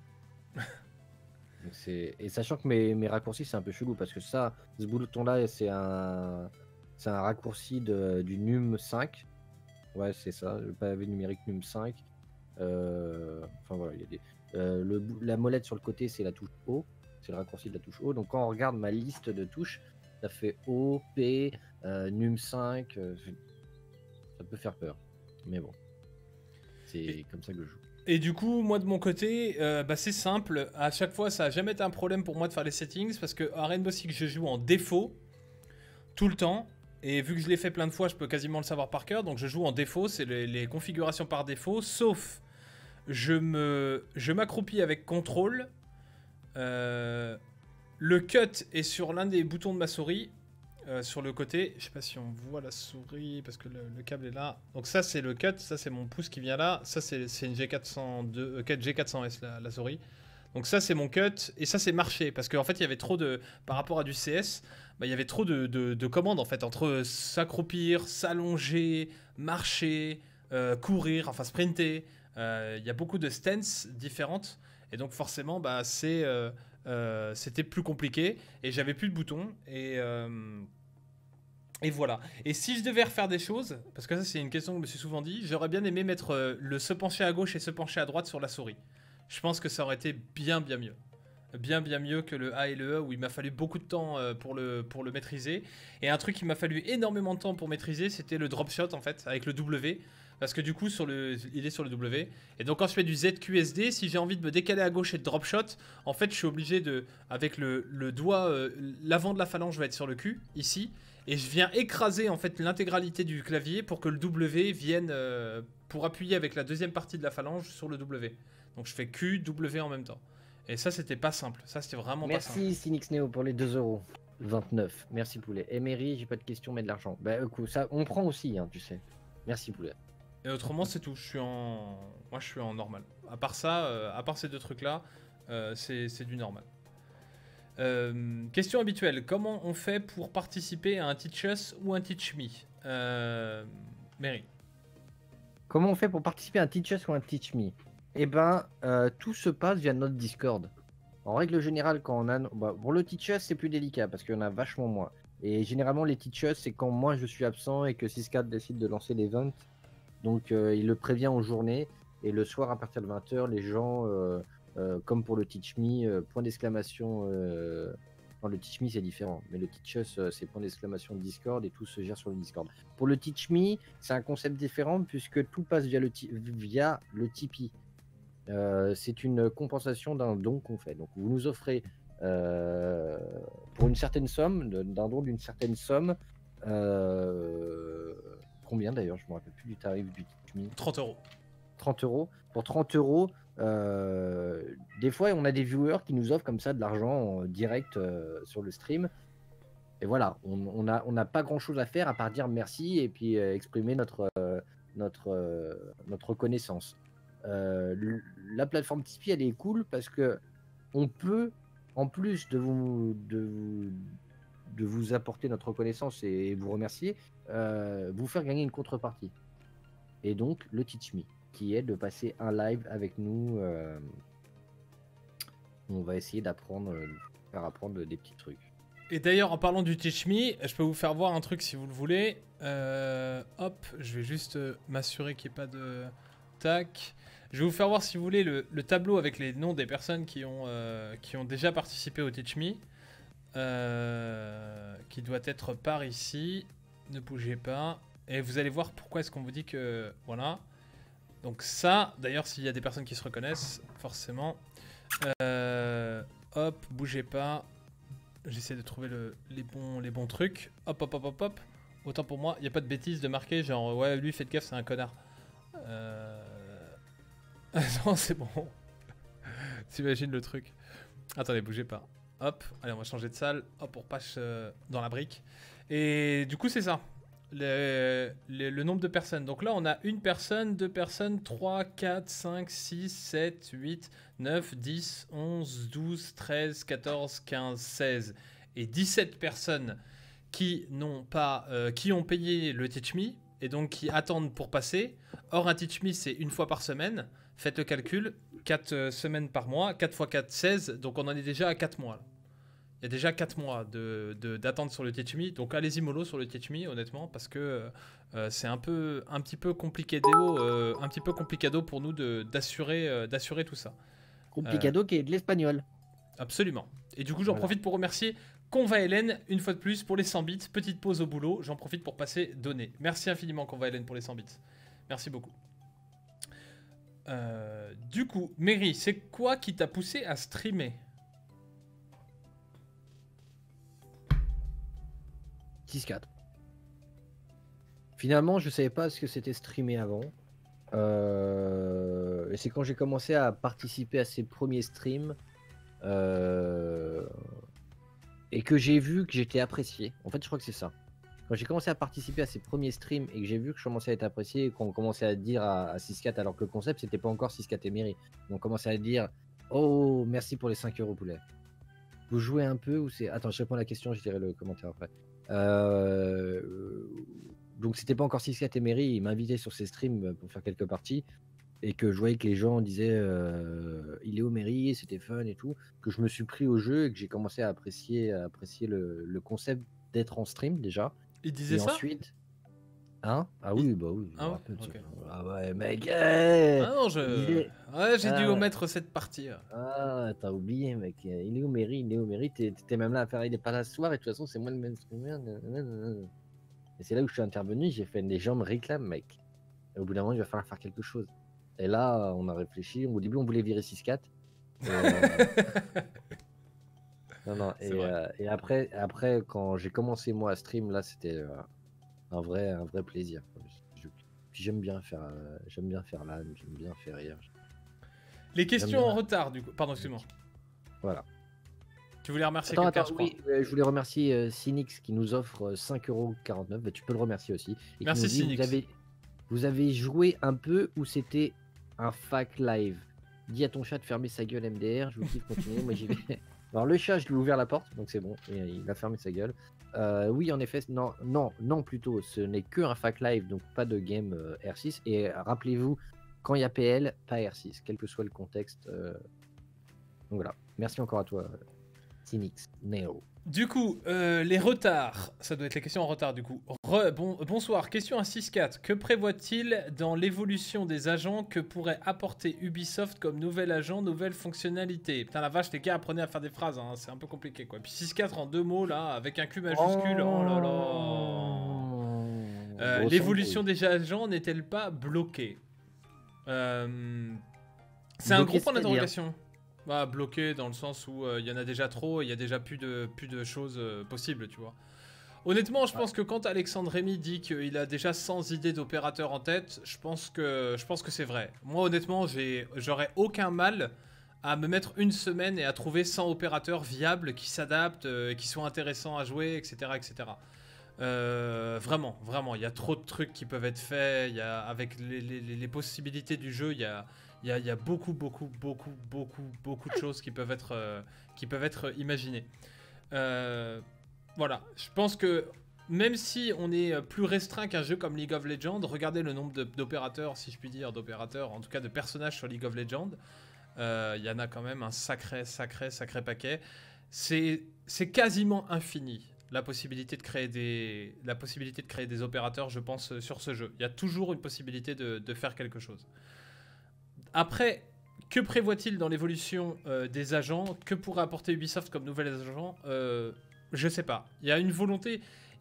Et sachant que mes raccourcis c'est un peu chelou parce que ce bouton là c'est un raccourci du NUM 5. Ouais, c'est ça, le pavé numérique NUM 5. Enfin voilà, il y a la molette sur le côté c'est la touche O, c'est le raccourci de la touche O. Donc quand on regarde ma liste de touches, ça fait O, P, NUM 5, ça peut faire peur. Mais bon, c'est comme ça que je joue. Et du coup, moi de mon côté, c'est simple. À chaque fois, ça a jamais été un problème pour moi de faire les settings parce que à Rainbow Six, je joue en défaut tout le temps. Et vu que je l'ai fait plein de fois, je peux quasiment le savoir par cœur. Donc je joue en défaut, c'est les configurations par défaut. Sauf, je m'accroupis avec contrôle. Le cut est sur l'un des boutons de ma souris. Sur le côté, je sais pas si on voit la souris parce que le câble est là. Donc ça c'est le cut, ça c'est mon pouce qui vient là. Ça c'est une G402, G400S la souris. Donc ça c'est mon cut et ça c'est marcher parce qu'en fait il y avait trop de, par rapport à du CS, il y avait trop de commandes en fait entre s'accroupir, s'allonger, marcher, courir, enfin sprinter. Il y a beaucoup de stances différentes et donc forcément c'était plus compliqué et j'avais plus de boutons et voilà. Et si je devais refaire des choses, parce que ça c'est une question que je me suis souvent dit, j'aurais bien aimé mettre le se pencher à gauche et se pencher à droite sur la souris. Je pense que ça aurait été bien mieux. Bien mieux que le A et le E où il m'a fallu beaucoup de temps pour le maîtriser. Et un truc qui m'a fallu énormément de temps pour maîtriser, c'était le drop shot en fait, avec le W. Parce que du coup, il est sur le W. Et donc quand je fais du ZQSD, si j'ai envie de me décaler à gauche et de drop shot, en fait je suis obligé de, avec le doigt, l'avant de la phalange va être sur le Q, ici. Et je viens écraser en fait l'intégralité du clavier pour que le W vienne, pour appuyer avec la deuxième partie de la phalange sur le W. Donc je fais Q, W en même temps. Et ça c'était pas simple, ça c'était vraiment pas simple. Merci Cynix Neo pour les 2,29€. Merci Poulet. Emery, j'ai pas de questions mais de l'argent. Bah écoute, ça on prend aussi, hein, tu sais. Merci Poulet. Et autrement c'est tout, moi je suis en normal. À part ça, à part ces deux trucs là, c'est du normal. Question habituelle, comment on fait pour participer à un Teach Us ou un Teach Me? Mary. Comment on fait pour participer à un Teach Us ou un Teach Me? Eh ben, tout se passe via notre Discord. En règle générale, quand on a... pour le Teach Us, c'est plus délicat parce qu'il y en a vachement moins. Et généralement, les Teach Us, c'est quand moi je suis absent et que 6-4 décide de lancer l'event. Donc, il le prévient en journée. Et le soir, à partir de 20h, les gens, comme pour le Teach Me, point d'exclamation... Non, le Teach Me, c'est différent. Mais le Teach Us, c'est point d'exclamation Discord et tout se gère sur le Discord. Pour le Teach Me, c'est un concept différent puisque tout passe via le Tipeee. C'est une compensation d'un don qu'on fait. Donc vous nous offrez pour une certaine somme, d'un don d'une certaine somme. Combien d'ailleurs? Je ne me rappelle plus du tarif du Teach Me. 30€. 30€. Pour 30€, des fois on a des viewers qui nous offrent comme ça de l'argent direct sur le stream. Et voilà, on n'a pas grand chose à faire à part dire merci et puis exprimer notre reconnaissance. La plateforme Tipeee elle est cool parce que on peut, en plus de vous apporter notre reconnaissance et vous remercier, vous faire gagner une contrepartie. Et donc le Teach Me, qui est de passer un live avec nous. On va essayer faire apprendre des petits trucs. Et d'ailleurs, en parlant du Teach Me, je peux vous faire voir un truc si vous le voulez. Hop, je vais juste m'assurer qu'il n'y ait pas de... Tac. Je vais vous faire voir, si vous voulez, le tableau avec les noms des personnes qui ont déjà participé au Teach Me. Qui doit être par ici. Ne bougez pas. Et vous allez voir pourquoi est-ce qu'on vous dit que... Voilà. Donc ça, d'ailleurs, s'il y a des personnes qui se reconnaissent, forcément. Hop, bougez pas. J'essaie de trouver les bons trucs. Hop, hop, hop, hop, hop. Autant pour moi, il n'y a pas de bêtises de marquer, genre, ouais, lui, faites gaffe, c'est un connard. Non, c'est bon. T'imagines le truc. Attendez, bougez pas. Hop, allez, on va changer de salle. Hop, on repasse dans la brique. Et du coup, c'est ça. Le nombre de personnes. Donc là, on a une personne, deux personnes, 3, 4, 5, 6, 7, 8, 9, 10, 11, 12, 13, 14, 15, 16 et 17 personnes qui ont payé le Teach Me et donc qui attendent pour passer. Or, un Teach Me, c'est une fois par semaine. Faites le calcul, 4 semaines par mois, 4 x 4, 16, donc on en est déjà à 4 mois. Là. Il y a déjà 4 mois d'attente sur le Teach Me, donc allez-y mollo sur le Teach Me, honnêtement, parce que c'est un petit peu complicado pour nous d'assurer tout ça. Complicado qui est de l'espagnol. Absolument. Et du coup, j'en profite pour remercier Conva Hélène, une fois de plus, pour les 100 bits. Petite pause au boulot, j'en profite pour passer donner. Merci infiniment Conva Hélène pour les 100 bits. Merci beaucoup. Du coup, Mary, c'est quoi qui t'a poussé à streamer? 6-4. Finalement, je savais pas ce que c'était streamer avant. Et c'est quand j'ai commencé à participer à ces premiers streams et que j'ai vu que j'étais apprécié. En fait, je crois que c'est ça. Quand j'ai commencé à participer à ces premiers streams et que j'ai vu que je commençais à être apprécié et qu'on commençait à dire à 6-4, alors que le concept c'était pas encore 6-4 et Mary. On commençait à dire oh merci pour les 5 euros poulet. Vous jouez un peu ou c'est. Attends, je réponds à la question, je dirai le commentaire après. Donc c'était pas encore 6-4 et Mary, il m'invitait sur ses streams pour faire quelques parties et que je voyais que les gens disaient il est où Mary, c'était fun et tout, que je me suis pris au jeu et que j'ai commencé à apprécier le concept d'être en stream déjà. Il disait Et ça? ensuite, hein? Ah oui, bah oui. je me Ah ouais, rappelle de ça. ok. Ah ouais, mec. Ah non, il j'ai dû Ah. omettre cette partie. Ah, t'as oublié, mec. Il est où Mary, il est où Mary. T'étais même là à faire, il est pas là ce soir et de toute façon, c'est moi le même streamer. Nanana. Et c'est là où je suis intervenu, j'ai fait les gens me réclament, mec. Et au bout d'un moment, il va falloir faire quelque chose. Et là, on a réfléchi. Au début, on voulait virer 6-4. Et, non. C'est vrai. Et après, quand j'ai commencé moi à stream, là, c'était un vrai plaisir. Puis j'aime bien faire l'âne, j'aime bien faire rire. Les questions J'aime bien. en retard, du coup. Pardon, excuse-moi. Voilà. Tu voulais remercier Attends, quelqu'un, je crois. oui, je voulais remercier Cynix qui nous offre 5,49 €. Bah, tu peux le remercier aussi. Et qui Merci, nous dit, Cynix. vous avez joué un peu ou c'était un fac live? Dis à ton chat de fermer sa gueule MDR, je vous kiffe, continuez, moi j'y vais. Alors le chat, je lui ai ouvert la porte, donc c'est bon, et il a fermé sa gueule. Oui, en effet, non, plutôt, ce n'est que un fac live, donc pas de game R6. Et rappelez-vous, quand il y a PL, pas R6, quel que soit le contexte. Donc voilà, merci encore à toi, Cynix, Neo. Du coup, les retards. Ça doit être les questions en retard, du coup. Bonsoir. Question à 6-4. Que prévoit-il dans l'évolution des agents que pourrait apporter Ubisoft comme nouvel agent, nouvelle fonctionnalité? Putain, la vache, les gars, apprenez à faire des phrases. Hein, c'est un peu compliqué, quoi. Puis 6-4 en 2 mots, là, avec un Q majuscule. Oh là là. L'évolution des agents n'est-elle pas bloquée? C'est un Bloquée, gros point c'est-à-dire d'interrogation. Bah, bloqué dans le sens où il y en a déjà trop, il y a déjà plus de choses possibles, tu vois. Honnêtement, je pense que quand Alexandre Rémy dit qu'il a déjà 100 idées d'opérateurs en tête, je pense que c'est vrai. Moi, honnêtement, j'aurais aucun mal à me mettre une semaine et à trouver 100 opérateurs viables qui s'adaptent, qui sont intéressants à jouer, etc., etc. Vraiment, il y a trop de trucs qui peuvent être faits. Avec les possibilités du jeu, il y a beaucoup de choses qui peuvent être imaginées. Voilà, je pense que même si on est plus restreint qu'un jeu comme League of Legends, regardez le nombre d'opérateurs, si je puis dire, en tout cas de personnages sur League of Legends. Il y en a quand même un sacré paquet. C'est quasiment infini. La possibilité de créer des opérateurs, je pense, sur ce jeu. Il y a toujours une possibilité de faire quelque chose. Après, que prévoit-il dans l'évolution des agents? Que pourrait apporter Ubisoft comme nouvel agent? Je sais pas. Il y a une volonté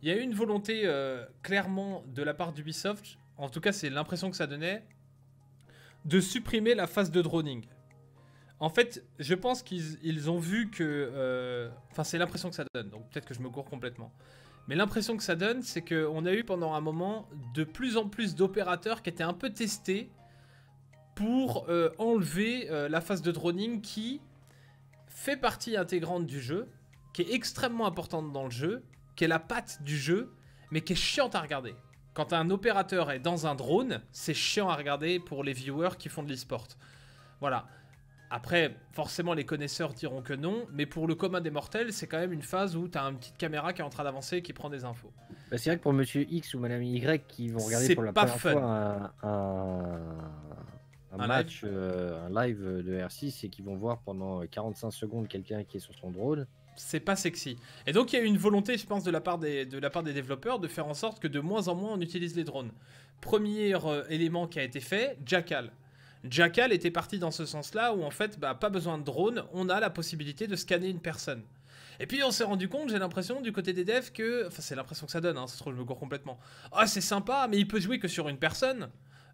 clairement de la part d'Ubisoft, en tout cas c'est l'impression que ça donnait, de supprimer la phase de droning. En fait, je pense qu'ils ont vu que... Enfin, c'est l'impression que ça donne, donc peut-être que je me gourre complètement. Mais l'impression que ça donne, c'est qu'on a eu pendant un moment de plus en plus d'opérateurs qui étaient un peu testés pour enlever la phase de droning qui fait partie intégrante du jeu, qui est extrêmement importante dans le jeu, qui est la patte du jeu, mais qui est chiante à regarder. Quand un opérateur est dans un drone, c'est chiant à regarder pour les viewers qui font de l'e-sport. Voilà. Après, forcément, les connaisseurs diront que non, mais pour le commun des mortels, c'est quand même une phase où tu as une petite caméra qui est en train d'avancer et qui prend des infos. Bah, c'est vrai que pour Monsieur X ou Madame Y qui vont regarder C'est pour la pas première fun. fois un match, un live de R6 et qui vont voir pendant 45 secondes quelqu'un qui est sur son drone. C'est pas sexy. Et donc il y a eu une volonté, je pense, de la part des développeurs de faire en sorte que de moins en moins on utilise les drones. Premier élément qui a été fait, Jackal. Jackal était parti dans ce sens-là où en fait, bah, pas besoin de drone, on a la possibilité de scanner une personne. Et puis on s'est rendu compte, j'ai l'impression, du côté des devs que... Enfin, c'est l'impression que ça donne, hein, ça se trouve, je me gourre complètement. Ah, c'est sympa, mais il peut jouer que sur une personne.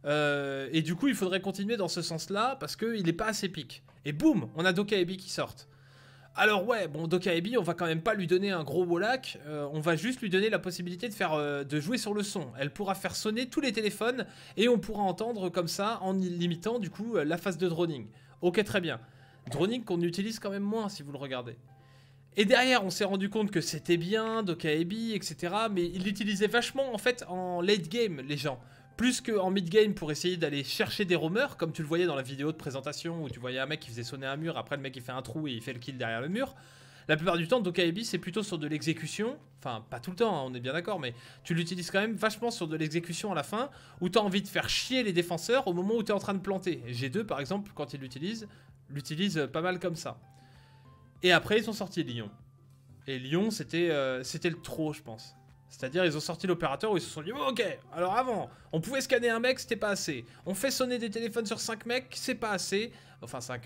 Et du coup, il faudrait continuer dans ce sens-là parce qu'il n'est pas assez pique. Et boum, on a Dokaebi qui sortent. Alors ouais, bon, Dokaebi, on va quand même pas lui donner un gros wallhack, on va juste lui donner la possibilité de jouer sur le son. Elle pourra faire sonner tous les téléphones et on pourra entendre comme ça en limitant du coup la phase de droning. Ok, très bien. Droning qu'on utilise quand même moins si vous le regardez. Et derrière, on s'est rendu compte que c'était bien, Dokaebi, etc. Mais ils l'utilisaient vachement en fait en late game, les gens. Plus qu'en mid-game pour essayer d'aller chercher des roamers, comme tu le voyais dans la vidéo de présentation où tu voyais un mec qui faisait sonner un mur, après le mec il fait un trou et il fait le kill derrière le mur. La plupart du temps, Dokaebi c'est plutôt sur de l'exécution, enfin pas tout le temps, hein, on est bien d'accord, mais tu l'utilises quand même vachement sur de l'exécution à la fin, où tu as envie de faire chier les défenseurs au moment où tu es en train de planter. Et G2 par exemple, quand il l'utilise pas mal comme ça. Et après ils ont sorti Lyon. Et Lyon c'était le trop je pense. C'est-à-dire, ils ont sorti l'opérateur où ils se sont dit oh, ok, alors avant, on pouvait scanner un mec, c'était pas assez. On fait sonner des téléphones sur 5 mecs, c'est pas assez. Enfin, 5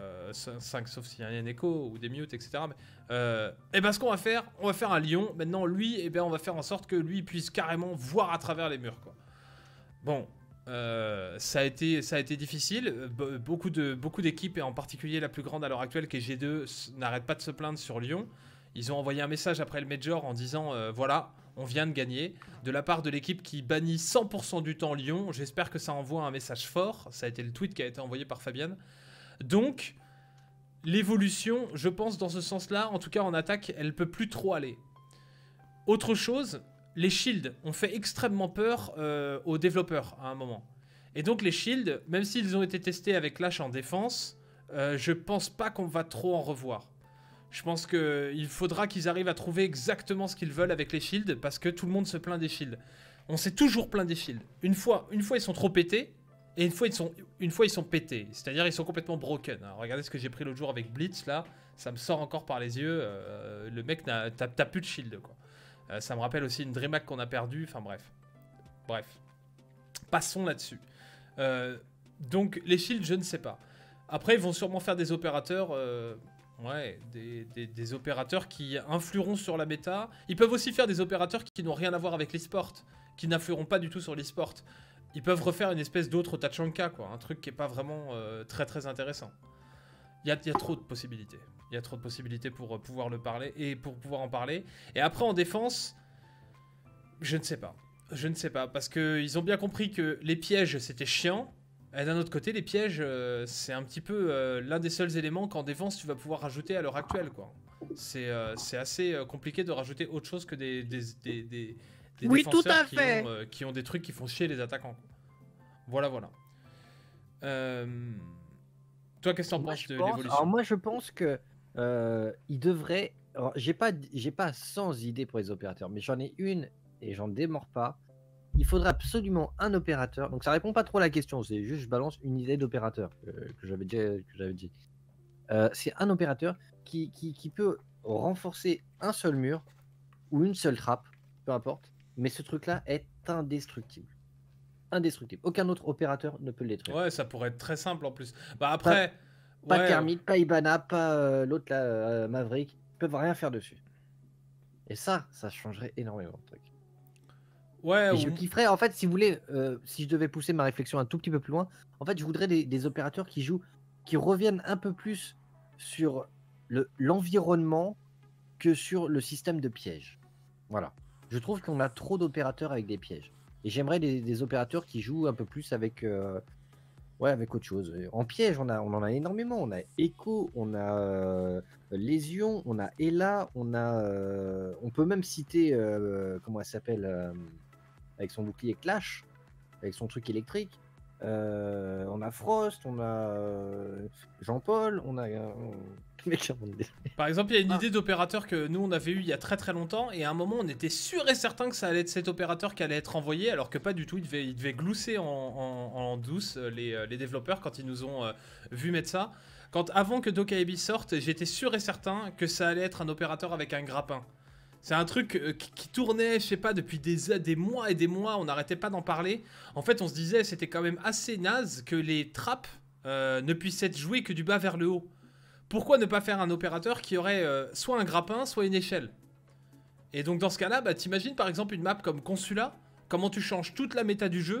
sauf s'il y a un écho ou des mutes, etc. Mais, et ben, ce qu'on va faire un lion. Maintenant, lui, et ben, on va faire en sorte que lui puisse carrément voir à travers les murs, quoi. Bon, ça a été difficile. Beaucoup d'équipes, et en particulier la plus grande à l'heure actuelle, qui est G2, n'arrêtent pas de se plaindre sur Lyon. Ils ont envoyé un message après le Major en disant voilà, on vient de gagner. De la part de l'équipe qui bannit 100% du temps Lyon, j'espère que ça envoie un message fort. Ça a été le tweet qui a été envoyé par Fabienne. Donc, l'évolution, je pense, dans ce sens-là, en tout cas en attaque, elle peut plus trop aller. Autre chose, les shields ont fait extrêmement peur aux développeurs à un moment. Et donc les shields, même s'ils ont été testés avec Lash en défense, je pense pas qu'on va trop en revoir. Je pense qu'il faudra qu'ils arrivent à trouver exactement ce qu'ils veulent avec les shields, parce que tout le monde se plaint des shields. On s'est toujours plaint des shields. Une fois ils sont trop pétés, et une fois ils sont pétés. C'est-à-dire ils sont complètement broken. Alors, regardez ce que j'ai pris l'autre jour avec Blitz, là. Ça me sort encore par les yeux. Le mec, t'as plus de shield, quoi. Ça me rappelle aussi une DreamHack qu'on a perdue. Enfin, bref. Passons là-dessus. Donc, les shields, je ne sais pas. Après, ils vont sûrement faire des opérateurs... Ouais, des opérateurs qui influeront sur la méta. Ils peuvent aussi faire des opérateurs qui n'ont rien à voir avec l'e-sport, qui n'influeront pas du tout sur l'e-sport. Ils peuvent refaire une espèce d'autre Tachanka, quoi, un truc qui est pas vraiment très très intéressant. Il y a trop de possibilités. Il y a trop de possibilités pour pouvoir le parler et pour pouvoir en parler. Et après en défense, je ne sais pas. Je ne sais pas, parce qu'ils ont bien compris que les pièges c'était chiant. Et d'un autre côté, les pièges, c'est un petit peu l'un des seuls éléments qu'en défense tu vas pouvoir rajouter à l'heure actuelle, quoi. C'est assez compliqué de rajouter autre chose que des oui, défenseurs tout à fait. qui ont des trucs qui font chier les attaquants, quoi. Voilà. Toi, qu'est-ce que t'en penses de l'évolution? Alors moi, je pense que il devrait. Alors, j'ai pas 100 idées pour les opérateurs, mais j'en ai une et j'en démords pas. Il faudrait absolument un opérateur. Donc ça répond pas trop à la question, c'est juste je balance une idée d'opérateur que j'avais dit. C'est un opérateur qui peut renforcer un seul mur ou une seule trappe, peu importe. Mais ce truc-là est indestructible. Indestructible. Aucun autre opérateur ne peut le détruire. Ouais, ça pourrait être très simple en plus. Bah après... Pas Kermit, pas Ibana, pas l'autre là, Maverick. Ils peuvent rien faire dessus. Et ça changerait énormément le truc. Ouais, et je kifferais, en fait, si vous voulez, si je devais pousser ma réflexion un tout petit peu plus loin, en fait, je voudrais des opérateurs qui reviennent un peu plus sur l'environnement que sur le système de pièges. Voilà. Je trouve qu'on a trop d'opérateurs avec des pièges. Et j'aimerais des opérateurs qui jouent un peu plus avec, avec autre chose. En piège, on en a énormément. On a Echo, on a Lésion, on a Ella, on peut même citer, comment elle s'appelle avec son bouclier Clash, avec son truc électrique. On a Frost, on a Jean-Paul, on a... Par exemple, il y a une idée d'opérateur que nous on avait eu il y a très très longtemps, et à un moment on était sûr et certain que ça allait être cet opérateur qui allait être envoyé, alors que pas du tout. Il devait glousser en douce les développeurs quand ils nous ont vu mettre ça. Avant que Dokaebi sorte, j'étais sûr et certain que ça allait être un opérateur avec un grappin. C'est un truc qui tournait, je sais pas, depuis des mois et des mois, on n'arrêtait pas d'en parler. En fait, on se disait, c'était quand même assez naze que les trappes ne puissent être jouées que du bas vers le haut. Pourquoi ne pas faire un opérateur qui aurait soit un grappin, soit une échelle? Et donc dans ce cas-là, bah, t'imagines par exemple une map comme Consulat, comment tu changes toute la méta du jeu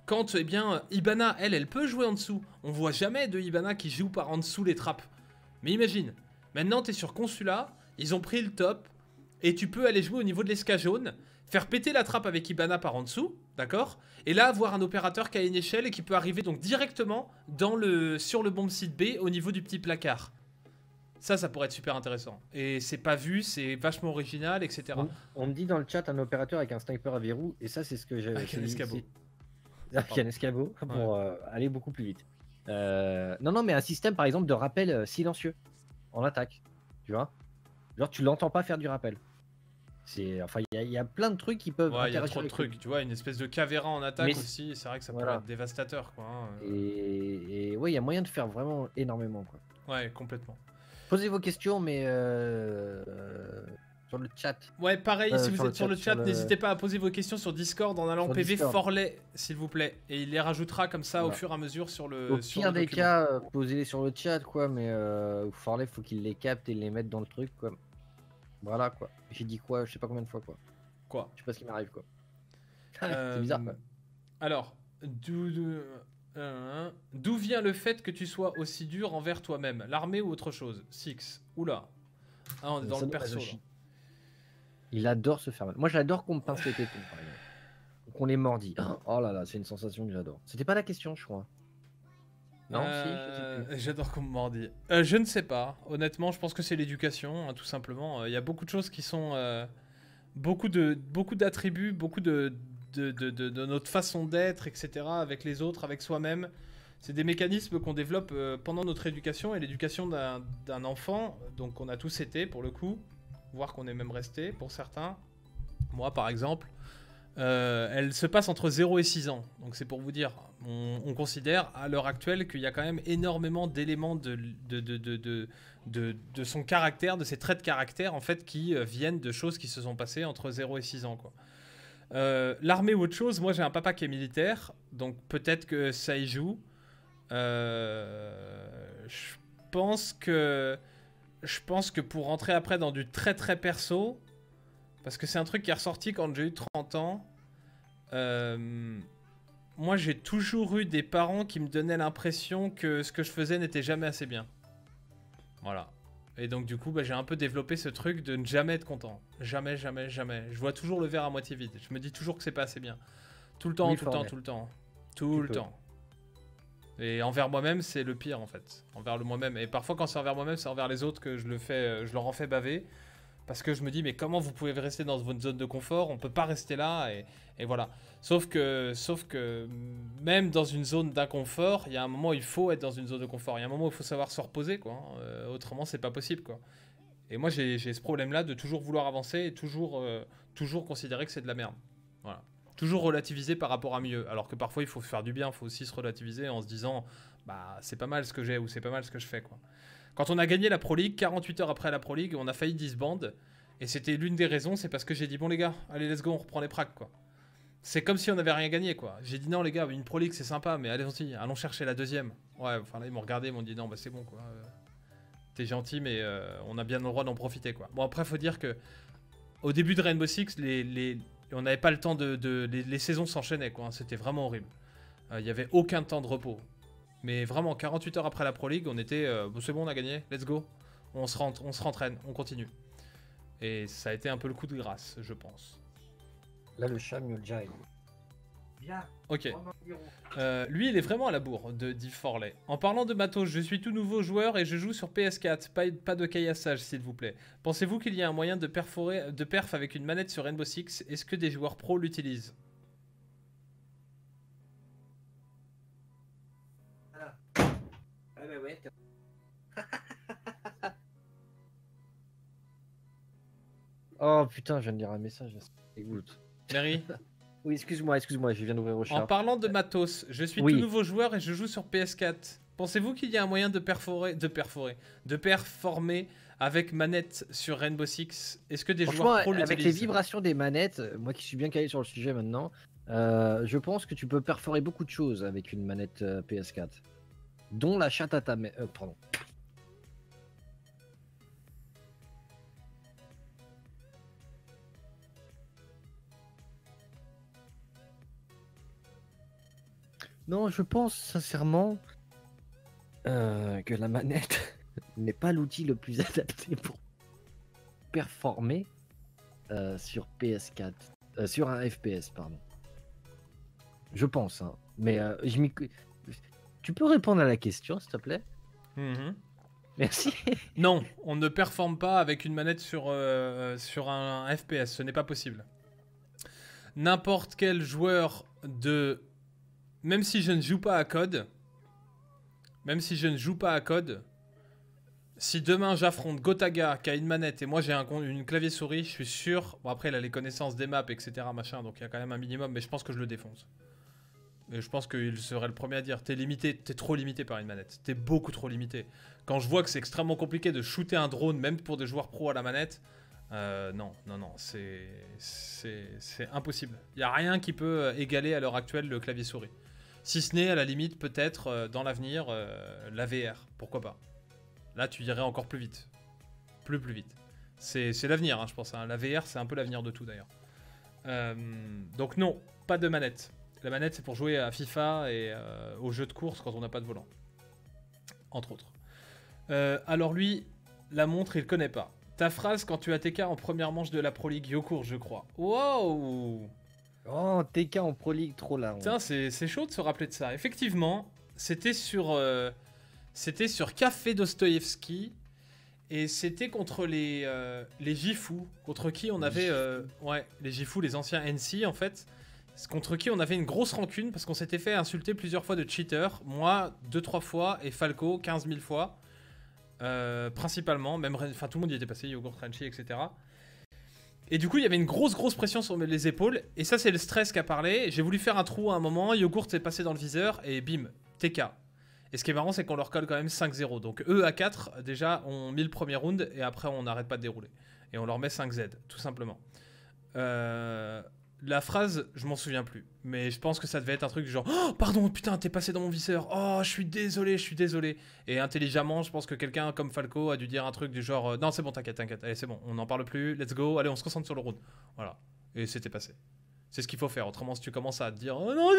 quand eh bien Hibana, elle peut jouer en dessous. On voit jamais de Hibana qui joue par en dessous les trappes. Mais imagine, maintenant t'es sur Consulat, ils ont pris le top, et tu peux aller jouer au niveau de l'esca jaune, faire péter la trappe avec Hibana par en dessous, d'accord? Et là avoir un opérateur qui a une échelle et qui peut arriver donc directement sur le bomb site B au niveau du petit placard. Ça pourrait être super intéressant. Et c'est pas vu, c'est vachement original, etc. On me dit dans le chat un opérateur avec un sniper à verrou, et ça c'est ce que j'ai. Avec un escabeau. Avec un escabeau pour aller beaucoup plus vite. Non, mais un système par exemple de rappel silencieux en attaque, tu vois. Genre tu l'entends pas faire du rappel. Enfin, il y a plein de trucs qui peuvent. Ouais, il y a interagir trop de avec trucs. Tu vois, une espèce de cavéra en attaque Mais aussi. C'est vrai que ça voilà. peut être dévastateur, quoi. Hein. Et ouais, il y a moyen de faire vraiment énormément, quoi. Ouais, complètement. Posez vos questions, mais sur le chat. Ouais, pareil, si vous sur êtes sur le chat, n'hésitez pas à poser vos questions sur Discord en allant Sur PV Discord. Forley, s'il vous plaît. Et il les rajoutera comme ça au Voilà. fur et à mesure sur le. Au sur pire le des document. cas, posez-les sur le chat, quoi, mais Forley, faut qu'il les capte et les mette dans le truc, quoi. Voilà, quoi. J'ai dit quoi, je sais pas combien de fois, quoi. Quoi Je sais pas ce qui m'arrive, quoi. C'est bizarre, quoi. Alors, d'où vient le fait que tu sois aussi dur envers toi-même? L'armée ou autre chose? Six. Oula. Ah, on est dans le perso. Là. Il adore se faire mal. Moi, j'adore qu'on me pince les tétons, par exemple. Qu'on les mordit. Oh là là, c'est une sensation que j'adore. C'était pas la question, je crois. Non, si, je sais plus. J'adore qu'on me mordit. Je ne sais pas. Honnêtement, je pense que c'est l'éducation, hein, tout simplement. Il y a beaucoup de choses qui sont... beaucoup d'attributs, beaucoup de notre façon d'être, etc. avec les autres, avec soi-même. C'est des mécanismes qu'on développe pendant notre éducation et l'éducation d'un enfant. Donc on a tous été, pour le coup. Voire qu'on est même resté, pour certains. Moi, par exemple... elle se passe entre 0 et 6 ans. Donc c'est pour vous dire, on considère à l'heure actuelle qu'il y a quand même énormément d'éléments de son caractère, de ses traits de caractère en fait qui viennent de choses qui se sont passées entre 0 et 6 ans quoi. L'armée ou autre chose, moi j'ai un papa qui est militaire, donc peut-être que ça y joue. Je pense que pour rentrer après dans du très très perso, parce que c'est un truc qui est ressorti quand j'ai eu 30 ans. Moi, j'ai toujours eu des parents qui me donnaient l'impression que ce que je faisais n'était jamais assez bien. Voilà. Et donc, du coup, j'ai un peu développé ce truc de ne jamais être content. Jamais, jamais, jamais. Je vois toujours le verre à moitié vide. Je me dis toujours que c'est pas assez bien. Tout le temps, Oui, tout le temps, tout le temps. Tout le temps. Et envers moi-même, c'est le pire, en fait. Envers le moi-même. Et parfois, quand c'est envers moi-même, c'est envers les autres que je leur en fais baver. Parce que je me dis, mais comment vous pouvez rester dans votre zone de confort? On peut pas rester là, et voilà. Sauf que même dans une zone d'inconfort, il y a un moment où il faut être dans une zone de confort. Il y a un moment où il faut savoir se reposer, quoi. Autrement, c'est pas possible, quoi. Et moi, j'ai ce problème-là de toujours vouloir avancer et toujours considérer que c'est de la merde. Voilà. Toujours relativiser par rapport à mieux. Alors que parfois, il faut faire du bien, il faut aussi se relativiser en se disant, bah, c'est pas mal ce que j'ai ou c'est pas mal ce que je fais, quoi. Quand on a gagné la Pro League, 48 heures après la Pro League, on a failli disband. Et c'était l'une des raisons, c'est parce que j'ai dit, bon les gars, allez let's go, on reprend les pracs quoi. C'est comme si on n'avait rien gagné quoi. J'ai dit non les gars, une Pro League c'est sympa, mais allez-y, allons chercher la deuxième. Ouais, enfin là ils m'ont regardé, ils m'ont dit non bah c'est bon quoi. T'es gentil mais on a bien le droit d'en profiter quoi. Bon après faut dire que au début de Rainbow Six, on n'avait pas le temps les saisons s'enchaînaient quoi. C'était vraiment horrible. Il n'y avait aucun temps de repos. Mais vraiment, 48 heures après la Pro League, on était... bon, c'est bon, on a gagné, let's go. On se rentraîne, on continue. Et ça a été un peu le coup de grâce, je pense. Là, le chat miaule déjà. Viens. Ok. Lui, il est vraiment à la bourre, dit Forley. En parlant de matos, je suis tout nouveau joueur et je joue sur PS4. Pas de caillassage, s'il vous plaît. Pensez-vous qu'il y a un moyen de perf avec une manette sur Rainbow Six? Est-ce que des joueurs pro l'utilisent? Oh putain, je viens de lire un message. Écoute. Mary? Oui, excuse-moi, je viens d'ouvrir au chat. En parlant de matos, je suis tout nouveau joueur et je joue sur PS4. Pensez-vous qu'il y a un moyen de performer avec manette sur Rainbow Six? Est-ce que des joueurs pro l'utilisent? Avec les vibrations des manettes, moi qui suis bien calé sur le sujet maintenant, je pense que tu peux perforer beaucoup de choses avec une manette PS4. Dont la chatte à ta mère. Pardon. Non, je pense sincèrement que la manette n'est pas l'outil le plus adapté pour performer sur PS4, sur un FPS, pardon. Je pense, hein. Mais tu peux répondre à la question, s'il te plaît? Mhm. Merci. Non, on ne performe pas avec une manette sur un FPS, ce n'est pas possible. N'importe quel joueur de... Même si je ne joue pas à code, si demain j'affronte Gotaga qui a une manette et moi j'ai une clavier souris, je suis sûr... Bon après il a les connaissances des maps, etc. machin, donc il y a quand même un minimum, mais je pense que je le défonce. Et je pense qu'il serait le premier à dire, t'es limité, t'es trop limité par une manette, t'es beaucoup trop limité. Quand je vois que c'est extrêmement compliqué de shooter un drone, même pour des joueurs pro à la manette, non, c'est impossible. Il n'y a rien qui peut égaler à l'heure actuelle le clavier souris. Si ce n'est à la limite peut-être dans l'avenir la VR, pourquoi pas. Là tu irais encore plus vite. Plus vite. C'est l'avenir hein, je pense. Hein. La VR c'est un peu l'avenir de tout d'ailleurs. Donc non, pas de manette. La manette c'est pour jouer à FIFA et aux jeux de course quand on n'a pas de volant. Entre autres. Alors lui, la montre il connaît pas. Ta phrase quand tu as TK en première manche de la Pro League Yokourt je crois. Wow. Oh, TK en Pro League, trop là. Putain, c'est chaud de se rappeler de ça. Effectivement, c'était sur Café Dostoïevski et c'était contre les Gifous, contre qui on avait ouais, les Gifous, les anciens NC en fait, contre qui on avait une grosse rancune parce qu'on s'était fait insulter plusieurs fois de cheater, moi 2-3 fois et Falco 15 000 fois principalement, même enfin tout le monde y était passé, Yogurt Crunchy, etc. Et du coup, il y avait une grosse pression sur les épaules. Et ça, c'est le stress qui a parlé. J'ai voulu faire un trou à un moment. Yogourt s'est passé dans le viseur. Et bim, TK. Et ce qui est marrant, c'est qu'on leur colle quand même 5-0. Donc eux, à 4, déjà, ont mis le premier round. Et après, on n'arrête pas de dérouler. Et on leur met 5Z, tout simplement. La phrase, je m'en souviens plus. Mais je pense que ça devait être un truc du genre oh, pardon, putain, t'es passé dans mon viseur. Oh, je suis désolé. Et intelligemment, je pense que quelqu'un comme Falco a dû dire un truc du genre non, c'est bon, t'inquiète. Allez, c'est bon, on n'en parle plus. Let's go. Allez, on se concentre sur le round. Voilà. Et c'était passé. C'est ce qu'il faut faire. Autrement, si tu commences à te dire oh non,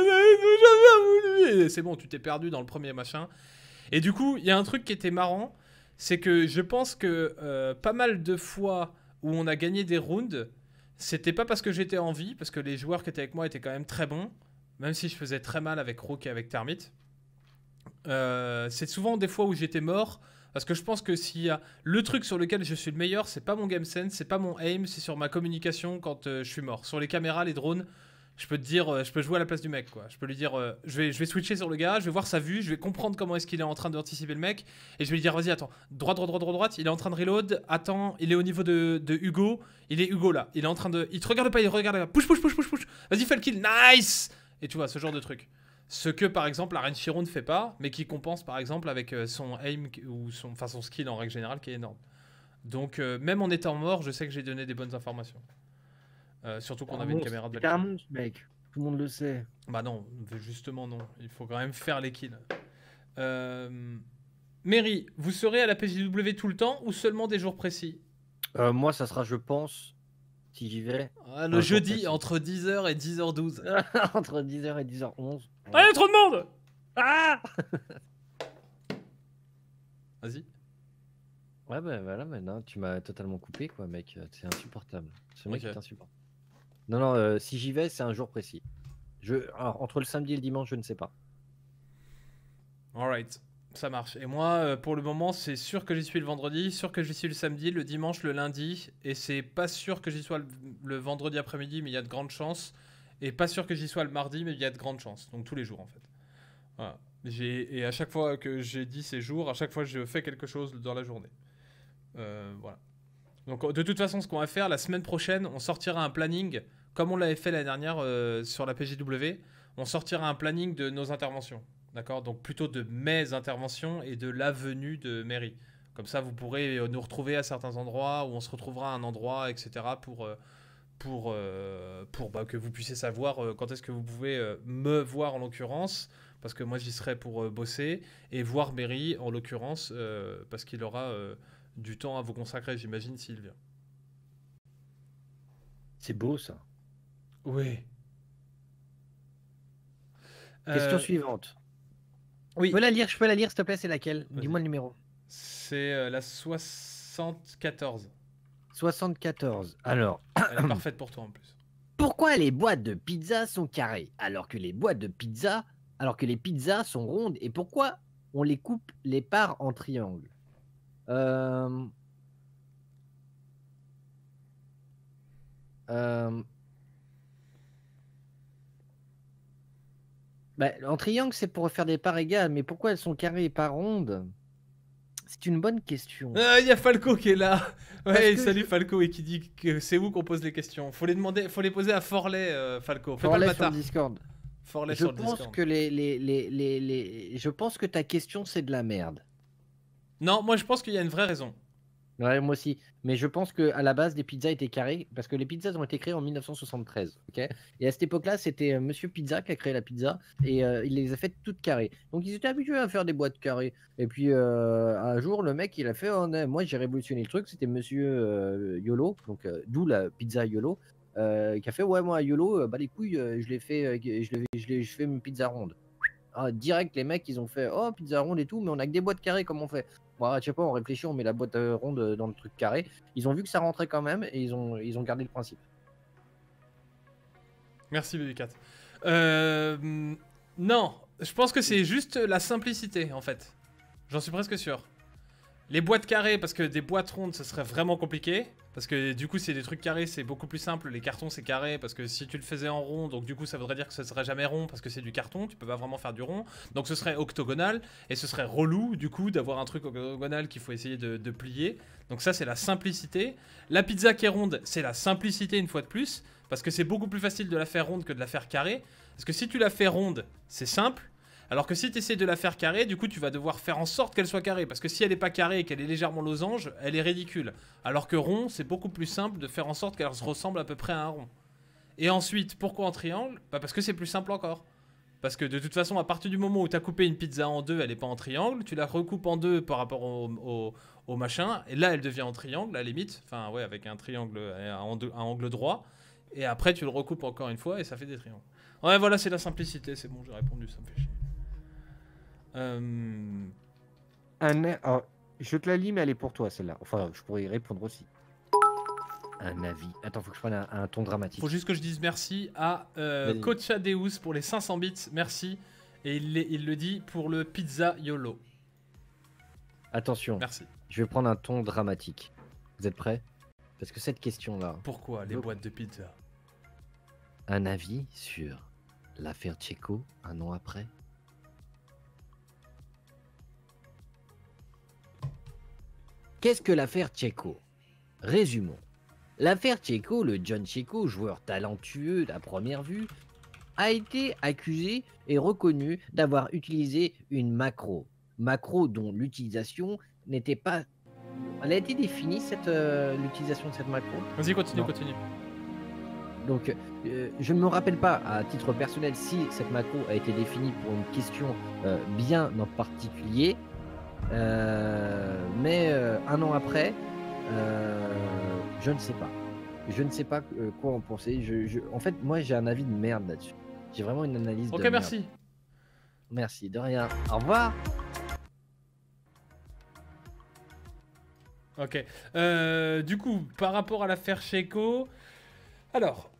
c'est bon, tu t'es perdu dans le premier machin. Et du coup, il y a un truc qui était marrant. C'est que je pense que pas mal de fois où on a gagné des rounds, c'était pas parce que j'étais en vie, parce que les joueurs qui étaient avec moi étaient quand même très bons, même si je faisais très mal avec Rook et avec Termite. C'est souvent des fois où j'étais mort, parce que je pense que s'il y a le truc sur lequel je suis le meilleur, c'est pas mon game sense, c'est pas mon aim, c'est sur ma communication quand je suis mort. Sur les caméras, les drones, je peux te dire, je peux jouer à la place du mec, quoi. Je peux lui dire, je vais switcher sur le gars, je vais voir sa vue, je vais comprendre comment est-ce qu'il est en train d'anticiper le mec, et je vais lui dire, vas-y, attends, droite, il est en train de reload, attends, il est au niveau de Hugo, il est Hugo là, il est en train de, il te regarde pas, il regarde pas, push, vas-y, fais le kill, nice. Et tu vois, ce genre de truc. Ce que par exemple la Renshiro ne fait pas, mais qui compense par exemple avec son aim ou son skill en règle générale qui est énorme. Donc même en étant mort, je sais que j'ai donné des bonnes informations. Surtout qu'on avait une caméra de Valkyrie. T'es un monstre, mec. Tout le monde le sait. Bah non, justement non. Il faut quand même faire les kills. Mary, vous serez à la PJW tout le temps ou seulement des jours précis? Moi, ça sera, je pense, si j'y vais. Le jeudi entre 10h et 10h12. Entre 10h et 10h11. Ah, il y a trop de monde. Ah. Vas-y. Ouais, bah voilà, maintenant, tu m'as totalement coupé, quoi, mec. C'est insupportable. Ce mec est insupportable. Non, si j'y vais, c'est un jour précis. Alors, entre le samedi et le dimanche, je ne sais pas. Alright, ça marche. Et moi, pour le moment, c'est sûr que j'y suis le vendredi, sûr que j'y suis le samedi, le dimanche, le lundi. Et c'est pas sûr que j'y sois le vendredi après-midi, mais il y a de grandes chances. Et pas sûr que j'y sois le mardi, mais il y a de grandes chances. Donc tous les jours, en fait. Voilà. Et à chaque fois que j'ai dit ces jours, à chaque fois, je fais quelque chose dans la journée. Voilà. Donc de toute façon, ce qu'on va faire, la semaine prochaine, on sortira un planning, comme on l'avait fait l'année dernière sur la PJW, on sortira un planning de nos interventions. D'accord? Donc plutôt de mes interventions et de la venue de Mary. Comme ça, vous pourrez nous retrouver à certains endroits, où on se retrouvera à un endroit, etc. pour que vous puissiez savoir quand est-ce que vous pouvez me voir en l'occurrence, parce que moi j'y serai pour bosser, et voir Mary en l'occurrence, parce qu'il aura du temps à vous consacrer, j'imagine, s'il vient. C'est beau, ça. Oui. Question suivante. Oui. Je peux la lire, s'il te plaît, c'est laquelle? Vas-y. Dis-moi le numéro. C'est la 74. 74. Alors, Elle est parfaite pour toi en plus. pourquoi les boîtes de pizza sont carrées alors que les pizzas sont rondes, et pourquoi on les coupe les parts en triangle? Euh... Euh... Bah, en triangle, c'est pour faire des parts égales, mais pourquoi elles sont carrées et pas rondes? C'est une bonne question. Il y a Falco qui est là. Parce Ouais, que salut Falco et qui dit que c'est vous qu'on pose les questions. Faut les poser à Forley, Falco. Fais pas le Forley sur bâtard. le Discord. Forley Je sur le pense Discord. que je pense que ta question, c'est de la merde. Non, moi je pense qu'il y a une vraie raison. Ouais, moi aussi. Mais je pense qu'à la base, les pizzas étaient carrées, parce que les pizzas ont été créées en 1973. Ok, et à cette époque-là, c'était Monsieur Pizza qui a créé la pizza, et il les a faites toutes carrées. Donc ils étaient habitués à faire des boîtes carrées. Et puis un jour, le mec, il a fait, oh, non, moi j'ai révolutionné le truc, c'était Monsieur YOLO, donc d'où la pizza YOLO, qui a fait, ouais, moi YOLO, bah les couilles, je fais une pizza ronde. Ah, direct, les mecs, ils ont fait, oh, pizza ronde et tout, mais on a que des boîtes carrées, comment on fait? Bon, je sais pas, on réfléchit, on met la boîte ronde dans le truc carré. Ils ont vu que ça rentrait quand même, et ils ont gardé le principe. Merci BB4. Non, je pense que c'est juste la simplicité en fait. J'en suis presque sûr. Les boîtes carrées, parce que des boîtes rondes, ce serait vraiment compliqué. Parce que du coup, c'est des trucs carrés, c'est beaucoup plus simple. Les cartons, c'est carré, parce que si tu le faisais en rond, donc du coup, ça voudrait dire que ce serait jamais rond, parce que c'est du carton, tu peux pas vraiment faire du rond. Donc ce serait octogonal, et ce serait relou, du coup, d'avoir un truc octogonal qu'il faut essayer de plier. Donc ça, c'est la simplicité. La pizza qui est ronde, c'est la simplicité une fois de plus, parce que c'est beaucoup plus facile de la faire ronde que de la faire carrée. Parce que si tu la fais ronde, c'est simple. Alors que si tu essaies de la faire carrée, du coup tu vas devoir faire en sorte qu'elle soit carrée. Parce que si elle n'est pas carrée et qu'elle est légèrement losange, elle est ridicule. Alors que rond, c'est beaucoup plus simple de faire en sorte qu'elle se ressemble à peu près à un rond. Et ensuite, pourquoi en triangle? Bah parce que c'est plus simple encore. Parce que de toute façon, à partir du moment où tu as coupé une pizza en deux, elle n'est pas en triangle. Tu la recoupes en deux par rapport au machin. Et là, elle devient en triangle, à la limite. Enfin, ouais, avec un triangle, un angle droit. Et après, tu le recoupes encore une fois et ça fait des triangles. Ouais, voilà, c'est la simplicité. C'est bon, j'ai répondu, ça me fait chier. Alors, je te la lis, mais elle est pour toi, celle-là. Enfin, je pourrais y répondre aussi. Un avis. Attends, faut que je prenne un ton dramatique. Faut juste que je dise merci à Vas-y. Cochadeus pour les 500 bits. Merci. Et il le dit pour le pizza YOLO. Attention, Merci. je vais prendre un ton dramatique. Vous êtes prêts? Parce que cette question-là, Pourquoi les Donc- boîtes de pizza? un avis sur l'affaire Tchéco un an après? Qu'est-ce que l'affaire Tchéco? Résumons. L'affaire Tchéco, le John Tchéco, joueur talentueux à première vue, a été accusé et reconnu d'avoir utilisé une macro. Macro dont l'utilisation n'était pas... Elle a été définie, l'utilisation de cette macro? Vas-y, continue, Non. continue. Donc, je ne me rappelle pas à titre personnel si cette macro a été définie pour une question bien en particulier, mais un an après, je ne sais pas. Je ne sais pas quoi en penser. En fait, moi, j'ai un avis de merde là-dessus. J'ai vraiment une analyse de Ok, merde. merci. Merci, de rien. Au revoir. Ok. Du coup, par rapport à l'affaire Checo, alors,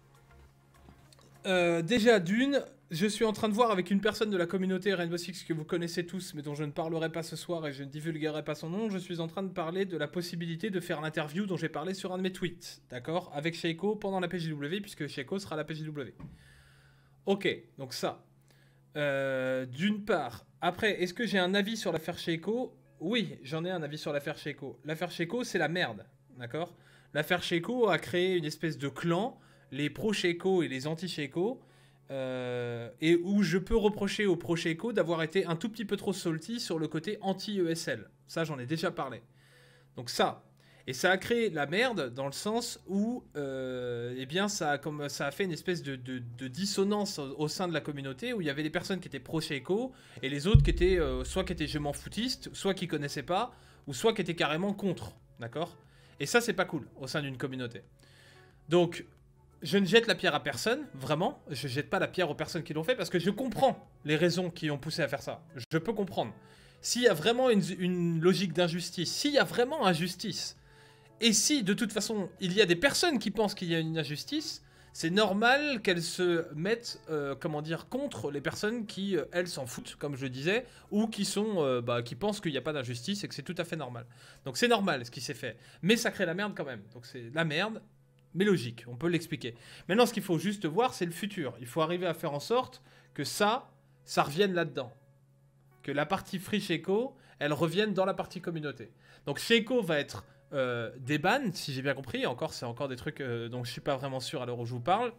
déjà d'une, je suis en train de voir avec une personne de la communauté Rainbow Six que vous connaissez tous, mais dont je ne parlerai pas ce soir et je ne divulguerai pas son nom. Je suis en train de parler de la possibilité de faire l'interview dont j'ai parlé sur un de mes tweets, d'accord, avec Checo pendant la PJW, puisque Checo sera à la PJW. Ok, donc ça. D'une part. Après, est-ce que j'ai un avis sur l'affaire Checo? Oui, j'en ai un avis sur l'affaire Checo. L'affaire Checo, c'est la merde, d'accord? L'affaire Checo a créé une espèce de clan, les pro-Checo et les anti-Checo, et où je peux reprocher aux pro-Checo d'avoir été un tout petit peu trop salty sur le côté anti-ESL. Ça, j'en ai déjà parlé. Donc ça. Et ça a créé la merde dans le sens où eh bien, ça a fait une espèce de dissonance au sein de la communauté où il y avait des personnes qui étaient pro-Checo et les autres qui étaient soit qui étaient je m'en foutistes, soit qui connaissaient pas, ou soit qui étaient carrément contre. D'accord? Et ça, c'est pas cool au sein d'une communauté. Donc, je ne jette la pierre à personne, vraiment. Je jette pas la pierre aux personnes qui l'ont fait parce que je comprends les raisons qui ont poussé à faire ça. Je peux comprendre. S'il y a vraiment une logique d'injustice, s'il y a vraiment injustice, et si de toute façon il y a des personnes qui pensent qu'il y a une injustice, c'est normal qu'elles se mettent, comment dire, contre les personnes qui, elles, s'en foutent, comme je le disais, ou qui sont, qui pensent qu'il n'y a pas d'injustice et que c'est tout à fait normal. Donc c'est normal ce qui s'est fait, mais ça crée la merde quand même. Donc c'est la merde. Mais logique, on peut l'expliquer. Maintenant, ce qu'il faut juste voir, c'est le futur. Il faut arriver à faire en sorte que ça revienne là-dedans. Que la partie free Sheiko, elle revienne dans la partie communauté. Donc Sheiko va être des bans, si j'ai bien compris. Encore, c'est encore des trucs dont je suis pas vraiment sûr à l'heure où je vous parle.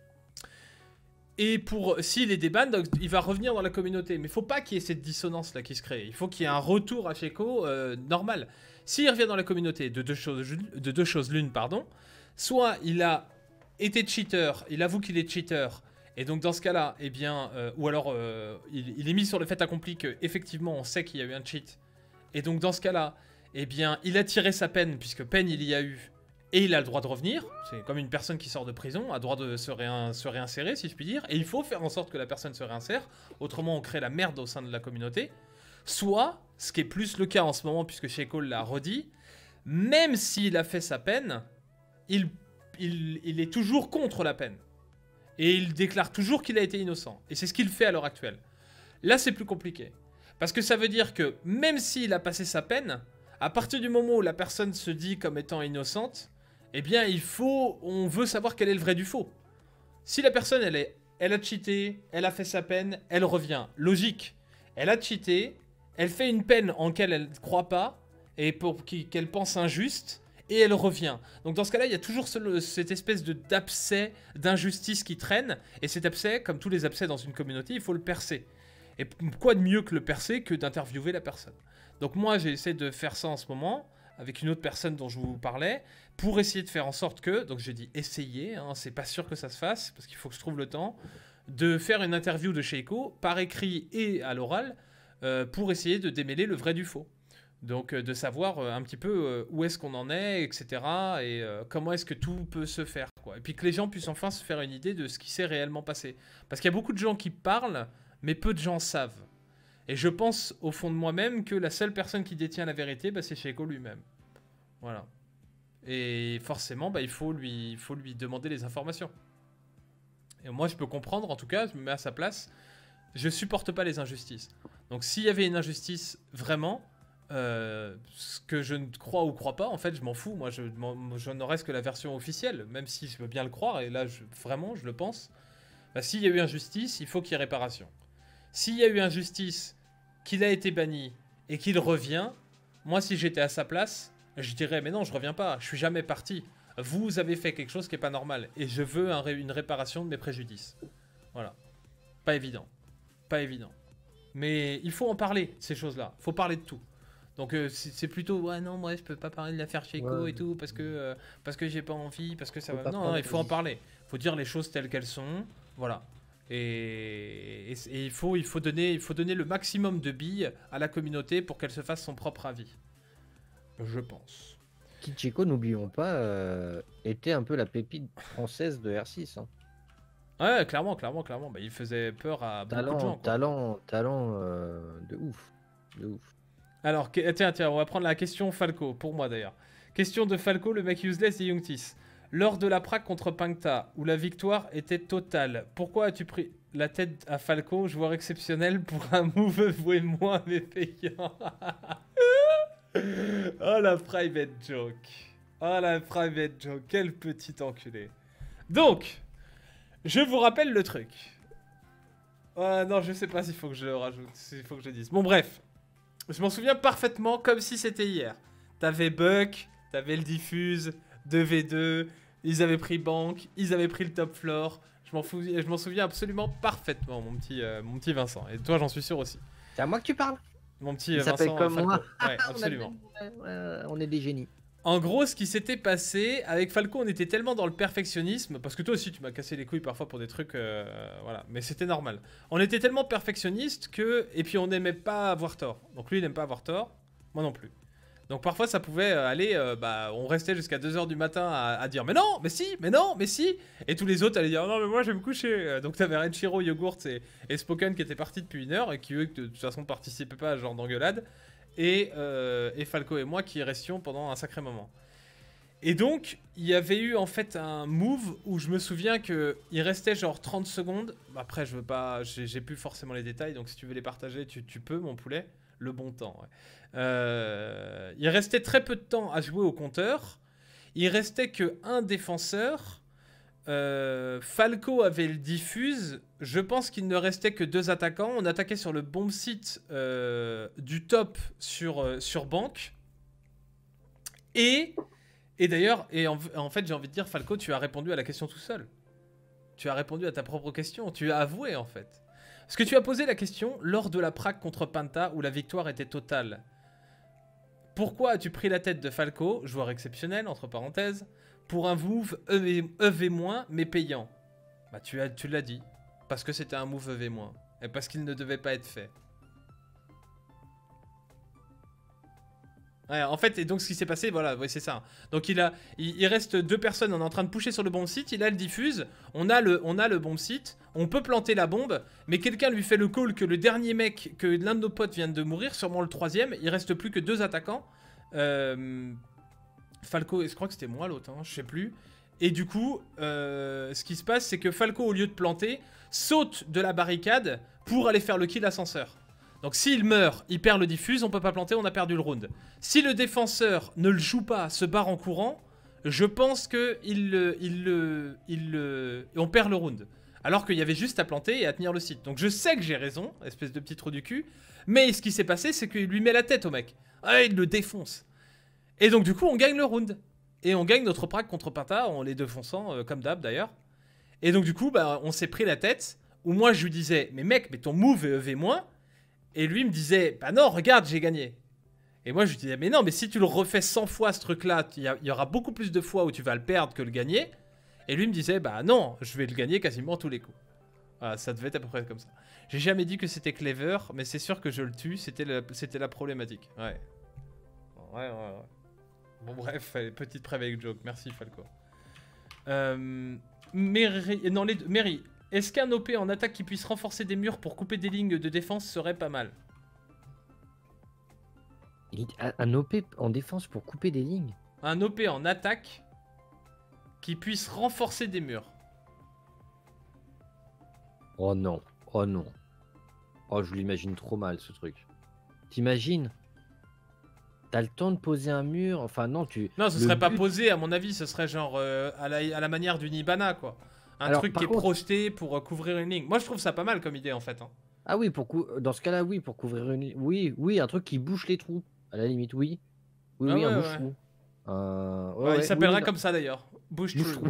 Et s'il est des bans, donc, il va revenir dans la communauté. Mais il faut pas qu'il y ait cette dissonance-là qui se crée. Il faut qu'il y ait un retour à Sheiko normal. S'il revient dans la communauté de deux choses l'une, pardon. Soit il a été cheater, il avoue qu'il est cheater, et donc dans ce cas-là, eh bien, ou alors il est mis sur le fait accompli qu'effectivement on sait qu'il y a eu un cheat, et donc dans ce cas-là, eh bien, il a tiré sa peine, puisque peine il y a eu, et il a le droit de revenir, c'est comme une personne qui sort de prison, a le droit de se réinsérer, si je puis dire, et il faut faire en sorte que la personne se réinsère, autrement on crée la merde au sein de la communauté, soit, ce qui est plus le cas en ce moment, puisque Sheiko l'a redit, même s'il a fait sa peine, il est toujours contre la peine. Et il déclare toujours qu'il a été innocent. Et c'est ce qu'il fait à l'heure actuelle. Là, c'est plus compliqué. Parce que ça veut dire que même s'il a passé sa peine, à partir du moment où la personne se dit comme étant innocente, eh bien, on veut savoir quel est le vrai du faux. Si la personne, elle a cheaté, elle a fait sa peine, elle revient. Logique. Elle a cheaté, elle fait une peine en laquelle elle ne croit pas, et qu'elle pense injuste, et elle revient. Donc dans ce cas-là, il y a toujours cette espèce d'abcès, d'injustice qui traîne. Et cet abcès, comme tous les abcès dans une communauté, il faut le percer. Et quoi de mieux que le percer que d'interviewer la personne. Donc moi, j'ai essayé de faire ça en ce moment, avec une autre personne dont je vous parlais, pour essayer de faire en sorte que, donc j'ai dit essayer, hein, c'est pas sûr que ça se fasse, parce qu'il faut que je trouve le temps, de faire une interview de Sheiko, par écrit et à l'oral, pour essayer de démêler le vrai du faux. Donc de savoir un petit peu où est-ce qu'on en est, etc. Et comment est-ce que tout peut se faire, quoi. Et puis que les gens puissent enfin se faire une idée de ce qui s'est réellement passé. Parce qu'il y a beaucoup de gens qui parlent, mais peu de gens savent. Et je pense au fond de moi-même que la seule personne qui détient la vérité, c'est Sheiko lui-même. Voilà. Et forcément, il faut lui demander les informations. Et moi, je peux comprendre, en tout cas, je me mets à sa place. Je supporte pas les injustices. Donc s'il y avait une injustice vraiment... ce que je ne crois ou crois pas, en fait, je m'en fous. Moi, je n'en reste que la version officielle, même si je veux bien le croire, et là, vraiment, je le pense. S'il y a eu injustice, il faut qu'il y ait réparation. S'il y a eu injustice, qu'il a été banni, et qu'il revient, moi, si j'étais à sa place, je dirais, mais non, je reviens pas, je suis jamais parti. Vous avez fait quelque chose qui est pas normal, et je veux une réparation de mes préjudices. Voilà. Pas évident. Pas évident. Mais il faut en parler, de ces choses-là. Il faut parler de tout. Donc c'est plutôt ouais non moi je peux pas parler de l'affaire Sheiko et tout parce que j'ai pas envie parce que ça va non il faut en parler, faut dire les choses telles qu'elles sont, voilà. Et il faut donner le maximum de billes à la communauté pour qu'elle se fasse son propre avis, je pense. Qui Sheiko, n'oublions pas, était un peu la pépite française de R6, hein. Ouais, clairement il faisait peur à beaucoup de gens, quoi. Talent de ouf. Alors, tiens, on va prendre la question Falco, pour moi d'ailleurs. Question de Falco, le mec useless et Youngtis. Lors de la praque contre Pangta, où la victoire était totale, pourquoi as-tu pris la tête à Falco, joueur exceptionnel, pour un move avoué moins mais payant? Oh la private joke. Quel petit enculé. Donc, je vous rappelle le truc. Non, je sais pas s'il faut que je le rajoute, s'il faut que je le dise. Bon, bref. Je m'en souviens parfaitement comme si c'était hier. T'avais Buck, t'avais le Diffuse, 2v2, ils avaient pris Bank, ils avaient pris le top floor. Je m'en souviens absolument parfaitement, mon petit Vincent. Et toi, j'en suis sûr aussi. C'est à moi que tu parles? Mon petit Il s'appelle Vincent comme Falco. moi. Ouais, absolument. On est des génies. En gros, ce qui s'était passé, avec Falco, on était tellement dans le perfectionnisme, parce que toi aussi, tu m'as cassé les couilles parfois pour des trucs, voilà, mais c'était normal. On était tellement perfectionniste que, et puis on n'aimait pas avoir tort. Donc lui, il n'aime pas avoir tort, moi non plus. Donc parfois ça pouvait aller, on restait jusqu'à 2h du matin à dire mais non, mais si, mais non, mais si. Et tous les autres allaient dire non mais moi je vais me coucher. Donc t'avais Renshiro, Yogurt et Spoken qui étaient partis depuis 1 heure et qui eux de toute façon participaient pas à ce genre d'engueulade. Et Falco et moi qui restions pendant un sacré moment. Et donc, il y avait eu en fait un move où je me souviens qu'il restait genre 30 secondes. Après, je veux pas, j'ai plus forcément les détails, donc si tu veux les partager, tu peux, mon poulet. Le bon temps, ouais. Il restait très peu de temps à jouer au compteur. Il restait que un défenseur. Falco avait le diffuse. Je pense qu'il ne restait que 2 attaquants. On attaquait sur le bomb site du top sur banque. Et d'ailleurs, en fait, j'ai envie de dire, Falco, tu as répondu à la question tout seul. Tu as répondu à ta propre question. Tu as avoué, en fait. Parce que tu as posé la question lors de la praque contre Panta où la victoire était totale. Pourquoi as-tu pris la tête de Falco, joueur exceptionnel, entre parenthèses, pour un move EV-, mais payant? Bah, tu l'as dit. Parce que c'était un move EV-. Et parce qu'il ne devait pas être fait. Ouais, en fait, et donc ce qui s'est passé, voilà, ouais, c'est ça. Donc il reste 2 personnes, on est en train de pusher sur le bomb site, il a le diffuse, on a le bomb site, on peut planter la bombe, mais quelqu'un lui fait le call que le dernier mec, que l'un de nos potes vient de mourir, sûrement le 3ème, il reste plus que 2 attaquants. Falco, je crois que c'était moi l'autre, hein, je sais plus. Et du coup, ce qui se passe, c'est que Falco, au lieu de planter, saute de la barricade pour aller faire le kill ascenseur. Donc s'il meurt, il perd le diffuse, on peut pas planter, on a perdu le round. Si le défenseur ne le joue pas, se barre en courant, je pense que on perd le round. Alors qu'il y avait juste à planter et à tenir le site. Donc je sais que j'ai raison, espèce de petit trou du cul. Mais ce qui s'est passé, c'est qu'il lui met la tête au mec. Ah, il le défonce. Et donc du coup, on gagne le round. Et on gagne notre praque contre Panta en les défonçant, comme d'hab d'ailleurs. Et donc du coup, bah, on s'est pris la tête. Où moi je lui disais, mais mec, mais ton move est EV-. Et lui me disait, bah non, regarde, j'ai gagné. Et moi je lui disais, mais non, mais si tu le refais 100 fois ce truc-là, il y aura beaucoup plus de fois où tu vas le perdre que le gagner. Et lui me disait, bah non, je vais le gagner quasiment tous les coups. Voilà, ça devait être à peu près comme ça. J'ai jamais dit que c'était clever, mais c'est sûr que je le tue, c'était la problématique. Ouais. Ouais. Bon bref, petite private joke, merci Falco. Mary, est-ce qu'un OP en attaque qui puisse renforcer des murs pour couper des lignes de défense serait pas mal? Un OP en défense pour couper des lignes? Un OP en attaque qui puisse renforcer des murs. Oh non, oh non. Oh, je l'imagine trop mal ce truc. T'imagines? T'as le temps de poser un mur, enfin non, Non, ce serait pas posé à mon avis, ce serait genre à la manière d'une Ibana quoi. Un truc qui est projeté pour couvrir une ligne. Moi je trouve ça pas mal comme idée en fait. Hein. Ah oui, dans ce cas-là, oui, pour couvrir une ligne. Oui, un truc qui bouche les trous, à la limite, oui. Oui, un bouche-trou. Il s'appellera comme ça d'ailleurs. Bouche-trou.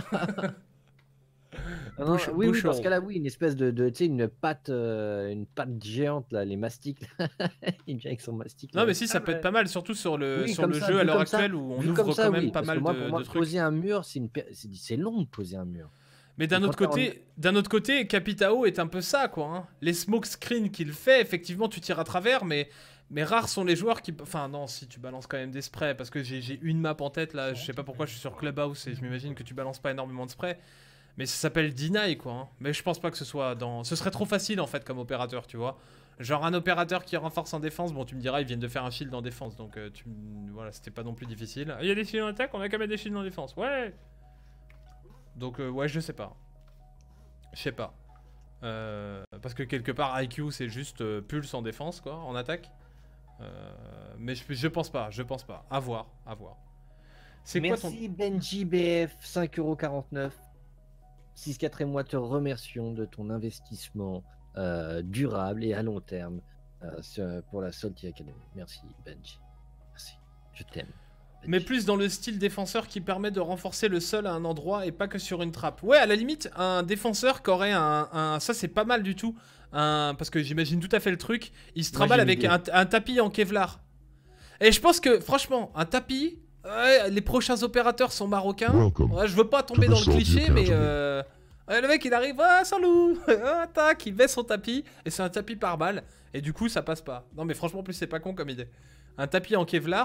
Oui, dans ce cas-là, oui, une espèce de tu sais, une patte géante, là, les mastiques. Il vient avec son mastic. Non, mais si, ça peut être pas mal, surtout sur le jeu à l'heure actuelle où on ouvre quand même pas mal de trucs. Poser un mur, c'est long de poser un mur. Mais d'un autre côté, Capitao est un peu ça, quoi. Hein. Les smoke screens qu'il fait, effectivement, tu tires à travers, mais rares sont les joueurs qui... Enfin, non, si, tu balances quand même des sprays, parce que j'ai une map en tête, là, je sais pas pourquoi je suis sur Clubhouse, et je m'imagine que tu balances pas énormément de sprays. Mais ça s'appelle Deny, quoi. Hein. Mais je pense pas que ce soit dans... Ce serait trop facile, en fait, comme opérateur, tu vois. Genre, un opérateur qui renforce en défense, bon, tu me diras, ils viennent de faire un shield en défense, donc, voilà, c'était pas non plus difficile. Il y a des shields en attaque, on a qu'à mettre des shields en défense, ouais. Donc, ouais, je sais pas. Je sais pas. Parce que quelque part, IQ, c'est juste pulse en défense, quoi, en attaque. Mais je pense pas, À voir. C'est quoi ton... Merci Benji BF, 5,49€. 6-4 et moi te remercions de ton investissement durable et à long terme pour la Salty Academy. Merci Benji. Merci. Je t'aime. Mais plus dans le style défenseur qui permet de renforcer le sol à un endroit et pas que sur une trappe. Ouais, à la limite, un défenseur qui aurait ça, c'est pas mal du tout. Parce que j'imagine tout à fait le truc. Il se trimballe avec un tapis en Kevlar. Et je pense que, franchement, un tapis... Ouais, les prochains opérateurs sont marocains. Ouais, je veux pas tomber dans le cliché, mais... Ouais, le mec, il arrive... Ah, salut. Tac, il met son tapis. Et c'est un tapis par balle. Et du coup, ça passe pas. Non, mais franchement, en plus, c'est pas con comme idée. Un tapis en Kevlar...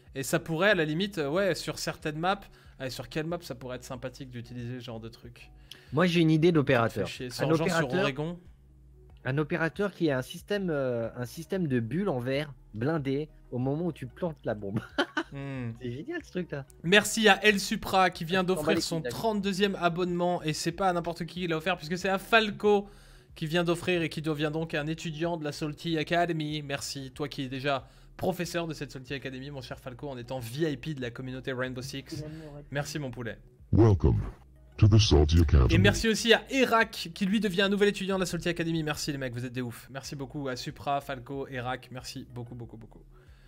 Et ça pourrait, à la limite, ouais, sur certaines maps. Allez, sur quelle map ça pourrait être sympathique d'utiliser ce genre de truc? Moi, j'ai une idée Fait d'opérateur. chier. Un Sur, genre sur opérateur, Oregon. un opérateur qui a un système de bulles en verre blindé au moment où tu plantes la bombe. Hmm. C'est génial ce truc là. Merci à El Supra qui vient Je t'en bats d'offrir les son couilles, 32e abonnement. Et c'est pas à n'importe qui qu'il l'a offert, puisque c'est à Falco qui vient d'offrir et qui devient donc un étudiant de la Salty Academy. Merci, toi qui es déjà professeur de cette Salty Academy, mon cher Falco, en étant VIP de la communauté Rainbow Six. Merci, mon poulet. Welcome to the Salty Et Academy. merci aussi à Erac qui lui devient un nouvel étudiant de la Salty Academy. Merci les mecs, vous êtes des oufs. Merci beaucoup à Supra, Falco, Erac. Merci beaucoup, beaucoup, beaucoup.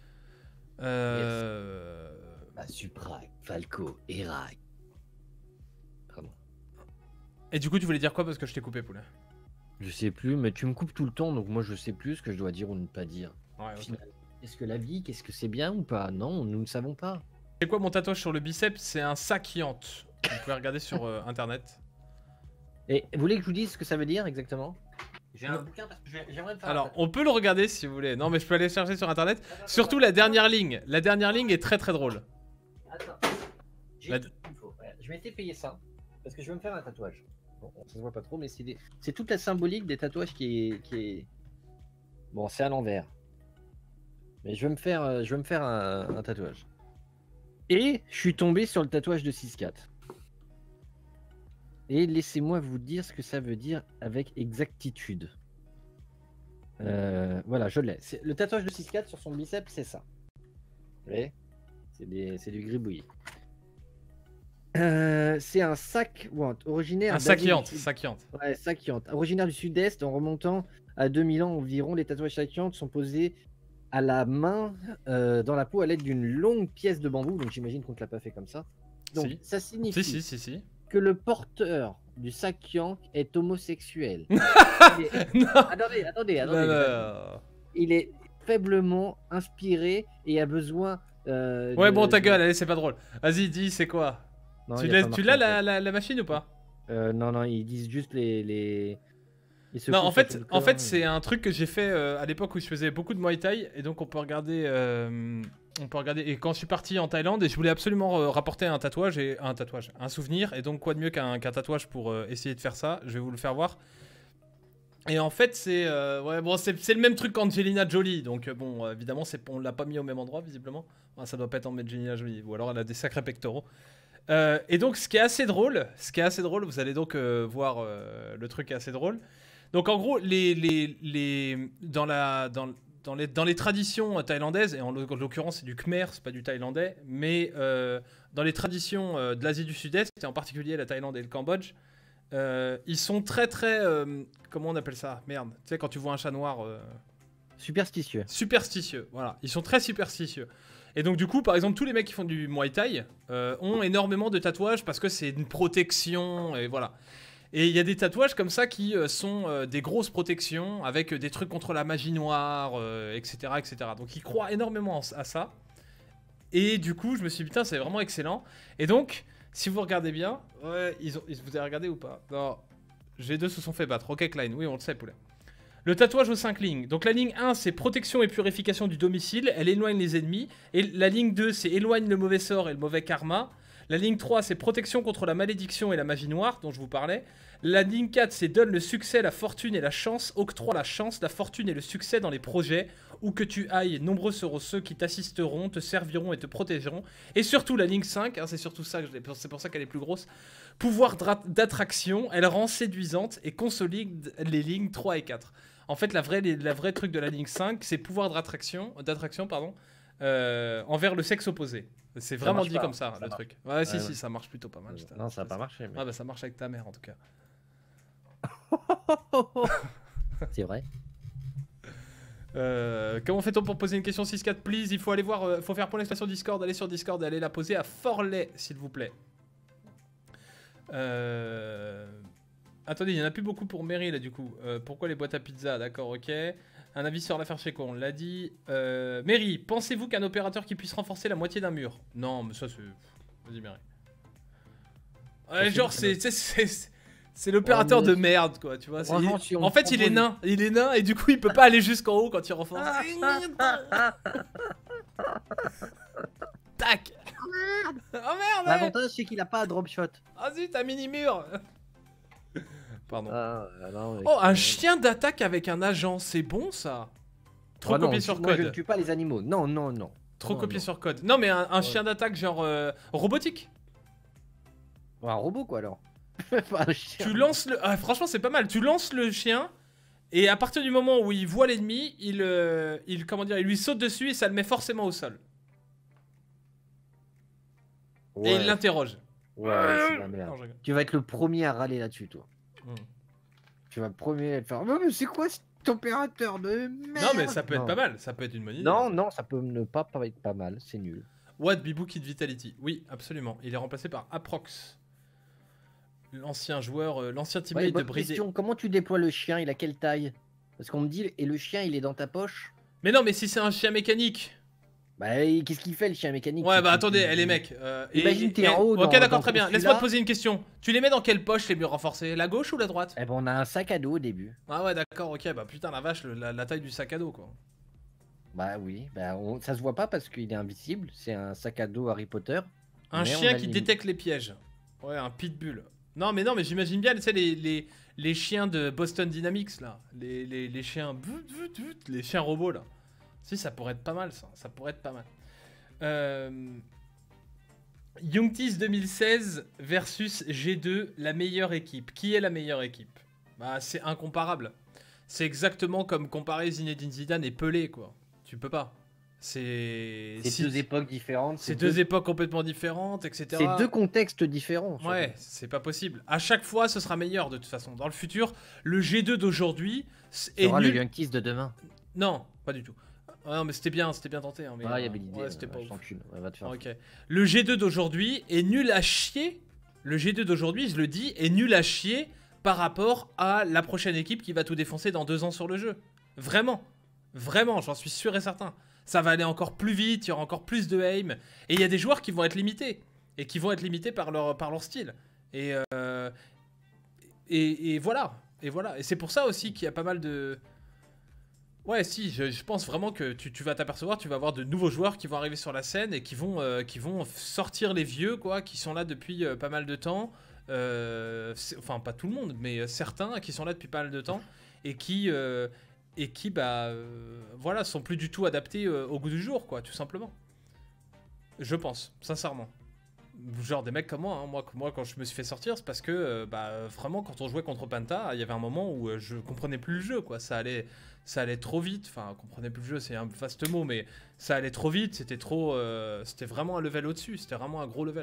Supra, Falco, Erac. Pardon. Et du coup, tu voulais dire quoi parce que je t'ai coupé, poulet? Je sais plus, mais tu me coupes tout le temps, donc moi je sais plus ce que je dois dire ou ne pas dire. Ouais, ok. Finalement, est-ce que la vie, qu'est-ce que c'est bien ou pas? Non, nous ne savons pas. C'est quoi mon tatouage sur le biceps? C'est un sac yante. Vous pouvez regarder sur internet. Et vous voulez que je vous dise ce que ça veut dire exactement? J'ai Non. un bouquin parce que j'aimerais me faire. Alors, on peut le regarder si vous voulez. Non, mais je peux aller chercher sur internet. Surtout la dernière ligne. La dernière ligne est très très drôle. Attends, j'ai La- tout ce qu'il faut. Ouais, je m'étais payé ça parce que je veux me faire un tatouage. Bon, ça se voit pas trop, mais c'est toute la symbolique des tatouages qui est... Bon, c'est à l'envers. Mais je veux me faire un tatouage. Et je suis tombé sur le tatouage de 6-4. Et laissez-moi vous dire ce que ça veut dire avec exactitude. Voilà, je l'ai. Le tatouage de 6-4 sur son biceps, c'est ça. Vous voyez? C'est du gribouillis. C'est un sac originaire Un sac d'Asie du yante. Sud. Sac yante. Ouais, sac yante. Originaire du sud-est, en remontant à 2000 ans environ, les tatouages sac yante sont posés à la main dans la peau à l'aide d'une longue pièce de bambou. Donc j'imagine qu'on ne l'a pas fait comme ça. Donc Si. ça signifie Si. que le porteur du sac yank est homosexuel. Non. Attendez. Non. Il est faiblement inspiré et a besoin. Ouais, bon, ta gueule, allez, c'est pas drôle. Vas-y, dis, c'est quoi? Non, Tu il y a l'as pas tu marqué, l'as en fait. la machine ou pas? Non, ils disent juste les... ils se Non, foutent en sur fait, tout le en corps, fait et- c'est un truc que j'ai fait à l'époque où je faisais beaucoup de Muay Thai. Et donc, on peut regarder. Et quand je suis parti en Thaïlande, et je voulais absolument rapporter un tatouage, un souvenir. Et donc, quoi de mieux qu'un tatouage pour essayer de faire ça? Je vais vous le faire voir. Et en fait, c'est le même truc qu'Angelina Jolie. Donc, bon, évidemment, on l'a pas mis au même endroit, visiblement. Enfin, ça doit pas être Angelina Jolie. Ou alors, elle a des sacrés pectoraux. Et donc, ce qui est assez drôle, vous allez donc voir le truc est assez drôle. Donc, en gros, dans les traditions thaïlandaises, et en l'occurrence, c'est du Khmer, c'est pas du thaïlandais, mais dans les traditions de l'Asie du Sud-Est, et en particulier la Thaïlande et le Cambodge, ils sont très très. Comment on appelle ça? Merde. Tu sais, quand tu vois un chat noir. Superstitieux. Superstitieux, voilà. Ils sont très superstitieux. Et donc, du coup, par exemple, tous les mecs qui font du Muay Thai ont énormément de tatouages parce que c'est une protection, et voilà. Et il y a des tatouages comme ça qui sont des grosses protections avec des trucs contre la magie noire, etc., etc. Donc, ils croient énormément à ça. Et du coup, je me suis dit, putain, c'est vraiment excellent. Et donc, si vous regardez bien, ouais, vous avez regardé ou pas? Non, G2 se sont fait battre. Ok, Klein, oui, on le sait, poulet. Le tatouage aux 5 lignes. Donc la ligne 1, c'est protection et purification du domicile. Elle éloigne les ennemis. Et la ligne 2, c'est éloigne le mauvais sort et le mauvais karma. La ligne 3, c'est protection contre la malédiction et la magie noire, dont je vous parlais. La ligne 4, c'est donne le succès, la fortune et la chance. Octroie la chance, la fortune et le succès dans les projets. Où que tu ailles, nombreux seront ceux qui t'assisteront, te serviront et te protégeront. Et surtout la ligne 5, hein, c'est surtout ça, c'est pour ça qu'elle est plus grosse. Pouvoir d'attraction, elle rend séduisante et consolide les lignes 3 et 4. En fait, la vraie truc de la ligne 5, c'est pouvoir d'attraction, envers le sexe opposé. C'est vraiment marche dit pas, comme ça, ça le marche. truc. Ouais, si, Ouais. ça marche plutôt pas mal. Non, ça n'a pas marché. Mais... Ah bah ça marche avec ta mère en tout cas. C'est vrai. Comment fait-on pour poser une question 6-4 please? Il faut aller voir, faut faire pour l'expression Discord, aller sur Discord et aller la poser à Forlay s'il vous plaît. Attendez, il n'y en a plus beaucoup pour Mary là du coup. Pourquoi les boîtes à pizza? D'accord, ok. Un avis sur l'affaire Checo, on l'a dit. Mary, pensez-vous qu'un opérateur qui puisse renforcer la moitié d'un mur? Non, mais ça c'est... Vas-y Mary. Ouais, genre c'est l'opérateur de merde quoi, tu vois. Franchement, si on En fait il est nain et du coup il peut pas aller jusqu'en haut quand il renforce. Tac. Oh merde, ouais. L'avantage, c'est qu'il a pas à drop shot. Ah zut, un mini-mur. Pardon. Non, Oh, un chien d'attaque avec un agent, c'est bon ça? Trop copié sur moi, je ne code. tue pas les animaux. Non, non, non. Trop Non, copié non. sur code. Non, mais un chien d'attaque genre robotique. Un robot, quoi, alors. Pas un chien. Tu lances le. Ah, franchement, c'est pas mal. Tu lances le chien. Et à partir du moment où il voit l'ennemi, comment dire, il lui saute dessus et ça le met forcément au sol. Et il l'interroge. Ouais, c'est de la merde. Non, je rigole. Tu vas être le premier à râler là-dessus, toi. Hmm. Tu vas le premier à te faire. Oh, mais c'est quoi cet opérateur de merde? Non, mais ça peut être Non. pas mal. Ça peut être une bonne idée. Non, non, ça peut ne pas être pas mal. C'est nul. What Bibou Kid Vitality. Oui, absolument. Il est remplacé par Aprox. L'ancien joueur, l'ancien Ouais, teammate de bonne Brisé. question. Comment tu déploies le chien? Il a quelle taille? Parce qu'on me dit, et le chien, il est dans ta poche? Mais non, mais si c'est un chien mécanique. Bah, qu'est-ce qu'il fait, le chien mécanique? Ouais, bah attendez, les mecs. Imagine, t'es en haut Ok, dans- d'accord, dans très ton bien. celui-là. Laisse-moi te poser une question. Tu les mets dans quelle poche les murs renforcés? La gauche ou la droite? Eh ben, on a un sac à dos au début. Ah ouais, d'accord, ok. Bah putain, la vache, la taille du sac à dos, quoi. Bah oui, bah ça se voit pas parce qu'il est invisible. C'est un sac à dos Harry Potter. Un Mais on chien a qui les- détecte les pièges. Ouais, un pitbull. Non, mais j'imagine bien, tu sais, les chiens de Boston Dynamics, là. Les chiens... Les chiens robots, là. Si, ça pourrait être pas mal, ça. Ça pourrait être pas mal. Youngtis 2016 versus G2, la meilleure équipe. Qui est la meilleure équipe? Bah, c'est incomparable. C'est exactement comme comparer Zinedine Zidane et Pelé, quoi. Tu peux pas. C'est deux époques différentes. c'est deux époques complètement différentes, etc. C'est deux contextes différents. surtout. Ouais, c'est pas possible. À chaque fois, ce sera meilleur de toute façon. Dans le futur, le G2 d'aujourd'hui est Sera le nul. Young Kiss de demain. Non, pas du tout. Ah non, mais c'était bien tenté. Hein, mais, Ah, il y avait l'idée. Ouais, c'était pas je ouf. t'encule. Ouais, va te faire. Ok. Le G2 d'aujourd'hui est nul à chier. Le G2 d'aujourd'hui, je le dis, est nul à chier par rapport à la prochaine équipe qui va tout défoncer dans 2 ans sur le jeu. Vraiment. Vraiment, j'en suis sûr et certain. Ça va aller encore plus vite, il y aura encore plus de aim. Et il y a des joueurs qui vont être limités. Et qui vont être limités par leur style. Et voilà. Et voilà. Et c'est pour ça aussi qu'il y a pas mal de... Ouais, si, je pense vraiment que tu vas t'apercevoir, tu vas avoir de nouveaux joueurs qui vont arriver sur la scène et qui vont sortir les vieux, quoi, qui sont là depuis pas mal de temps. Enfin, pas tout le monde, mais certains qui sont là depuis pas mal de temps et qui voilà, sont plus du tout adaptés au goût du jour, quoi, tout simplement. Je pense, sincèrement. Genre des mecs comme moi, hein. Moi quand je me suis fait sortir, c'est parce que vraiment quand on jouait contre Panta, il y avait un moment où je comprenais plus le jeu, quoi. Ça allait trop vite. Enfin, comprenais plus le jeu, c'est un vaste mot, mais ça allait trop vite. C'était vraiment un level au-dessus. C'était vraiment un gros level.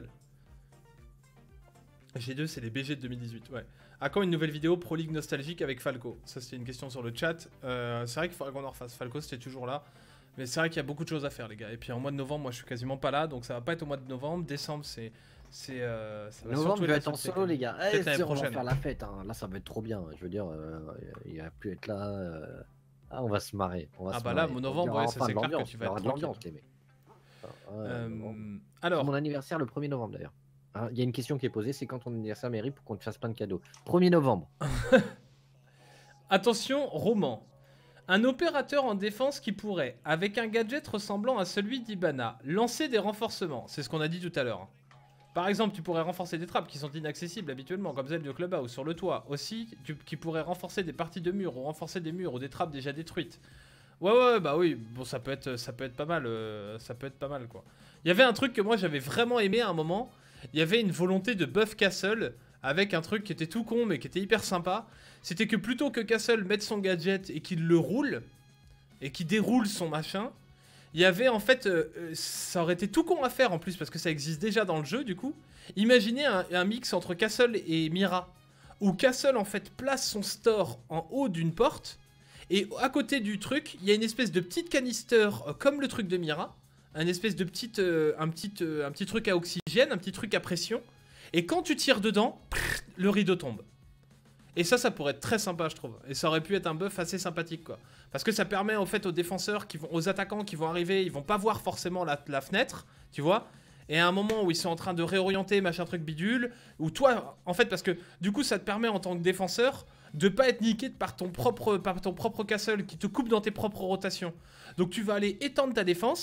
G2, c'est les BG de 2018. Ouais. À quand une nouvelle vidéo Pro League nostalgique avec Falco? Ça, c'était une question sur le chat. C'est vrai qu'il faudrait qu'on en refasse. Falco, c'était toujours là. Mais c'est vrai qu'il y a beaucoup de choses à faire, les gars. Et puis en mois de novembre, moi je suis quasiment pas là, donc ça va pas être au mois de novembre. Décembre, ça va Novembre, surtout je vais la être en suite, solo, les gars. Peut-être l'année On va prochaine. faire la fête. Hein. Là, ça va être trop bien. Je veux dire, il va plus être là. Ah, on va se marrer. Ah bah là, mon novembre, ouais, ça, c'est clair que tu vas être de l'ambiance, tranquille. les mecs. Alors, Mon anniversaire le 1er novembre, d'ailleurs. Hein, il y a une question qui est posée, c'est quand ton anniversaire mérite pour qu'on te fasse plein de cadeaux. 1er novembre. attention, roman. Un opérateur en défense qui pourrait, avec un gadget ressemblant à celui d'Ibana, lancer des renforcements. C'est ce qu'on a dit tout à l'heure. Par exemple, tu pourrais renforcer des trappes qui sont inaccessibles habituellement, comme celle du clubhouse sur le toit. Aussi, qui pourrait renforcer des parties de murs, ou renforcer des murs, ou des trappes déjà détruites. Ouais, bah oui, bon, ça peut être pas mal, ça peut être pas mal, quoi. Il y avait un truc que moi j'avais vraiment aimé à un moment. Il y avait une volonté de buff Castle, avec un truc qui était tout con, mais qui était hyper sympa. C'était que plutôt que Castle mette son gadget et qu'il le roule, et qu'il déroule son machin, il y avait en fait, ça aurait été tout con à faire en plus, parce que ça existe déjà dans le jeu du coup. Imaginez un mix entre Castle et Mira, où Castle en fait place son store en haut d'une porte, et à côté du truc, il y a une espèce de petite canister comme le truc de Mira, un espèce de un petit truc à oxygène, un petit truc à pression, et quand tu tires dedans, le rideau tombe. Et ça pourrait être très sympa, je trouve. Et ça aurait pu être un buff assez sympathique, quoi. Parce que ça permet, en fait, aux défenseurs, aux attaquants qui vont arriver, ils vont pas voir forcément la fenêtre, tu vois. Et à un moment où ils sont en train de réorienter, machin truc bidule, ou toi, en fait, parce que du coup, ça te permet en tant que défenseur de pas être niqué par ton propre castle qui te coupe dans tes propres rotations. Donc tu vas aller étendre ta défense.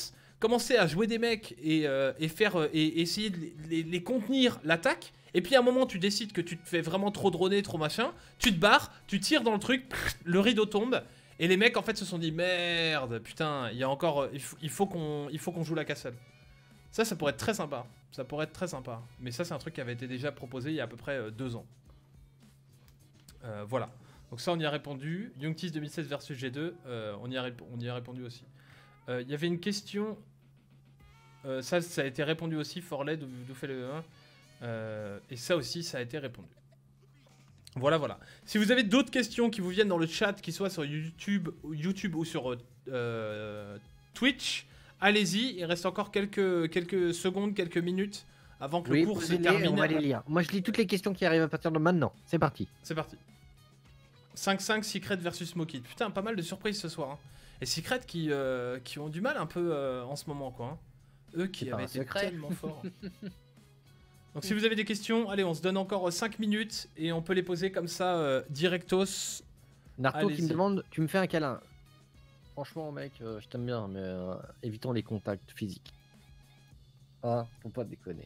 commencer à jouer des mecs et faire et essayer de les contenir l'attaque. Et puis à un moment, tu décides que tu te fais vraiment trop droner, trop machin. Tu te barres, tu tires dans le truc, le rideau tombe. Et les mecs en fait se sont dit merde, putain, il y a encore, il faut qu'on joue la castle. Ça pourrait être très sympa. Ça pourrait être très sympa. Mais ça, c'est un truc qui avait été déjà proposé il y a à peu près 2 ans. Voilà. Donc ça, on y a répondu. Youngtis 2016 versus G2, on y a répondu aussi. Il y avait une question. Ça a été répondu aussi. Forled, d'où fait le 1. Et ça aussi, ça a été répondu. Voilà, voilà. Si vous avez d'autres questions qui vous viennent dans le chat, qui soient sur YouTube ou sur Twitch, allez-y. Il reste encore quelques secondes, quelques minutes avant que le cours se termine. On va les lire. Moi, je lis toutes les questions qui arrivent à partir de maintenant. C'est parti. C'est parti. 5-5 Secret versus Smokey. Putain, pas mal de surprises ce soir. Hein. Et Secret qui ont du mal un peu en ce moment, quoi. Hein. Eux qui avaient été tellement forts. Donc si vous avez des questions, allez, on se donne encore 5 minutes et on peut les poser comme ça, directos. Naruto qui me demande, tu me fais un câlin. Franchement, mec, je t'aime bien, mais évitons les contacts physiques. Ah, faut pas déconner.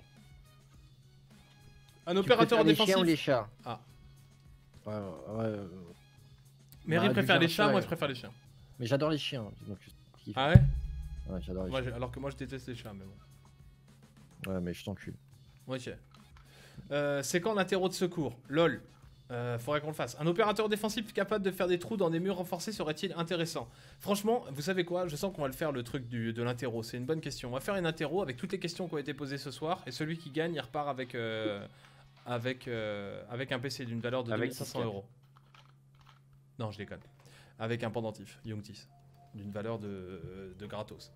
Un opérateur défensif. Les chiens ou les chats? Ah. Ouais. Mary préfère les chats, moi je préfère les chiens. Mais j'adore les chiens. Donc ah ouais? Ouais, j'adore les chiens. Alors que moi je déteste les chats, mais bon. Ouais, mais je t'encule. Ok. C'est quand l'interro de secours? LOL. Faudrait qu'on le fasse. Un opérateur défensif capable de faire des trous dans des murs renforcés serait-il intéressant? Franchement, vous savez quoi? Je sens qu'on va le faire, le truc de l'interro. C'est une bonne question. On va faire une interro avec toutes les questions qui ont été posées ce soir. Et celui qui gagne, il repart avec un PC d'une valeur de 2500 €. Non, je déconne. Avec un pendentif, Youngtis. D'une valeur de gratos.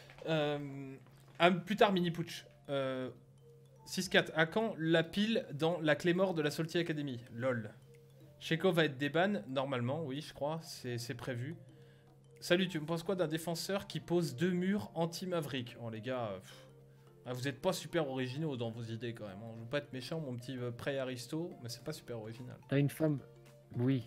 Plus tard, mini putsch. 6-4. À quand la pile dans la clé mort de la Salty Academy? LOL. Sheko va être déban, normalement, oui, je crois. C'est prévu. Salut, tu me penses quoi d'un défenseur qui pose 2 murs anti-Maverick? Oh, les gars, vous êtes pas super originaux dans vos idées, quand même. Hein. Je veux pas être méchant, mon petit pré-aristo, mais c'est pas super original. T'as une femme? Oui.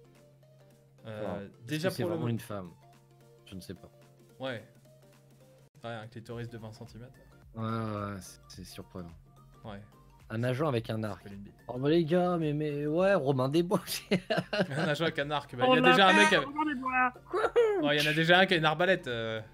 Déjà c'est pour vraiment une femme. Je ne sais pas. Ouais. Ouais, un clitoris de 20 cm. Ouais, c'est surprenant. Ouais. Un agent avec un arc. Oh bah les gars, mais ouais, Romain Desbois. Un agent avec un arc. Bah, il y a déjà un mec avec... Oh, il y en a déjà un qui a une arbalète.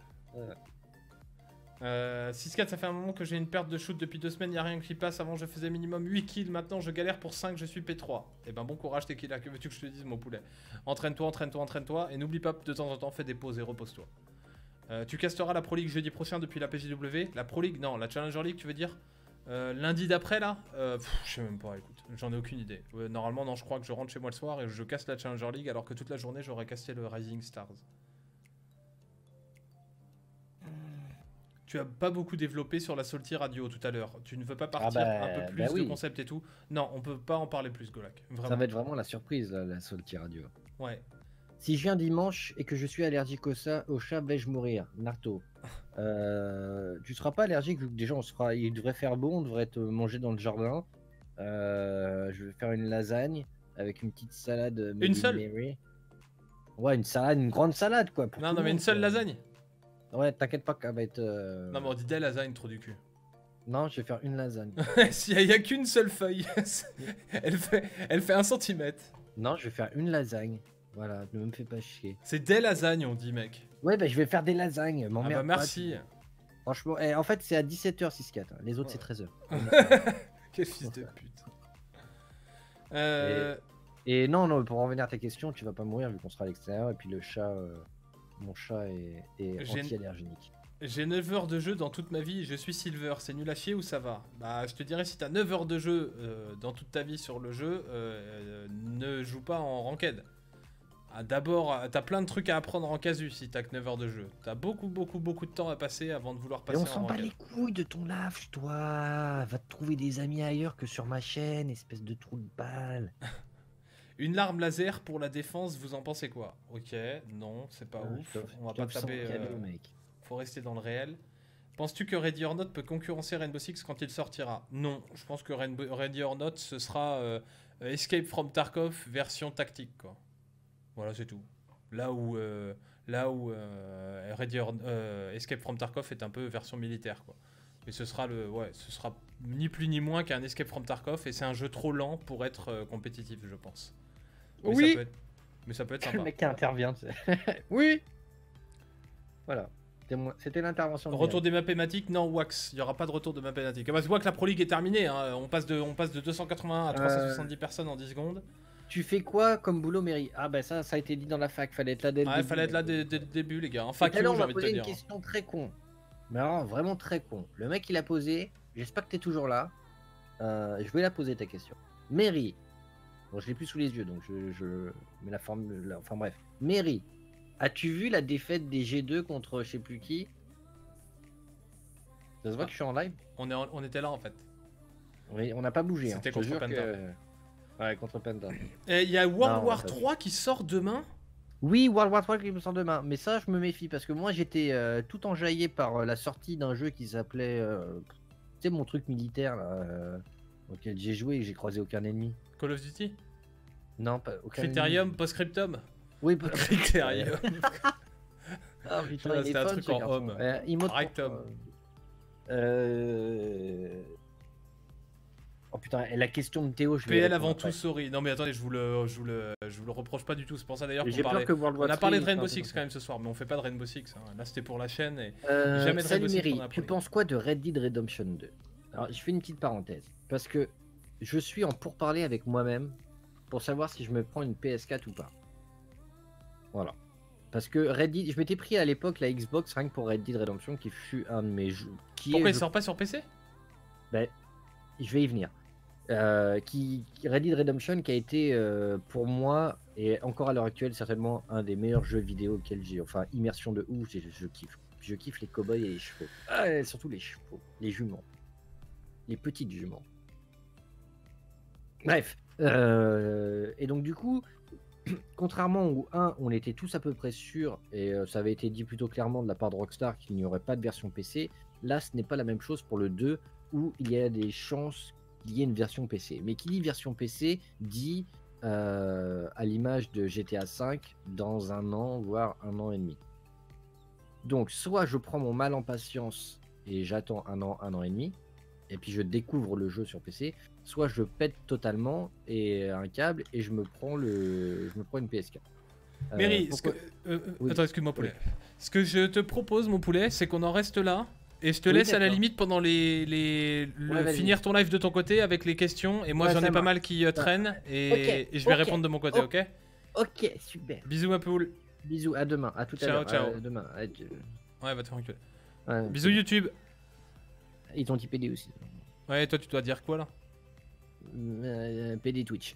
6-4, ça fait un moment que j'ai une perte de shoot depuis 2 semaines, il n'y a rien qui passe. Avant je faisais minimum 8 kills, maintenant je galère pour 5, je suis P3. Et ben bon courage tes kills là, que veux-tu que je te dise mon poulet? Entraîne-toi, et n'oublie pas de temps en temps, fais des pauses et repose-toi. Tu casteras la Pro League jeudi prochain depuis la PJW. La Pro League, non, la Challenger League tu veux dire? Lundi d'après là, je sais même pas, écoute, j'en ai aucune idée. Normalement non, je crois que je rentre chez moi le soir et je casse la Challenger League alors que toute la journée j'aurais casté le Rising Stars. Tu as pas beaucoup développé sur la Salty Radio tout à l'heure. Tu ne veux pas partir un peu plus de concept et tout? Non, on peut pas en parler plus, Golak. Vraiment. Ça va être vraiment la surprise, là, la Salty Radio. Ouais. Si je viens dimanche et que je suis allergique au chat, vais-je mourir? Naruto. Tu seras pas allergique vu que déjà il devrait faire beau, on devrait te manger dans le jardin. Je vais faire une lasagne avec une petite salade. Une seule? Ouais, une salade, une grande salade quoi. Non, mais une seule lasagne? Ouais, t'inquiète pas qu'elle va être. Non, mais on dit des lasagnes, trop du cul. Non, je vais faire une lasagne. S'il y a qu'une seule feuille, elle fait 1 cm. Non, je vais faire une lasagne. Voilà, ne me fais pas chier. C'est des lasagnes, on dit, mec. Ouais, bah je vais faire des lasagnes. Ah bah merci. Franchement, en fait, c'est à 17h 6-4. Les autres, c'est 13h. Quel fils de pute. Et non, pour en revenir à ta question, tu vas pas mourir vu qu'on sera à l'extérieur. Et puis le chat, mon chat est anti-allergénique. J'ai 9 heures de jeu dans toute ma vie et je suis silver. C'est nul à chier ou ça va? Bah, je te dirais, si t'as 9 heures de jeu dans toute ta vie sur le jeu, ne joue pas en ranked. Ah, d'abord, t'as plein de trucs à apprendre en casu si t'as que 9 heures de jeu. T'as beaucoup de temps à passer avant de vouloir passer en ranked. Et on s'en bat les couilles de ton lave, toi. Va te trouver des amis ailleurs que sur ma chaîne, espèce de trou de balle. Une larme laser pour la défense, vous en pensez quoi? Ok, non, c'est pas ouf. On va pas taper. Faut rester dans le réel. Penses-tu que Ready or Not peut concurrencer Rainbow Six quand il sortira? Non, je pense que Ready or Not, ce sera Escape from Tarkov version tactique, quoi. Voilà, c'est tout. Là où là où Escape from Tarkov est un peu version militaire, quoi. Mais ce sera ce sera ni plus ni moins qu'un Escape from Tarkov, et c'est un jeu trop lent pour être compétitif, je pense. Mais Oui. mais ça peut être Le sympa. mec qui intervient. Oui. Voilà. C'était l'intervention. de Retour des maps thématiques, non, Wax, il n'y aura pas de retour de maps thématiques. Ah bah, je vois que la Pro League est terminée, hein. On passe de 281 à 370 personnes en 10 secondes. Tu fais quoi comme boulot, Mairie? Ah bah ça a été dit dans la fac, fallait être là dès le Ouais, début. fallait être là dès le début, les gars. En Et fac, tout à l'heure, j'ai on m'a envie de te posé dire. une question très con. Mais alors, vraiment très con. Le mec, il a posé. J'espère que t'es toujours là. Je vais la poser ta question. Mairie. Bon, je l'ai plus sous les yeux, donc je mets la forme. Enfin bref. Mairie, as-tu vu la défaite des G2 contre je sais plus qui? Ça se voit que je suis en live? On était là, en fait. Oui, on n'a pas bougé. C'était Je te contre jure Penta. que- Ouais, contre Penta. Et il y a Non, World on War l'a pas 3 qui sort demain. Oui, World War 3 qui me sort demain. Mais ça, je me méfie parce que moi, j'étais tout enjaillé par la sortie d'un jeu qui s'appelait. Tu sais, mon truc militaire là, auquel j'ai joué et que j'ai croisé aucun ennemi. Call of Duty. Non, pas aucun Criterium, ennemi. Postscriptum. Oui, Criterium. Ah, putain, il est C'était un fun, truc ce en garçon. homme. Emote Rectum. Oh putain, et la question de Théo, je vais PL répondre avant après. tout, sorry. Non, mais attendez, je vous le reproche pas du tout. C'est pour ça d'ailleurs qu'on J'ai peur parlait. que World War On a parlé de 3, Rainbow il fasse un Six peu quand même ce soir, mais on fait pas de Rainbow Six, hein. Là, c'était pour la chaîne. Et... Salut Jamais de Rainbow Six Mary, pendant la tu Pro League. penses quoi de Red Dead Redemption 2? Alors, je fais une petite parenthèse, parce que je suis en pourparlers avec moi-même pour savoir si je me prends une PS4 ou pas. Voilà. Parce que Red Dead, je m'étais pris à l'époque la Xbox rien que pour Red Dead Redemption, qui fut un de mes jeux. Pourquoi il sort pas sur PC? Ben, je vais y venir. Red Dead Redemption qui a été pour moi et encore à l'heure actuelle certainement un des meilleurs jeux vidéo auxquels j'ai, enfin immersion de ouf, je kiffe. Je kiffe les cow-boys et les chevaux. Ah, surtout les chevaux, les juments, les petites juments. Bref, et donc du coup, contrairement au 1, on était tous à peu près sûrs, et ça avait été dit plutôt clairement de la part de Rockstar qu'il n'y aurait pas de version PC, là ce n'est pas la même chose pour le 2, où il y a des chances qu'il y ait une version PC. Mais qui dit version PC dit à l'image de GTA V dans un an, voire un an et demi. Donc soit je prends mon mal en patience et j'attends un an et demi, et puis je découvre le jeu sur PC, soit je pète totalement et un câble et je me prends une PS4. Mary, pourquoi- Oui. attends, excuse-moi, poulet. Ce que je te propose, mon poulet, c'est qu'on en reste là. Et je te laisse à la d'accord. limite pendant vas-y. finir ton live de ton côté avec les questions. Et moi, Ouais, j'en ça ai pas marche. mal qui traînent. Et, Ok, et je vais ok, répondre de mon côté, ok. ok? Ok, super. Bisous, ma poule. Bisous, à demain, à tout à Ciao, l'heure. ciao. À demain. Ouais, va te faire enculer. Ouais, Bisous, YouTube. Ils t'ont dit PD aussi. Ouais, toi, tu dois dire quoi là? PD Twitch.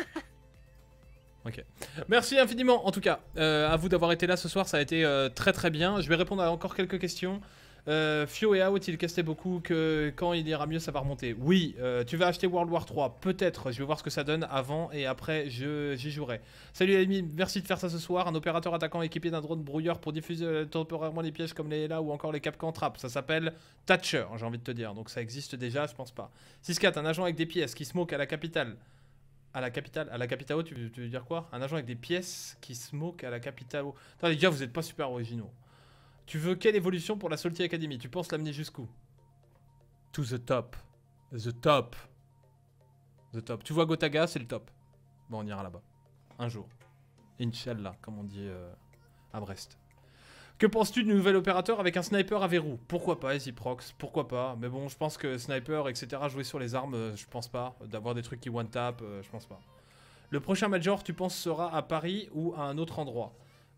Merci infiniment, en tout cas. À vous d'avoir été là ce soir, ça a été très très bien. Je vais répondre à encore quelques questions. Fio et Out, il castait beaucoup que quand il ira mieux, ça va remonter. Oui, tu vas acheter World War 3, peut-être. Je vais voir ce que ça donne avant et après, j'y jouerai. Salut Amy, merci de faire ça ce soir. Un opérateur attaquant équipé d'un drone brouilleur pour diffuser temporairement les pièges comme les là ou encore les capcans trap. Ça s'appelle Thatcher, j'ai envie de te dire. Donc ça existe déjà, je pense pas. 6-4, un agent avec des pièces qui smoke à la capitale. À la capitale, tu veux dire quoi? Un agent avec des pièces qui smoke à la capitale. Attends les gars, vous êtes pas super originaux. Tu veux quelle évolution pour la Salty Academy? Tu penses l'amener jusqu'où? To the top. The top. The top. Tu vois Gotaga, c'est le top. Bon, on ira là-bas. Un jour. Inch'Allah, comme on dit à Brest. Que penses-tu du nouvel opérateur avec un sniper à verrou? Pourquoi pas, Easyprox? Pourquoi pas? Mais bon, je pense que sniper, etc., jouer sur les armes, je pense pas. D'avoir des trucs qui one-tap, je pense pas. Le prochain Major, tu penses, sera à Paris ou à un autre endroit?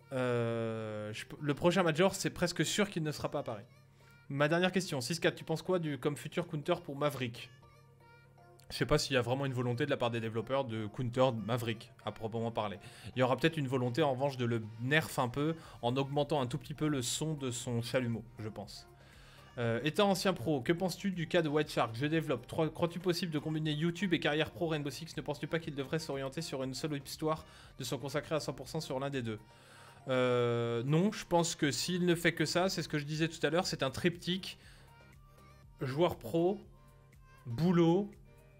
Le prochain Major, c'est presque sûr qu'il ne sera pas à Paris. Ma dernière question, 6-4, tu penses quoi comme futur counter pour Maverick? Je sais pas s'il y a vraiment une volonté de la part des développeurs de counter Maverick, à proprement parler. Il y aura peut-être une volonté en revanche de le nerf un peu, en augmentant un tout petit peu le son de son chalumeau, je pense. Étant ancien pro, que penses-tu du cas de White Shark? Je développe. Crois-tu possible de combiner YouTube et carrière pro Rainbow Six? Ne penses-tu pas qu'il devrait s'orienter sur une seule histoire, de se consacrer à 100% sur l'un des deux? Non, je pense que s'il ne fait que ça, c'est ce que je disais tout à l'heure, c'est un triptyque. Joueur pro, boulot,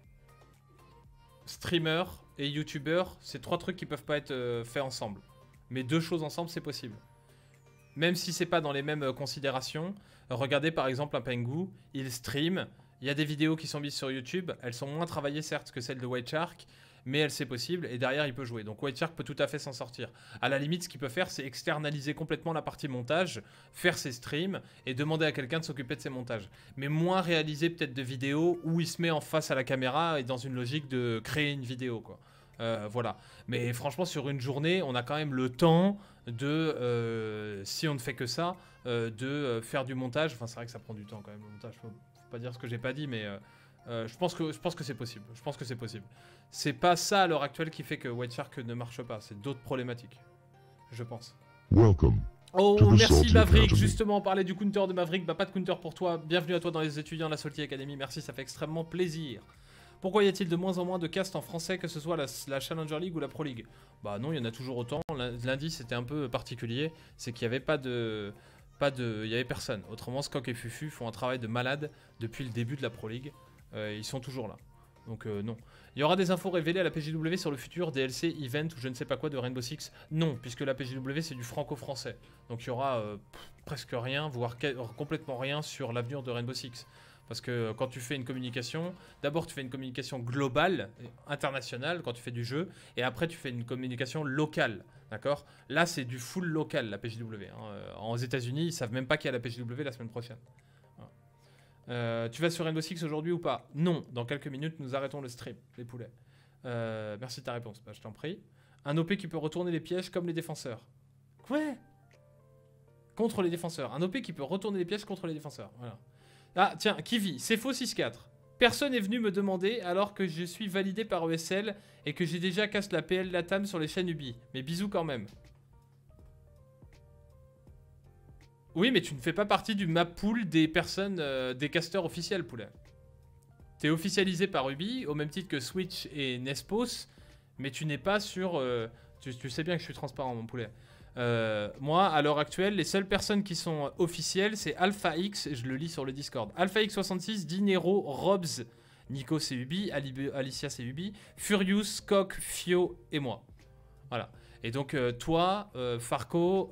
streamer et youtubeur, c'est trois trucs qui peuvent pas être faits ensemble. Mais deux choses ensemble, c'est possible. même si c'est pas dans les mêmes considérations, regardez par exemple un Pengu, il stream, il y a des vidéos qui sont mises sur YouTube, elles sont moins travaillées certes que celles de White Shark, mais c'est possible, et derrière il peut jouer. Donc White Shark peut tout à fait s'en sortir. À la limite, ce qu'il peut faire, c'est externaliser complètement la partie montage, faire ses streams, et demander à quelqu'un de s'occuper de ses montages. Mais moins réaliser peut-être de vidéos où il se met en face à la caméra et dans une logique de créer une vidéo, quoi. Voilà. Mais franchement, sur une journée, on a quand même le temps de, si on ne fait que ça, de faire du montage. Enfin, c'est vrai que ça prend du temps quand même, le montage. Faut pas dire ce que j'ai pas dit, mais je pense que c'est possible. Je pense que c'est possible. C'est pas ça à l'heure actuelle qui fait que White Shark ne marche pas. C'est d'autres problématiques, je pense. Welcome. Oh, To the merci Salty Maverick. Academy. Justement, on parlait du counter de Maverick. Bah, pas de counter pour toi. Bienvenue à toi dans les étudiants de la Salty Academy. Merci, ça fait extrêmement plaisir. Pourquoi y a-t-il de moins en moins de castes en français, que ce soit la Challenger League ou la Pro League? Bah non, il y en a toujours autant. Lundi, c'était un peu particulier. C'est qu'il n'y avait il y avait personne. Autrement, Skok et Fufu font un travail de malade depuis le début de la Pro League. Ils sont toujours là. Donc non. Il y aura des infos révélées à la PJW sur le futur DLC, event ou je ne sais pas quoi de Rainbow Six? Non, puisque la PJW c'est du franco-français. Donc il y aura presque rien, voire complètement rien sur l'avenir de Rainbow Six. Parce que quand tu fais une communication, d'abord tu fais une communication globale, internationale, quand tu fais du jeu, et après tu fais une communication locale. D'accord? Là c'est du full local, la PJW. Hein. Aux États-Unis ils savent même pas qu'il y a la PJW la semaine prochaine. Tu vas sur Rainbow Six aujourd'hui ou pas? Non, dans quelques minutes nous arrêtons le stream, les poulets. Merci de ta réponse, bah, je t'en prie. Un OP qui peut retourner les pièges comme les défenseurs. Quoi? Contre les défenseurs. Un OP qui peut retourner les pièges contre les défenseurs, voilà. Ah tiens, Kiwi, c'est faux 6-4. Personne n'est venu me demander alors que je suis validé par ESL et que j'ai déjà casse la PL Latam sur les chaînes Ubi. Mais bisous quand même. Oui, mais tu ne fais pas partie du map pool des personnes, des casteurs officiels, poulet. T'es officialisé par Ubi, au même titre que Switch et Nespos, mais tu n'es pas sur... tu sais bien que je suis transparent, mon poulet. Moi, à l'heure actuelle, les seules personnes qui sont officielles, c'est Alpha X, je le lis sur le Discord. Alpha X66, Dinero, Robs, Nico c'est Ubi, Alicia c'est Ubi, Furious, Coq, Fio et moi. Voilà. Et donc toi, Farco,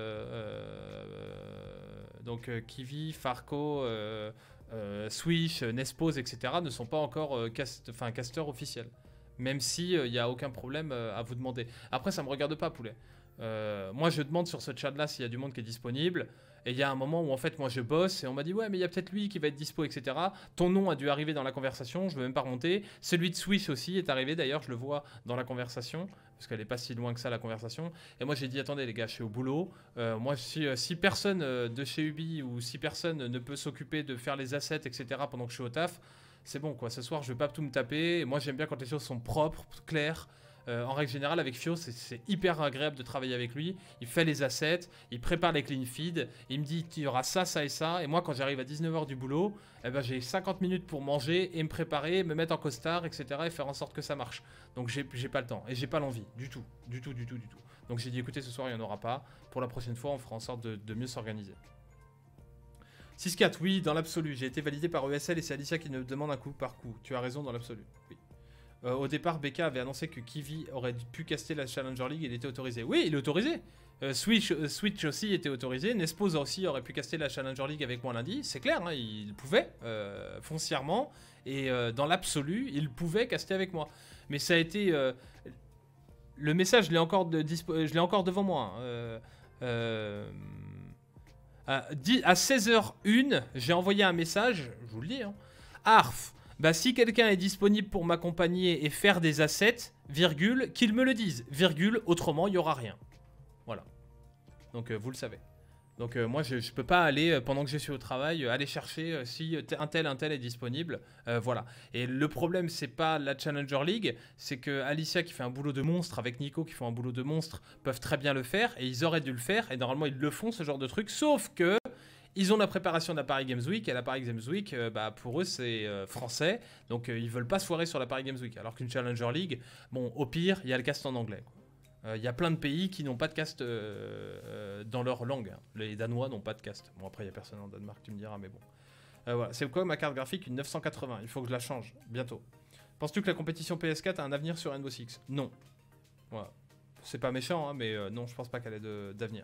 Kiwi, Farco, Swish, Nespos, etc. ne sont pas encore casteurs officiels. Même si il n'y a aucun problème à vous demander. Après, ça me regarde pas, poulet. Moi, je demande sur ce chat-là s'il y a du monde qui est disponible. Et il y a un moment où en fait moi je bosse et on m'a dit ouais mais il y a peut-être lui qui va être dispo etc. Ton nom a dû arriver dans la conversation, je veux même pas remonter. Celui de Swish aussi est arrivé d'ailleurs, je le vois dans la conversation parce qu'elle est pas si loin que ça la conversation. Et moi j'ai dit attendez les gars, je suis au boulot. Moi si personne de chez Ubi ou si personne ne peut s'occuper de faire les assets etc. pendant que je suis au taf, c'est bon quoi. Ce soir je vais pas tout me taper. Et moi j'aime bien quand les choses sont propres, claires. En règle générale, avec Fio, c'est hyper agréable de travailler avec lui. Il fait les assets, il prépare les clean feeds, il me dit il y aura ça, ça et ça. Et moi, quand j'arrive à 19h du boulot, eh ben, j'ai 50 minutes pour manger et me préparer, me mettre en costard, etc. et faire en sorte que ça marche. Donc j'ai pas le temps et j'ai pas l'envie du tout. Donc j'ai dit écoutez, ce soir il n'y en aura pas. Pour la prochaine fois, on fera en sorte de mieux s'organiser. 6-4, oui, dans l'absolu. J'ai été validé par ESL et c'est Alicia qui me demande un coup par coup. Tu as raison dans l'absolu, oui. Au départ, BK avait annoncé que Kiwi aurait pu caster la Challenger League et il était autorisé. Oui, il est autorisé. Switch aussi était autorisé. Nespos aussi aurait pu caster la Challenger League avec moi lundi. C'est clair, hein, il pouvait, foncièrement. Et dans l'absolu, il pouvait caster avec moi. Mais ça a été... le message, je l'ai encore devant moi. À 16h01, j'ai envoyé un message, je vous le dis, hein, Arf. Bah si quelqu'un est disponible pour m'accompagner et faire des assets, virgule, qu'il me le dise, virgule, autrement il n'y aura rien. Voilà. Donc vous le savez. Donc moi je peux pas aller, pendant que je suis au travail, aller chercher si un tel est disponible. Voilà. Et le problème c'est pas la Challenger League, c'est que Alicia qui fait un boulot de monstre avec Nico qui font un boulot de monstre peuvent très bien le faire et ils auraient dû le faire et normalement ils le font ce genre de truc, sauf que ils ont la préparation de la Paris Games Week et la Paris Games Week, pour eux c'est français, donc ils veulent pas se foirer sur la Paris Games Week. Alors qu'une Challenger League, bon au pire il y a le cast en anglais. Il y a plein de pays qui n'ont pas de cast dans leur langue. Hein. Les Danois n'ont pas de cast. Bon après il y a personne en Danemark, tu me diras, mais bon. Voilà. C'est quoi ma carte graphique? Une 980. Il faut que je la change bientôt. Penses-tu que la compétition PS4 a un avenir sur Rainbow Six? Non. Voilà. C'est pas méchant, hein, mais non, je pense pas qu'elle ait d'avenir.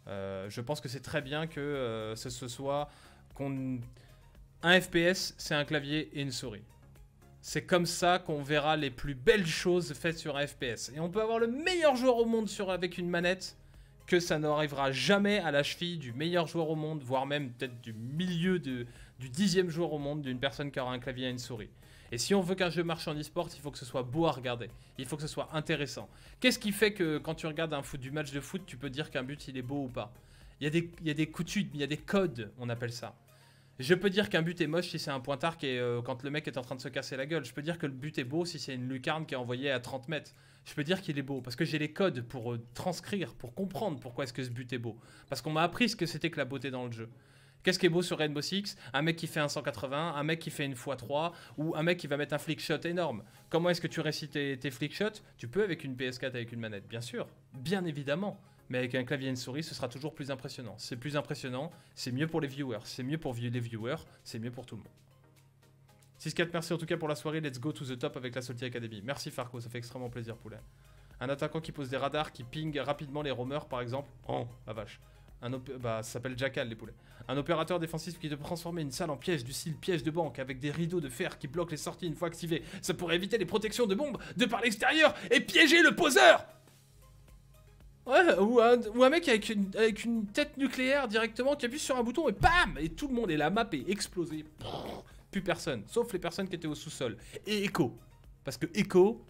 Je pense que c'est très bien que ce soit un FPS, c'est un clavier et une souris. C'est comme ça qu'on verra les plus belles choses faites sur un FPS. Et on peut avoir le meilleur joueur au monde avec une manette, que ça n'arrivera jamais à la cheville du meilleur joueur au monde, voire même peut-être du milieu du 10e joueur au monde d'une personne qui aura un clavier et une souris. Et si on veut qu'un jeu marche en e-sport, il faut que ce soit beau à regarder. Il faut que ce soit intéressant. Qu'est-ce qui fait que quand tu regardes du match de foot, tu peux dire qu'un but il est beau ou pas? Il y a des coutumes, il y a des codes, on appelle ça. Je peux dire qu'un but est moche si c'est un pointard quand le mec est en train de se casser la gueule. Je peux dire que le but est beau si c'est une lucarne qui est envoyée à 30 mètres. Je peux dire qu'il est beau parce que j'ai les codes pour transcrire, pour comprendre pourquoi est-ce que ce but est beau. Parce qu'on m'a appris ce que c'était que la beauté dans le jeu. Qu'est-ce qui est beau sur Rainbow Six? Un mec qui fait un 180, un mec qui fait une x3, ou un mec qui va mettre un flick shot énorme. Comment est-ce que tu récites tes flick shots? Tu peux avec une PS4 avec une manette, bien sûr, bien évidemment. Mais avec un clavier et une souris, ce sera toujours plus impressionnant. C'est plus impressionnant, c'est mieux pour les viewers, c'est mieux pour les viewers, c'est mieux pour tout le monde. 6-4, merci en tout cas pour la soirée, let's go to the top avec la Salty Academy. Merci Farco, ça fait extrêmement plaisir poulet. Un attaquant qui pose des radars, qui ping rapidement les roamers par exemple. Oh, la vache. Ça s'appelle Jackal les poulets. Un opérateur défensif qui peut transformer une salle en piège du style piège de banque avec des rideaux de fer qui bloquent les sorties une fois activés. Ça pourrait éviter les protections de bombes de par l'extérieur et piéger le poseur. Ouais, ou un mec avec une tête nucléaire directement qui appuie sur un bouton et bam! Et tout le monde, et la map est explosée. Plus personne, sauf les personnes qui étaient au sous-sol. Et Echo. Parce que Echo...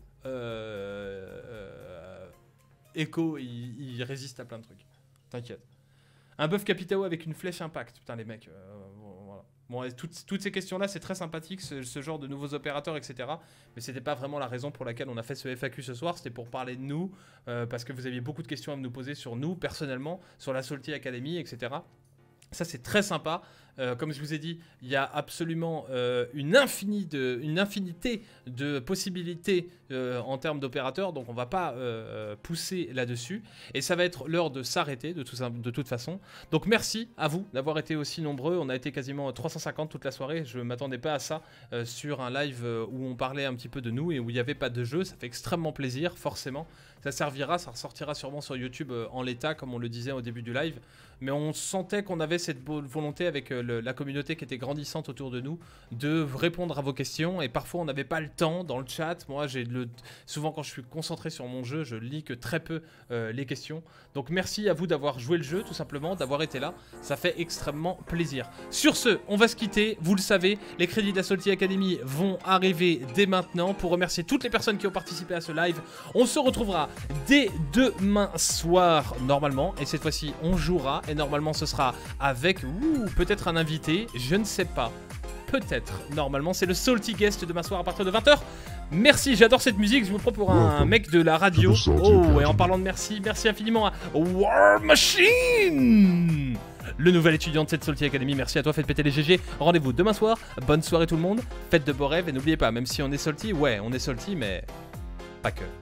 Echo, il résiste à plein de trucs. T'inquiète. Un buff Capitao avec une flèche impact. Putain, les mecs, voilà. Bon, toutes ces questions-là, c'est très sympathique, ce genre de nouveaux opérateurs, etc. Mais c'était pas vraiment la raison pour laquelle on a fait ce FAQ ce soir. C'était pour parler de nous, parce que vous aviez beaucoup de questions à nous poser sur nous, personnellement, sur la Salty Academy, etc. Ça, c'est très sympa. Comme je vous ai dit, il y a absolument une infinité de possibilités en termes d'opérateurs, donc on va pas pousser là-dessus. Et ça va être l'heure de s'arrêter de toute façon. Donc merci à vous d'avoir été aussi nombreux. On a été quasiment 350 toute la soirée. Je ne m'attendais pas à ça sur un live où on parlait un petit peu de nous et où il n'y avait pas de jeu. Ça fait extrêmement plaisir, forcément. Ça servira, ça ressortira sûrement sur YouTube en l'état, comme on le disait au début du live. Mais on sentait qu'on avait cette volonté avec la communauté qui était grandissante autour de nous de répondre à vos questions. Et parfois, on n'avait pas le temps dans le chat. Moi, souvent, quand je suis concentré sur mon jeu, je lis que très peu les questions. Donc, merci à vous d'avoir joué le jeu, tout simplement, d'avoir été là. Ça fait extrêmement plaisir. Sur ce, on va se quitter. Vous le savez, les crédits de la Salty Academy vont arriver dès maintenant. Pour remercier toutes les personnes qui ont participé à ce live, on se retrouvera dès demain soir, normalement. Et cette fois-ci, on jouera. Et normalement, ce sera avec peut-être un invité. Je ne sais pas. Peut-être. Normalement, c'est le Salty Guest demain soir à partir de 20h. Merci, j'adore cette musique. Je me prends pour un mec de la radio. Oh, et en parlant de merci, merci infiniment à War Machine, le nouvel étudiant de cette Salty Academy. Merci à toi, faites péter les GG. Rendez-vous demain soir. Bonne soirée tout le monde. Faites de beaux rêves. Et n'oubliez pas, même si on est salty, ouais, on est salty, mais pas que.